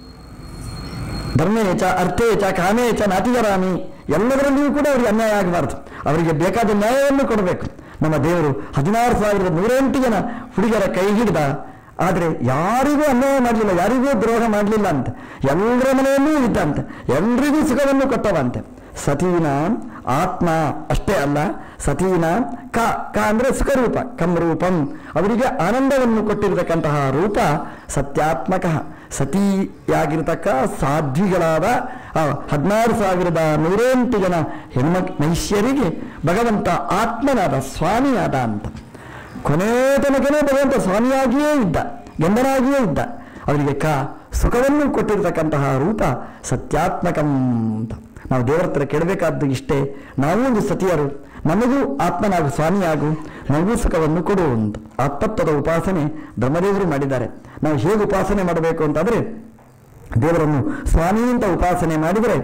ಧರ್ಮೇಚ ಅರ್ಥೇಚ ಕಾಮೇಚ ನಾತಿಗರಾಮಿ, ಎಲ್ಲದರಲ್ಲಿಯೂ ಕೂಡ ಅವರಿಗೆ ಅನ್ಯಾಯ ಆಗಬಾರ್ದು. ಅವರಿಗೆ ಬೇಕಾದ ನ್ಯಾಯವನ್ನು ಕೊಡಬೇಕು. ನಮ್ಮ ದೇವರು ಹದಿನಾರು ಸಾವಿರದ ನೂರೆಂಟು ಜನ ಹುಡುಗರ ಕೈ ಹಿಡಿದ. ಆದರೆ ಯಾರಿಗೂ ಅನ್ಯಾಯ ಮಾಡಲಿಲ್ಲ, ಯಾರಿಗೂ ದ್ರೋಹ ಮಾಡಲಿಲ್ಲ ಅಂತೆ. ಎಲ್ಲರ ಮನೆಯಲ್ಲೂ ಇದ್ದಂತೆ, ಎಲ್ರಿಗೂ ಸುಖವನ್ನು ಕೊಟ್ಟವಂತೆ. ಸತೀನ ಆತ್ಮ ಅಷ್ಟೇ ಅಲ್ಲ, ಸತೀನ ಕ ಕ ಅಂದರೆ ಸುಖರೂಪ, ಕಂ ರೂಪಂ, ಅವರಿಗೆ ಆನಂದವನ್ನು ಕೊಟ್ಟಿರತಕ್ಕಂತಹ ರೂಪ ಸತ್ಯಾತ್ಮಕ. ಸತಿಯಾಗಿರ್ತಕ್ಕ ಸಾಧ್ವಿಗಳಾದ ಹದಿನಾರು ಸಾವಿರದ ನೂರೆಂಟು ಜನ ಹೆಣ್ಮಕ್ ಮಹಿಷ್ಯರಿಗೆ ಭಗವಂತ ಆತ್ಮನಾದ, ಸ್ವಾಮಿಯಾದ ಅಂತ. ಕೊನೆ ತನಕನೇ ಭಗವಂತ ಸ್ವಾಮಿಯಾಗಿಯೇ ಇದ್ದ, ಗಂಧನಾಗಿಯೇ ಇದ್ದ. ಅವರಿಗೆ ಕ ಸುಖವನ್ನು ಕೊಟ್ಟಿರತಕ್ಕಂತಹ ರೂಪ ಸತ್ಯಾತ್ಮಕಂ ಅಂತ. ನಾವು ದೇವರ ಹತ್ರ ಕೇಳಬೇಕಾದ್ದು ಇಷ್ಟೇ, ನಾವು ಒಂದು ಸತಿಯರು, ನಮಗೂ ಆತ್ಮನಾಗು, ಸ್ವಾಮಿಯಾಗು, ನಮಗೂ ಸುಖವನ್ನು ಕೊಡು ಅಂತ. ಆತ್ಮತ್ವದ ಉಪಾಸನೆ ಬ್ರಹ್ಮದೇವರು ಮಾಡಿದ್ದಾರೆ. ನಾವು ಹೇಗೆ ಉಪಾಸನೆ ಮಾಡಬೇಕು ಅಂತಾದರೆ, ದೇವರನ್ನು ಸ್ವಾಮಿ ಅಂತ ಉಪಾಸನೆ ಮಾಡಿದರೆ,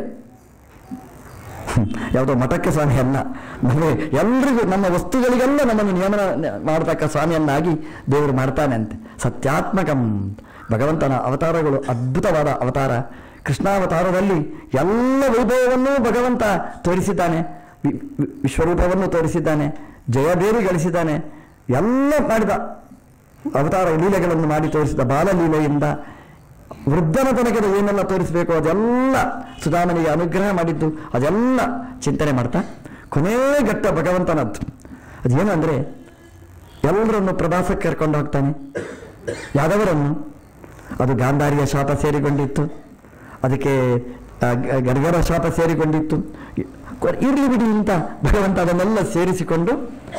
ಯಾವುದೋ ಮಠಕ್ಕೆ ಸ್ವಾಮಿ ಅಲ್ಲ, ನಮಗೆ ಎಲ್ರಿಗೂ ನಮ್ಮ ವಸ್ತುಗಳಿಗೆಲ್ಲ ನಮ್ಮನ್ನು ನಿಯಮನ ಮಾಡತಕ್ಕ ಸ್ವಾಮಿಯನ್ನಾಗಿ ದೇವರು ಮಾಡ್ತಾನೆ ಅಂತೆ. ಸತ್ಯಾತ್ಮಕಂ. ಭಗವಂತನ ಅವತಾರಗಳು ಅದ್ಭುತವಾದ ಅವತಾರ. ಕೃಷ್ಣಾವತಾರದಲ್ಲಿ ಎಲ್ಲ ವೈಭವವನ್ನೂ ಭಗವಂತ ತೋರಿಸಿದ್ದಾನೆ, ವಿಶ್ವರೂಪವನ್ನು ತೋರಿಸಿದ್ದಾನೆ, ಜಯಬೇರಿ ಗಳಿಸಿದ್ದಾನೆ. ಎಲ್ಲ ಮಾಡಿದ ಅವತಾರ ಲೀಲೆಗಳನ್ನು ಮಾಡಿ ತೋರಿಸಿದ. ಬಾಲಲೀಲೆಯಿಂದ ವೃದ್ಧನ ತನಕದ ಏನೆಲ್ಲ ತೋರಿಸಬೇಕು ಅದೆಲ್ಲ ಸುಧಾಮನಿಗೆ ಅನುಗ್ರಹ ಮಾಡಿದ್ದು, ಅದೆಲ್ಲ ಚಿಂತನೆ ಮಾಡ್ತಾ ಕೊನೇ ಘಟ್ಟ ಭಗವಂತನದ್ದು. ಅದೇನು ಅಂದರೆ, ಎಲ್ಲರನ್ನು ಪ್ರವಾಸಕ್ಕೆ ಕರ್ಕೊಂಡು ಹೋಗ್ತಾನೆ. ಯಾದವರನ್ನು, ಅದು ಗಾಂಧಾರಿಯ ಶಾಪ ಸೇರಿಕೊಂಡಿತ್ತು, ಅದಕ್ಕೆ ಗರ್ಗರ ಶಾಪ ಸೇರಿಕೊಂಡಿತ್ತು. ಇರಲಿ ಬಿಡಿ ಅಂತ ಭಗವಂತ ಅದನ್ನೆಲ್ಲ ಸೇರಿಸಿಕೊಂಡು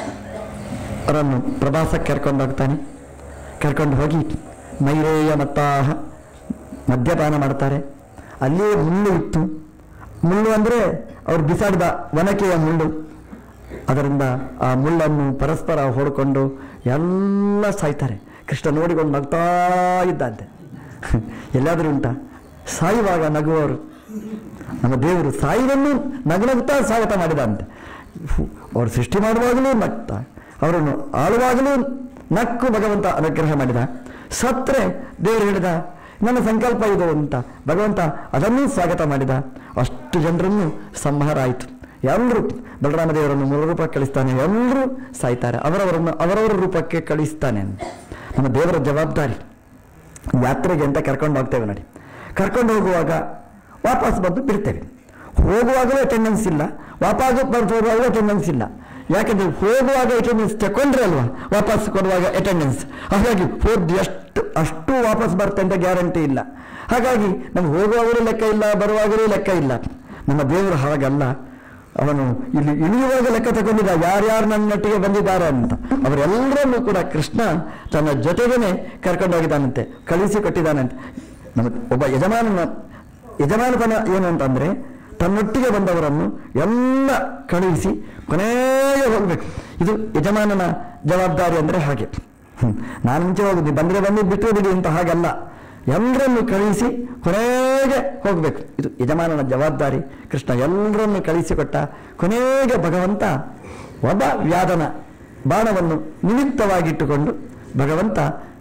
ಅವರನ್ನು ಪ್ರವಾಸಕ್ಕೆ ಕರ್ಕೊಂಡು ಹೋಗ್ತಾನೆ. ಕರ್ಕೊಂಡು ಹೋಗಿ ಮೈರೇಯ ಮತ್ತಾಹ ಮದ್ಯಪಾನ ಮಾಡ್ತಾರೆ. ಅಲ್ಲಿಯೇ ಮುಳ್ಳು ಇತ್ತು. ಮುಳ್ಳು ಅಂದರೆ ಅವ್ರು ಬಿಸಾಡಿದ ಒನಕೆಯ ಮುಳ್ಳು. ಅದರಿಂದ ಆ ಮುಳ್ಳನ್ನು ಪರಸ್ಪರ ಹೊಡ್ಕೊಂಡು ಎಲ್ಲ ಸಾಯ್ತಾರೆ. ಕೃಷ್ಣ ನೋಡಿಕೊಂಡು ನಗ್ತಾ ಇದ್ದಂತೆ. ಎಲ್ಲಾದರೂ ಉಂಟ ಸಾಯುವಾಗ ನಗುವವರು? ನಮ್ಮ ದೇವರು ಸಾಯುವನ್ನು ನಗುನಗ್ತಾ ಸ್ವಾಗತ ಮಾಡಿದಂತೆ. ಅವರು ಸೃಷ್ಟಿ ಮಾಡುವಾಗಲೂ ನಗ್ತಾ, ಅವರನ್ನು ಆಳುವಾಗಲೂ ನಕ್ಕು ಭಗವಂತ ಅನುಗ್ರಹ ಮಾಡಿದ. ಸತ್ರೆ ದೇವರು ಹೇಳಿದ ನನ್ನ ಸಂಕಲ್ಪ ಇದು ಅಂತ ಭಗವಂತ ಅದನ್ನೂ ಸ್ವಾಗತ ಮಾಡಿದ. ಅಷ್ಟು ಜನರನ್ನು ಸಂಹಾರ ಆಯಿತು. ಎಲ್ಲರೂ ಬಲರಾಮ ದೇವರನ್ನು ಮೂಲ ರೂಪಕ್ಕೆ ಕಳಿಸ್ತಾನೆ, ಎಲ್ಲರೂ ಸಾಯ್ತಾರೆ. ಅವರವರನ್ನು ಅವರವರ ರೂಪಕ್ಕೆ ಕಳಿಸ್ತಾನೆ. ನಮ್ಮ ದೇವರ ಜವಾಬ್ದಾರಿ. ಯಾತ್ರೆಗೆ ಅಂತ ಕರ್ಕೊಂಡು ಹೋಗ್ತೇವೆ ನೋಡಿ, ಕರ್ಕೊಂಡು ಹೋಗುವಾಗ ವಾಪಸ್ ಬಂದು ಬಿಡ್ತೇವೆ. ಹೋಗುವಾಗಲೂ ಅಟೆಂಡೆನ್ಸ್ ಇಲ್ಲ, ವಾಪಸ್ ಬರುವಾಗಲೂ ಅಟೆಂಡೆನ್ಸ್ ಇಲ್ಲ. ಯಾಕೆಂದರೆ ಹೋಗುವಾಗ ಅಟೆಂಡೆನ್ಸ್ ತಗೊಂಡ್ರೆ ಅಲ್ವಾ ವಾಪಸ್ ಕೊಡುವಾಗ ಅಟೆಂಡೆನ್ಸ್. ಹಾಗಾಗಿ ಹೋದ್ ಎಷ್ಟು ಅಷ್ಟು ವಾಪಸ್ ಬರ್ತಂತ ಅಂತ ಗ್ಯಾರಂಟಿ ಇಲ್ಲ. ಹಾಗಾಗಿ ನಮ್ಗೆ ಹೋಗುವಾಗಲೂ ಲೆಕ್ಕ ಇಲ್ಲ, ಬರುವಾಗಲೂ ಲೆಕ್ಕ ಇಲ್ಲ. ನಮ್ಮ ದೇವರು ಹಾಗಲ್ಲ. ಅವನು ಇಲ್ಲಿ ಇಳಿಯುವಾಗ ಲೆಕ್ಕ ತಗೊಂಡಿದ್ದ, ಯಾರ್ಯಾರು ನನ್ನೊಟ್ಟಿಗೆ ಬಂದಿದ್ದಾರೆ ಅಂತ. ಅವರೆಲ್ಲರನ್ನೂ ಕೂಡ ಕೃಷ್ಣ ತನ್ನ ಜೊತೆಗೇನೆ ಕರ್ಕೊಂಡು ಹೋಗಿದ್ದಾನಂತೆ, ಕಳಿಸಿ ಕೊಟ್ಟಿದ್ದಾನಂತೆ. ನಮ್ಮ ಒಬ್ಬ ಯಜಮಾನನ ಯಜಮಾನತನ ಏನು ಅಂತಂದರೆ, ತನ್ನೊಟ್ಟಿಗೆ ಬಂದವರನ್ನು ಎಲ್ಲ ಕಳುಹಿಸಿ ಕೊನೆಗೆ ಹೋಗಬೇಕು. ಇದು ಯಜಮಾನನ ಜವಾಬ್ದಾರಿ ಅಂದರೆ ಹಾಗೆ. ನಾನು ಮುಂಚೆ ಹೋಗುದು, ಬಂದರೆ ಬಂದು ಬಿಟ್ಟು ಬಿಡಿ ಅಂತ ಹಾಗಲ್ಲ. ಎಲ್ಲರನ್ನು ಕಳುಹಿಸಿ ಕೊನೆಗೆ ಹೋಗಬೇಕು. ಇದು ಯಜಮಾನನ ಜವಾಬ್ದಾರಿ. ಕೃಷ್ಣ ಎಲ್ಲರನ್ನು ಕಳಿಸಿಕೊಟ್ಟ. ಕೊನೆಗೆ ಭಗವಂತ ಒಬ್ಬ ವ್ಯಾಧನ ಬಾಣವನ್ನು ನಿಮಿತ್ತವಾಗಿಟ್ಟುಕೊಂಡು ಭಗವಂತ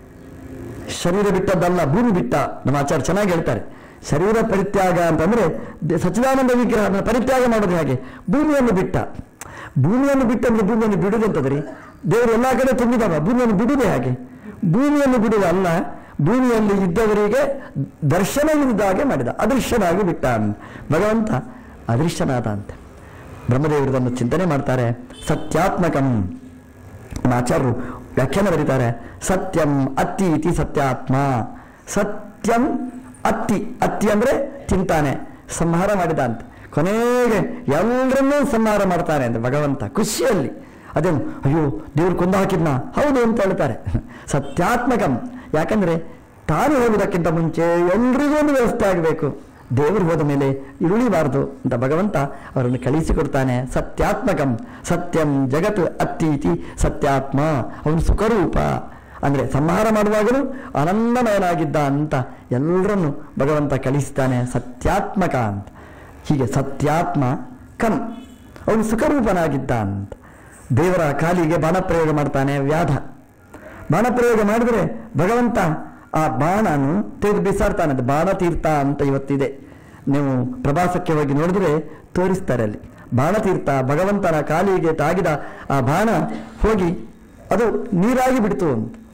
ಶರೀರ ಬಿಟ್ಟದ್ದಲ್ಲ, ಭೂಮಿ ಬಿಟ್ಟ. ನಮ್ಮ ಆಚಾರ್ಯ ಚೆನ್ನಾಗಿ ಹೇಳ್ತಾರೆ, ಶರೀರ ಪರಿತ್ಯಾಗ ಅಂತಂದ್ರೆ ಸಚ್ಚಿದಾನಂದ ವಿಗ್ರಹ ಪರಿತ್ಯಾಗ ಮಾಡೋದು ಹಾಗೆ. ಭೂಮಿಯನ್ನು ಬಿಟ್ಟ. ಭೂಮಿಯನ್ನು ಬಿಟ್ಟಂದ್ರೆ ಭೂಮಿಯನ್ನು ಬಿಡುದಂತದ್ರಿ. ದೇವರು ಎಲ್ಲ ಕಡೆ ತುಂಬಿದವ, ಭೂಮಿಯನ್ನು ಬಿಡುವುದೇ ಹಾಗೆ. ಭೂಮಿಯನ್ನು ಬಿಡುವ ಅಲ್ಲ, ಭೂಮಿಯಲ್ಲಿ ಇದ್ದವರಿಗೆ ದರ್ಶನವಿಲ್ಲದ ಹಾಗೆ ಮಾಡಿದ, ಅದೃಶ್ಯನಾಗಿ ಬಿಟ್ಟ. ಭಗವಂತ ಅದೃಶ್ಯನಾದ ಅಂತೆ. ಬ್ರಹ್ಮದೇವರದನ್ನು ಚಿಂತನೆ ಮಾಡ್ತಾರೆ. ಸತ್ಯಾತ್ಮಕಂ. ಆಚಾರ್ಯರು ವ್ಯಾಖ್ಯಾನ ಬರೀತಾರೆ, ಸತ್ಯಂ ಅತ್ತಿ ಇತಿ ಸತ್ಯಾತ್ಮ. ಸತ್ಯಂ ಅತ್ತಿ, ಅತ್ತಿ ಅಂದ್ರೆ ತಿಂತಾನೆ, ಸಂಹಾರ ಮಾಡಿದ ಅಂತ. ಕೊನೆಗೆ ಎಲ್ಲರನ್ನೂ ಸಂಹಾರ ಮಾಡ್ತಾನೆ ಅಂತ ಭಗವಂತ ಖುಷಿಯಲ್ಲಿ. ಅದೇನು ಅಯ್ಯೋ ದೇವ್ರು ಕೊಂದು ಹಾಕಿದ್ನ, ಹೌದು ಅಂತ ಹೇಳ್ತಾರೆ. ಸತ್ಯಾತ್ಮಕಂ. ಯಾಕಂದ್ರೆ ತಾನು ಹೋಗುವುದಕ್ಕಿಂತ ಮುಂಚೆ ಎಲ್ರಿಗೂ ಒಂದು ವ್ಯವಸ್ಥೆ ಆಗಬೇಕು. ದೇವರು ಹೋದ ಮೇಲೆ ಇರುಳಿಬಾರ್ದು ಅಂತ ಭಗವಂತ ಅವರನ್ನು ಕಳಿಸಿಕೊಡ್ತಾನೆ. ಸತ್ಯಾತ್ಮಕಂ. ಸತ್ಯಂ ಜಗತ್ ಅತ್ತೀತಿ ಸತ್ಯಾತ್ಮ. ಅವನು ಸುಖರೂಪ ಅಂದರೆ ಸಂಹಾರ ಮಾಡುವಾಗಲೂ ಆನಂದಮಯನಾಗಿದ್ದ ಅಂತ ಎಲ್ಲರನ್ನು ಭಗವಂತ ಕಳಿಸ್ತಾನೆ. ಸತ್ಯಾತ್ಮಕ ಅಂತ. ಹೀಗೆ ಸತ್ಯಾತ್ಮ ಕಂ, ಅವನು ಸುಖರೂಪನಾಗಿದ್ದ ಅಂತ. ದೇವರ ಕಾಲಿಗೆ ಬಾಣಪ್ರಯೋಗ ಮಾಡ್ತಾನೆ ವ್ಯಾಧ. ಬಾಣಪ್ರಯೋಗ ಮಾಡಿದರೆ ಭಗವಂತ ಆ ಬಾಣನು ತೆಗೆದು ಬಿಸಾಡ್ತಾನೆ. ಬಾಣತೀರ್ಥ ಅಂತ ಇವತ್ತಿದೆ. ನೀವು ಪ್ರವಾಸಕ್ಕೆ ಹೋಗಿ ನೋಡಿದ್ರೆ ತೋರಿಸ್ತಾರೆ ಅಲ್ಲಿ ಬಾಣತೀರ್ಥ. ಭಗವಂತನ ಕಾಲಿಗೆ ತಾಗಿದ ಆ ಬಾಣ ಹೋಗಿ ಅದು ನೀರಾಗಿ ಬಿಡ್ತು ಅಂತ.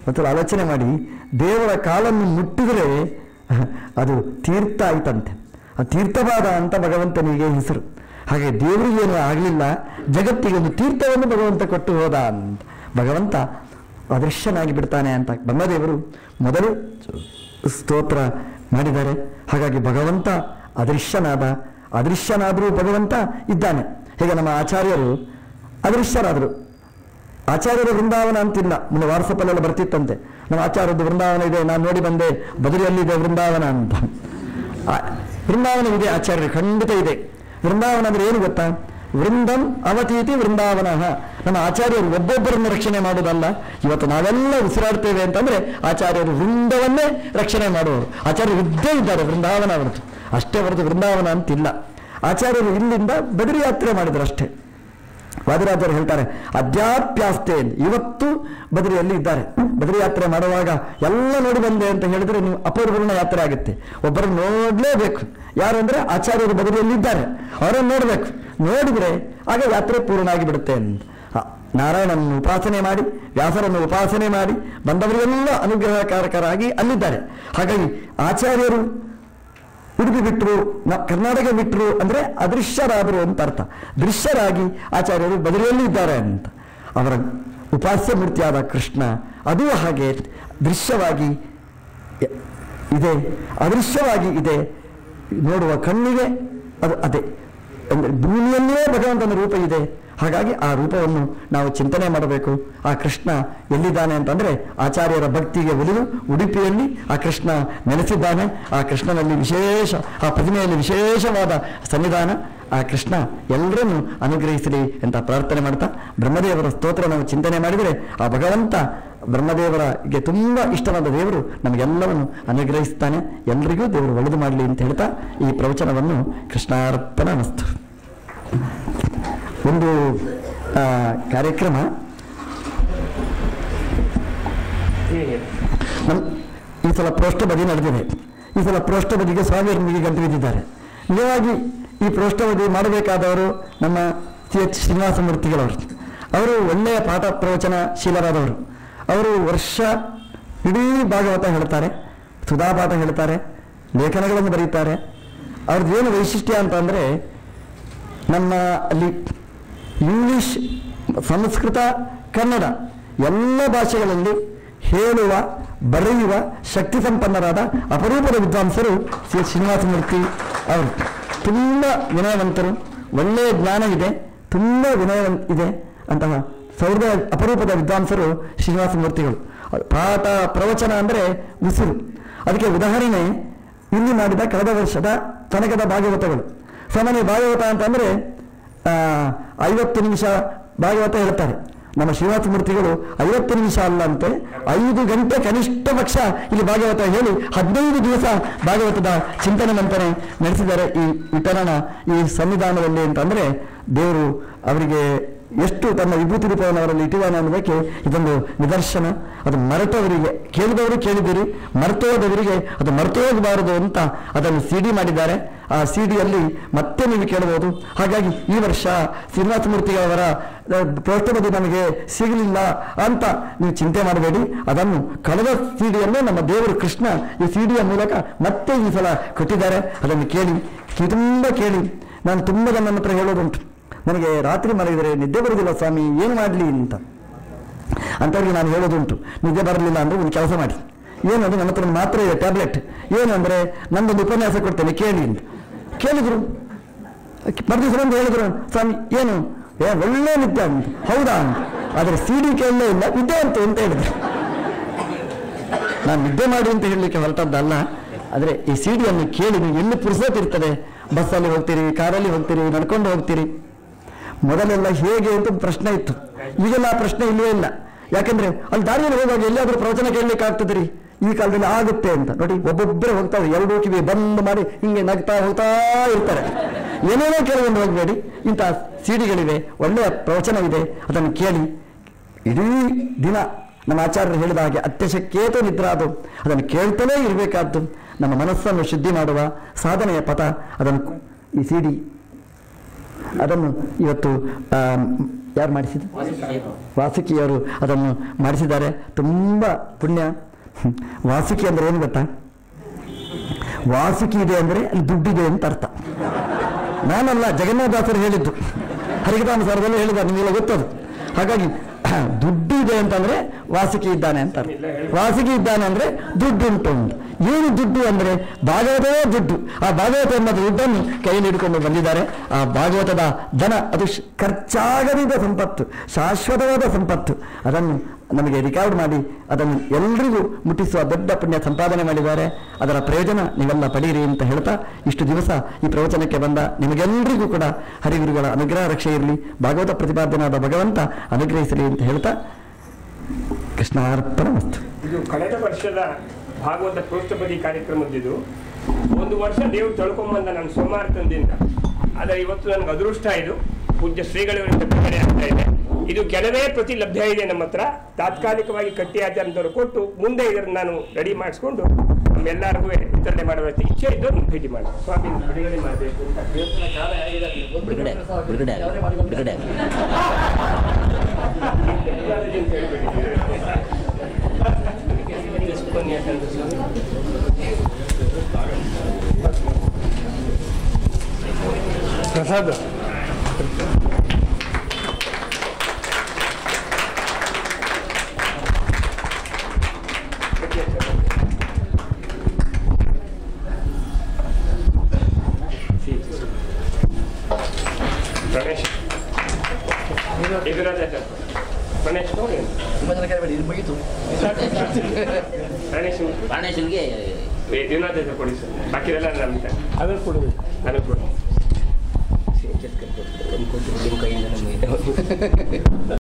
ಒಂದ್ಸಲ ಆಲೋಚನೆ ಮಾಡಿ, ದೇವರ ಕಾಲನ್ನು ಮುಟ್ಟಿದರೆ ಅದು ತೀರ್ಥ ಆಯ್ತಂತೆ. ಆ ತೀರ್ಥವಾದ ಅಂತ ಭಗವಂತನಿಗೆ ಹೆಸರು. ಹಾಗೆ ದೇವರಿಗೇನು ಆಗಲಿಲ್ಲ, ಜಗತ್ತಿಗೆ ಒಂದು ತೀರ್ಥವನ್ನು ಭಗವಂತ ಕೊಟ್ಟು ಹೋದ ಅಂತ. ಭಗವಂತ ಅದೃಶ್ಯನಾಗಿ ಬಿಡ್ತಾನೆ ಅಂತ ಬ್ರಹ್ಮದೇವರು ಮೊದಲು ಸ್ತೋತ್ರ ಮಾಡಿದ್ದಾರೆ. ಹಾಗಾಗಿ ಭಗವಂತ ಅದೃಶ್ಯನಾದ, ಅದೃಶ್ಯನಾದರೂ ಭಗವಂತ ಇದ್ದಾನೆ. ಹೇಗೆ ನಮ್ಮ ಆಚಾರ್ಯರು ಅದೃಶ್ಯರಾದರು. ಆಚಾರ್ಯರ ವೃಂದಾವನ ಅಂತಿಲ್ಲ, ಮುಂದೆ ವಾಟ್ಸಪ್ಪಲ್ಲೆಲ್ಲ ಬರ್ತಿತ್ತಂತೆ, ನಮ್ಮ ಆಚಾರ್ಯದ್ದು ವೃಂದಾವನ ಇದೆ, ನಾನು ನೋಡಿ ಬಂದೆ, ಬದರಿಯಲ್ಲಿದೆ ವೃಂದಾವನ ಅಂತ. ವೃಂದಾವನವಿದೆ ಆಚಾರ್ಯರು, ಖಂಡಿತ ಇದೆ. ವೃಂದಾವನ ಅಂದ್ರೆ ಏನು ಗೊತ್ತಾ? ವೃಂದಂ ಅವತೀತಿ ವೃಂದಾವನ. ನಮ್ಮ ಆಚಾರ್ಯರು ಒಬ್ಬೊಬ್ಬರನ್ನು ರಕ್ಷಣೆ ಮಾಡೋದಲ್ಲ. ಇವತ್ತು ನಾವೆಲ್ಲ ಉಸಿರಾಡ್ತೇವೆ ಅಂತಂದ್ರೆ ಆಚಾರ್ಯರು ವೃಂದವನ್ನೇ ರಕ್ಷಣೆ ಮಾಡುವರು. ಆಚಾರ್ಯರು ಇದ್ದೇ ಇದ್ದಾರೆ, ವೃಂದಾವನ ಅವರದ್ದು ಅಷ್ಟೇ ಹೊರತು ವೃಂದಾವನ ಅಂತಿಲ್ಲ. ಆಚಾರ್ಯರು ಇಲ್ಲಿಂದ ಬದರಿ ಯಾತ್ರೆ ಮಾಡಿದ್ರು ಅಷ್ಟೇ. ವಾದಿರಾಜರು ಹೇಳ್ತಾರೆ, ಅಧ್ಯಾತ್ಯಾಸ್ತೆ, ಇವತ್ತು ಬದರಿಯಲ್ಲಿ ಇದ್ದಾರೆ. ಬದರಿ ಯಾತ್ರೆ ಮಾಡುವಾಗ ಎಲ್ಲ ನೋಡಿ ಬಂದೆ ಅಂತ ಹೇಳಿದ್ರೆ ನೀವು ಅಪೂರ್ವರ್ಣ ಯಾತ್ರೆ ಆಗುತ್ತೆ. ಒಬ್ಬರನ್ನು ನೋಡಲೇಬೇಕು. ಯಾರು ಅಂದ್ರೆ ಆಚಾರ್ಯರು ಬದರಿಯಲ್ಲಿ ಇದ್ದಾರೆ, ಅವರನ್ನು ನೋಡಬೇಕು. ನೋಡಿದ್ರೆ ಆಗ ಯಾತ್ರೆ ಪೂರ್ಣ ಆಗಿಬಿಡುತ್ತೆ ಅಂತ. ನಾರಾಯಣನನ್ನು ಉಪಾಸನೆ ಮಾಡಿ, ವ್ಯಾಸರನ್ನು ಉಪಾಸನೆ ಮಾಡಿ ಬಂದವರಿಗೆಲ್ಲ ಅನುಗ್ರಹಕಾರಕರಾಗಿ ಅಲ್ಲಿದ್ದಾರೆ. ಹಾಗಾಗಿ ಆಚಾರ್ಯರು ಉಡುಪಿ ಬಿಟ್ಟರು, ಕರ್ನಾಟಕ ಬಿಟ್ಟರು ಅಂದ್ರೆ ಅದೃಶ್ಯರಾದರು ಅಂತ ಅರ್ಥ. ದೃಶ್ಯರಾಗಿ ಆಚಾರ್ಯರು ಬದರಿಯಲ್ಲಿ ಇದ್ದಾರೆ ಅಂತ. ಅವರ ಉಪಾಸ್ಯ ಮೂರ್ತಿಯಾದ ಕೃಷ್ಣ ಅದು ಹಾಗೆ ದೃಶ್ಯವಾಗಿ ಇದೆ, ಅದೃಶ್ಯವಾಗಿ ಇದೆ. ನೋಡುವ ಕಣ್ಣಿಗೆ ಅದು ಅದೇ ಅಂದರೆ ಭೂಮಿಯಲ್ಲೇ ಭಗವಂತನ ರೂಪ ಇದೆ. ಹಾಗಾಗಿ ಆ ರೂಪವನ್ನು ನಾವು ಚಿಂತನೆ ಮಾಡಬೇಕು. ಆ ಕೃಷ್ಣ ಎಲ್ಲಿದ್ದಾನೆ ಅಂತಂದ್ರೆ ಆಚಾರ್ಯರ ಭಕ್ತಿಗೆ ಒಲಿದು ಉಡುಪಿಯಲ್ಲಿ ಆ ಕೃಷ್ಣ ನೆಲೆಸಿದ್ದಾನೆ. ಆ ಕೃಷ್ಣನಲ್ಲಿ ವಿಶೇಷ, ಆ ಪ್ರತಿಮೆಯಲ್ಲಿ ವಿಶೇಷವಾದ ಸನ್ನಿಧಾನ. ಆ ಕೃಷ್ಣ ಎಲ್ಲರನ್ನು ಅನುಗ್ರಹಿಸಲಿ ಅಂತ ಪ್ರಾರ್ಥನೆ ಮಾಡ್ತಾ ಬ್ರಹ್ಮದೇವರ ಸ್ತೋತ್ರ ನಾವು ಚಿಂತನೆ ಮಾಡಿದರೆ ಆ ಭಗವಂತ ಬ್ರಹ್ಮದೇವರಿಗೆ ತುಂಬ ಇಷ್ಟವಾದ ದೇವರು ನಮಗೆಲ್ಲವನ್ನು ಅನುಗ್ರಹಿಸ್ತಾನೆ. ಎಲ್ಲರಿಗೂ ದೇವರು ಒಳ್ಳೆದು ಮಾಡಲಿ ಅಂತ ಹೇಳ್ತಾ ಈ ಪ್ರವಚನವನ್ನು ಕೃಷ್ಣಾರ್ಪಣ ಮಸ್ತು. ಒಂದು ಕಾರ್ಯಕ್ರಮ ಈ ಸಲ ಪ್ರೋಷ್ಠಬದಿ ನಡೆದಿದೆ. ಈ ಸಲ ಪ್ರೋಷ್ಠಬದಿಗೆ ಸ್ವಾಮಿಯವರು ನಿಮಗೆ ಗಂಟು ಬಿದ್ದಿದ್ದಾರೆ. ನಿಜವಾಗಿ ಈ ಪ್ರೋಷ್ಠಬದಿ ಮಾಡಬೇಕಾದವರು ನಮ್ಮ ಸಿ ಎಚ್ ಶ್ರೀನಿವಾಸಮೂರ್ತಿಗಳವರು. ಅವರು ಒಳ್ಳೆಯ ಪಾಠ ಪ್ರವಚನ ಶೀಲರಾದವರು. ಅವರು ವರ್ಷ ಇಡೀ ಭಾಗವತ ಹೇಳ್ತಾರೆ, ಸುಧಾಪಾಠ ಹೇಳ್ತಾರೆ, ಲೇಖನಗಳನ್ನು ಬರೀತಾರೆ. ಅವ್ರದ್ದು ಏನು ವೈಶಿಷ್ಟ್ಯ ಅಂತ ಅಂದರೆ, ನಮ್ಮ ಅಲ್ಲಿ ಇಂಗ್ಲಿಷ್, ಸಂಸ್ಕೃತ, ಕನ್ನಡ ಎಲ್ಲ ಭಾಷೆಗಳಲ್ಲಿ ಹೇಳುವ ಬರೆಯುವ ಶಕ್ತಿ ಸಂಪನ್ನರಾದ ಅಪರೂಪದ ವಿದ್ವಾಂಸರು ಶ್ರೀ ಶ್ರೀನಿವಾಸಮೂರ್ತಿ ಅವರು. ತುಂಬ ವಿನಯವಂತರು, ಒಳ್ಳೆಯ ಜ್ಞಾನ ಇದೆ, ತುಂಬ ವಿನಯ ಇದೆ ಅಂತಹ ಸೌರದ ಅಪರೂಪದ ವಿದ್ವಾಂಸರು ಶ್ರೀನಿವಾಸಮೂರ್ತಿಗಳು. ಪಾಠ ಪ್ರವಚನ ಅಂದರೆ ಉಸಿರು. ಅದಕ್ಕೆ ಉದಾಹರಣೆ ಇಲ್ಲಿ ಮಾಡಿದ ಕಳೆದ ವರ್ಷದ ತನಕದ ಭಾಗವತಗಳು. ಸಾಮಾನ್ಯ ಭಾಗವತ ಅಂತಂದರೆ ಐವತ್ತು ನಿಮಿಷ ಭಾಗವತ ಹೇಳ್ತಾರೆ. ನಮ್ಮ ಶ್ರೀನಿವಾಸಮೂರ್ತಿಗಳು ಐವತ್ತು ನಿಮಿಷ ಅಲ್ಲ ಅಂತೆ, ಐದು ಗಂಟೆ ಕನಿಷ್ಠ ಪಕ್ಷ ಇಲ್ಲಿ ಭಾಗವತ ಹೇಳಿ ಹದಿನೈದು ದಿವಸ ಭಾಗವತದ ಚಿಂತನೆ ಮಂಥನೆ ನಡೆಸಿದ್ದಾರೆ ಈ ವಿಠಲನ ಈ ಸನ್ನಿಧಾನದಲ್ಲಿ. ಅಂತಂದರೆ ದೇವರು ಅವರಿಗೆ ಎಷ್ಟು ತನ್ನ ವಿಭೂತಿ ರೂಪವನ್ನು ಅವರಲ್ಲಿ ಇಟ್ಟಿದ್ದಾನೆ ಅನ್ನೋದಕ್ಕೆ ಇದೊಂದು ನಿದರ್ಶನ. ಅದು ಮರೆತವರಿಗೆ, ಕೇಳಿದವರು ಕೇಳಿದಿರಿ, ಮರೆತೋದವರಿಗೆ ಅದು ಮರೆತು ಹೋಗಬಾರದು ಅಂತ ಅದನ್ನು ಸಿ ಡಿ ಮಾಡಿದ್ದಾರೆ. ಆ ಸಿ ಡಿಯಲ್ಲಿ ಮತ್ತೆ ನೀವು ಕೇಳಬಹುದು. ಹಾಗಾಗಿ ಈ ವರ್ಷ ಶ್ರೀನಿವಾಸಮೂರ್ತಿಯವರ ಪ್ರೋಷ್ಠಬದಿ ನಮಗೆ ಸಿಗಲಿಲ್ಲ ಅಂತ ನೀವು ಚಿಂತೆ ಮಾಡಬೇಡಿ. ಅದನ್ನು ಕಳೆದ ಸಿ ಡಿಯನ್ನೇ ನಮ್ಮ ದೇವರು ಕೃಷ್ಣ ಈ ಸಿ ಡಿಯ ಮೂಲಕ ಮತ್ತೆ ಈ ಸಲ ಕೊಟ್ಟಿದ್ದಾರೆ. ಅದನ್ನು ಕೇಳಿ, ತುಂಬ ಕೇಳಿ. ನಾನು ತುಂಬ ನನ್ನ ಹತ್ರ ಹೇಳೋದುಂಟು, ನನಗೆ ರಾತ್ರಿ ಮಲಗಿದರೆ ನಿದ್ದೆ ಬರೋದಿಲ್ಲ ಸ್ವಾಮಿ, ಏನು ಮಾಡಲಿ ಅಂತ. ಅಂಥವ್ರಿಗೆ ನಾನು ಹೇಳೋದುಂಟು, ನಿದ್ದೆ ಬರಲಿಲ್ಲ ಅಂದರೆ ಒಂದು ಕೆಲಸ ಮಾಡಿ. ಏನು ಅಂದರೆ ನನ್ನ ಹತ್ರ ಮಾತ್ರ ಇದೆ ಟ್ಯಾಬ್ಲೆಟ್. ಏನು ಅಂದರೆ ನನ್ನೊಂದು ಉಪನ್ಯಾಸ ಕೊಡ್ತೇನೆ ಕೇಳಿ ಅಂತ. ಕೇಳಿದ್ರು, ಮರುದಿವಸ ಬಂದು ಹೇಳಿದ್ರು, ಸ್ವಾಮಿ ಏನು ಏ ಒಳ್ಳೆ ನಿದ್ದೆ ಅಂತ. ಹೌದಾ ಅಂತ. ಆದರೆ ಸಿ ಡಿ ಕೇಳಲೇ ಇಲ್ಲ, ನಿದ್ದೆ ಅಂತ ಅಂತ ಹೇಳಿದ್ರು. ನಾನು ನಿದ್ದೆ ಮಾಡಿ ಅಂತ ಹೇಳಲಿಕ್ಕೆ ಹೊರಟದ್ದಲ್ಲ. ಆದರೆ ಈ ಸಿ ಡಿಯನ್ನು ಕೇಳಿ ನೀವು ಎಲ್ಲಿ ಪುರುಸೋತಿರ್ತದೆ. ಬಸ್ಸಲ್ಲಿ ಹೋಗ್ತೀರಿ, ಕಾರಲ್ಲಿ ಹೋಗ್ತೀರಿ, ನಡ್ಕೊಂಡು ಹೋಗ್ತೀರಿ. ಮೊದಲೆಲ್ಲ ಹೇಗೆ ಅಂತ ಪ್ರಶ್ನೆ ಇತ್ತು, ಈಗೆಲ್ಲ ಆ ಪ್ರಶ್ನೆ ಇಲ್ಲವೇ ಇಲ್ಲ. ಯಾಕಂದ್ರೆ ಅಲ್ಲಿ ದಾರಿಯಲ್ಲಿ ಹೋಗುವಾಗ ಎಲ್ಲಿಯಾದ್ರೂ ಪ್ರವಚನ ಕೇಳಲಿಕ್ಕೆ ಆಗ್ತದ್ರಿ, ಈ ಕಾಲದಲ್ಲಿ ಆಗುತ್ತೆ ಅಂತ. ನೋಡಿ, ಒಬ್ಬೊಬ್ಬರೇ ಹೋಗ್ತಾರೆ, ಎರಡೂ ಕಿವಿ ಬಂದ್ ಮಾಡಿ ಹಿಂಗೆ ನಗ್ತಾ ಹೋಗ್ತಾ ಇರ್ತಾರೆ. ಏನೇನೋ ಕೇಳಿಕೊಂಡು ಹೋಗಬೇಡಿ. ಇಂಥ ಸಿಡಿಗಳಿವೆ, ಒಳ್ಳೆಯ ಪ್ರವಚನವಿದೆ, ಅದನ್ನು ಕೇಳಿ. ಇಡೀ ದಿನ ನಮ್ಮ ಆಚಾರ್ಯರು ಹೇಳಿದ ಹಾಗೆ ಅತ್ಯಶಕ್ಯೇತು ನಿದ್ರಾದು, ಅದನ್ನು ಕೇಳ್ತಲೇ ಇರಬೇಕಾದ್ದು. ನಮ್ಮ ಮನಸ್ಸನ್ನು ಶುದ್ಧಿ ಮಾಡುವ ಸಾಧನೆಯ ಪಥ. ಅದನ್ನು ಈ ಸಿಡಿ ಅದನ್ನು ಇವತ್ತು ಯಾರು ಮಾಡಿಸಿದ್ರು? ವಾಸುಕಿಯವರು ಅದನ್ನು ಮಾಡಿಸಿದ್ದಾರೆ. ತುಂಬ ಪುಣ್ಯ. ವಾಸುಕಿ ಅಂದರೆ ಏನು ಗೊತ್ತಾ? ವಾಸುಕಿ ಇದೆ ಅಂದರೆ ಅಲ್ಲಿ ದುಡ್ಡಿದೆ ಅಂತ ಅರ್ಥ. ನಾನಲ್ಲ, ಜಗನ್ನಾಥದಾಸರು ಹೇಳಿದ್ದು, ಹರಿಕಥಾನುಸಾರದಲ್ಲಿ ಹೇಳಿದ, ನಿಮಗೆಲ್ಲ ಗೊತ್ತದು. ಹಾಗಾಗಿ ದುಡ್ಡು ಇದೆ ಅಂತಂದ್ರೆ ವಾಸುಕಿ ಇದ್ದಾನೆ ಅಂತ ಅರ್ಥ. ವಾಸುಕಿ ಇದ್ದಾನೆ ಅಂದ್ರೆ ದುಡ್ಡುಂಟು ಅಂತ. ಏನು ದುಡ್ಡು ಅಂದ್ರೆ ಭಾಗವತವೇ ದುಡ್ಡು. ಆ ಭಾಗವತ ಎಂಬ ದುಡ್ಡನ್ನು ಕೈಯಲ್ಲಿ ಹಿಡ್ಕೊಂಡು ಬಂದಿದ್ದಾರೆ. ಆ ಭಾಗವತದ ಧನ ಅದು ಖರ್ಚಾಗದಿದ್ದ ಸಂಪತ್ತು, ಶಾಶ್ವತವಾದ ಸಂಪತ್ತು. ಅದನ್ನು ನಮಗೆ ರಿಕಾರ್ಡ್ ಮಾಡಿ ಅದನ್ನು ಎಲ್ರಿಗೂ ಮುಟ್ಟಿಸುವ ದೊಡ್ಡ ಪುಣ್ಯ ಸಂಪಾದನೆ ಮಾಡಿದ್ದಾರೆ. ಅದರ ಪ್ರಯೋಜನ ನೀವೆಲ್ಲ ಪಡೀರಿ ಅಂತ ಹೇಳ್ತಾ, ಇಷ್ಟು ದಿವಸ ಈ ಪ್ರವಚನಕ್ಕೆ ಬಂದ ನಿಮಗೆಲ್ಲರಿಗೂ ಕೂಡ ಹರಿಗುರುಗಳ ಅನುಗ್ರಹ ರಕ್ಷೆ ಇರಲಿ, ಭಾಗವತ ಪ್ರತಿಪಾದ್ಯನಾದ ಭಗವಂತ ಅನುಗ್ರಹಿಸಲಿ ಅಂತ ಹೇಳ್ತಾ ಕೃಷ್ಣಾರ್ಪಣ ವಸ್ತು. ಇದು ಕಳೆದ ವರ್ಷದ ಭಾಗವತ ಪ್ರೋಷ್ಠಪದಿ ಕಾರ್ಯಕ್ರಮದಿದು. ಒಂದು ವರ್ಷ ದೇವರು ತಳ್ಕೊಂಬಂದ ನಾನು ಸೋಮಾರ್ಥದಿಂದ. ಆದರೆ ಇವತ್ತು ನನಗೆ ಅದೃಷ್ಟ ಇದು, ಪೂಜ್ಯ ಶ್ರೀಗಳಿವರಿಂದ ಬಿಡುಗಡೆ ಆಗ್ತಾ ಇದೆ. ಇದು ಕೆಲವೇ ಪ್ರತಿ ಲಭ್ಯ ಇದೆ ನಮ್ಮ ಹತ್ರ. ತಾತ್ಕಾಲಿಕವಾಗಿ ಕಟ್ಟಿ ಆಚಾರ್ಯದವರು ಕೊಟ್ಟು ಮುಂದೆ ಇದನ್ನು ನಾನು ರೆಡಿ ಮಾಡಿಸ್ಕೊಂಡು ನಮ್ಮೆಲ್ಲರಿಗೂ ವಿತರಣೆ ಮಾಡುವ ಇಚ್ಛೆ ಇದ್ದನ್ನು ಭೇಟಿ ಮಾಡಿ ಸ್ವಾಮಿ ಬಿಡುಗಡೆ ಮಾಡಬೇಕು ಅಂತ ಪ್ರಯತ್ನ ಕಾಲ ಆಗಿದೆ. ಬಿಡುಗಡೆ ಬಿಡುಗಡೆ ಬಿಡುಗಡೆ ಪ್ರಸಾದ ಗಣೇಶ್ ಎದುರಾದ ಗಣೇಶ್ ನೋಡಿ ತುಂಬ ಜನ ಕರಿಬೇಡಿ, ಇದು ಮುಗೀತು. ಗಣೇಶ್ ಗಣೇಶನಿಗೆ ದಿನಾದ ಕೊಡಿ ಸರ್, ಬಾಕಿದೆಲ್ಲ ನಮ್ಗೆ ಅದನ್ನು ಕೊಡಬೇಕು. ನನಗೆ ಕೊಡಿ. ನಿಮ್ಮ ಕೈಯಿಂದ ನಮಗೆ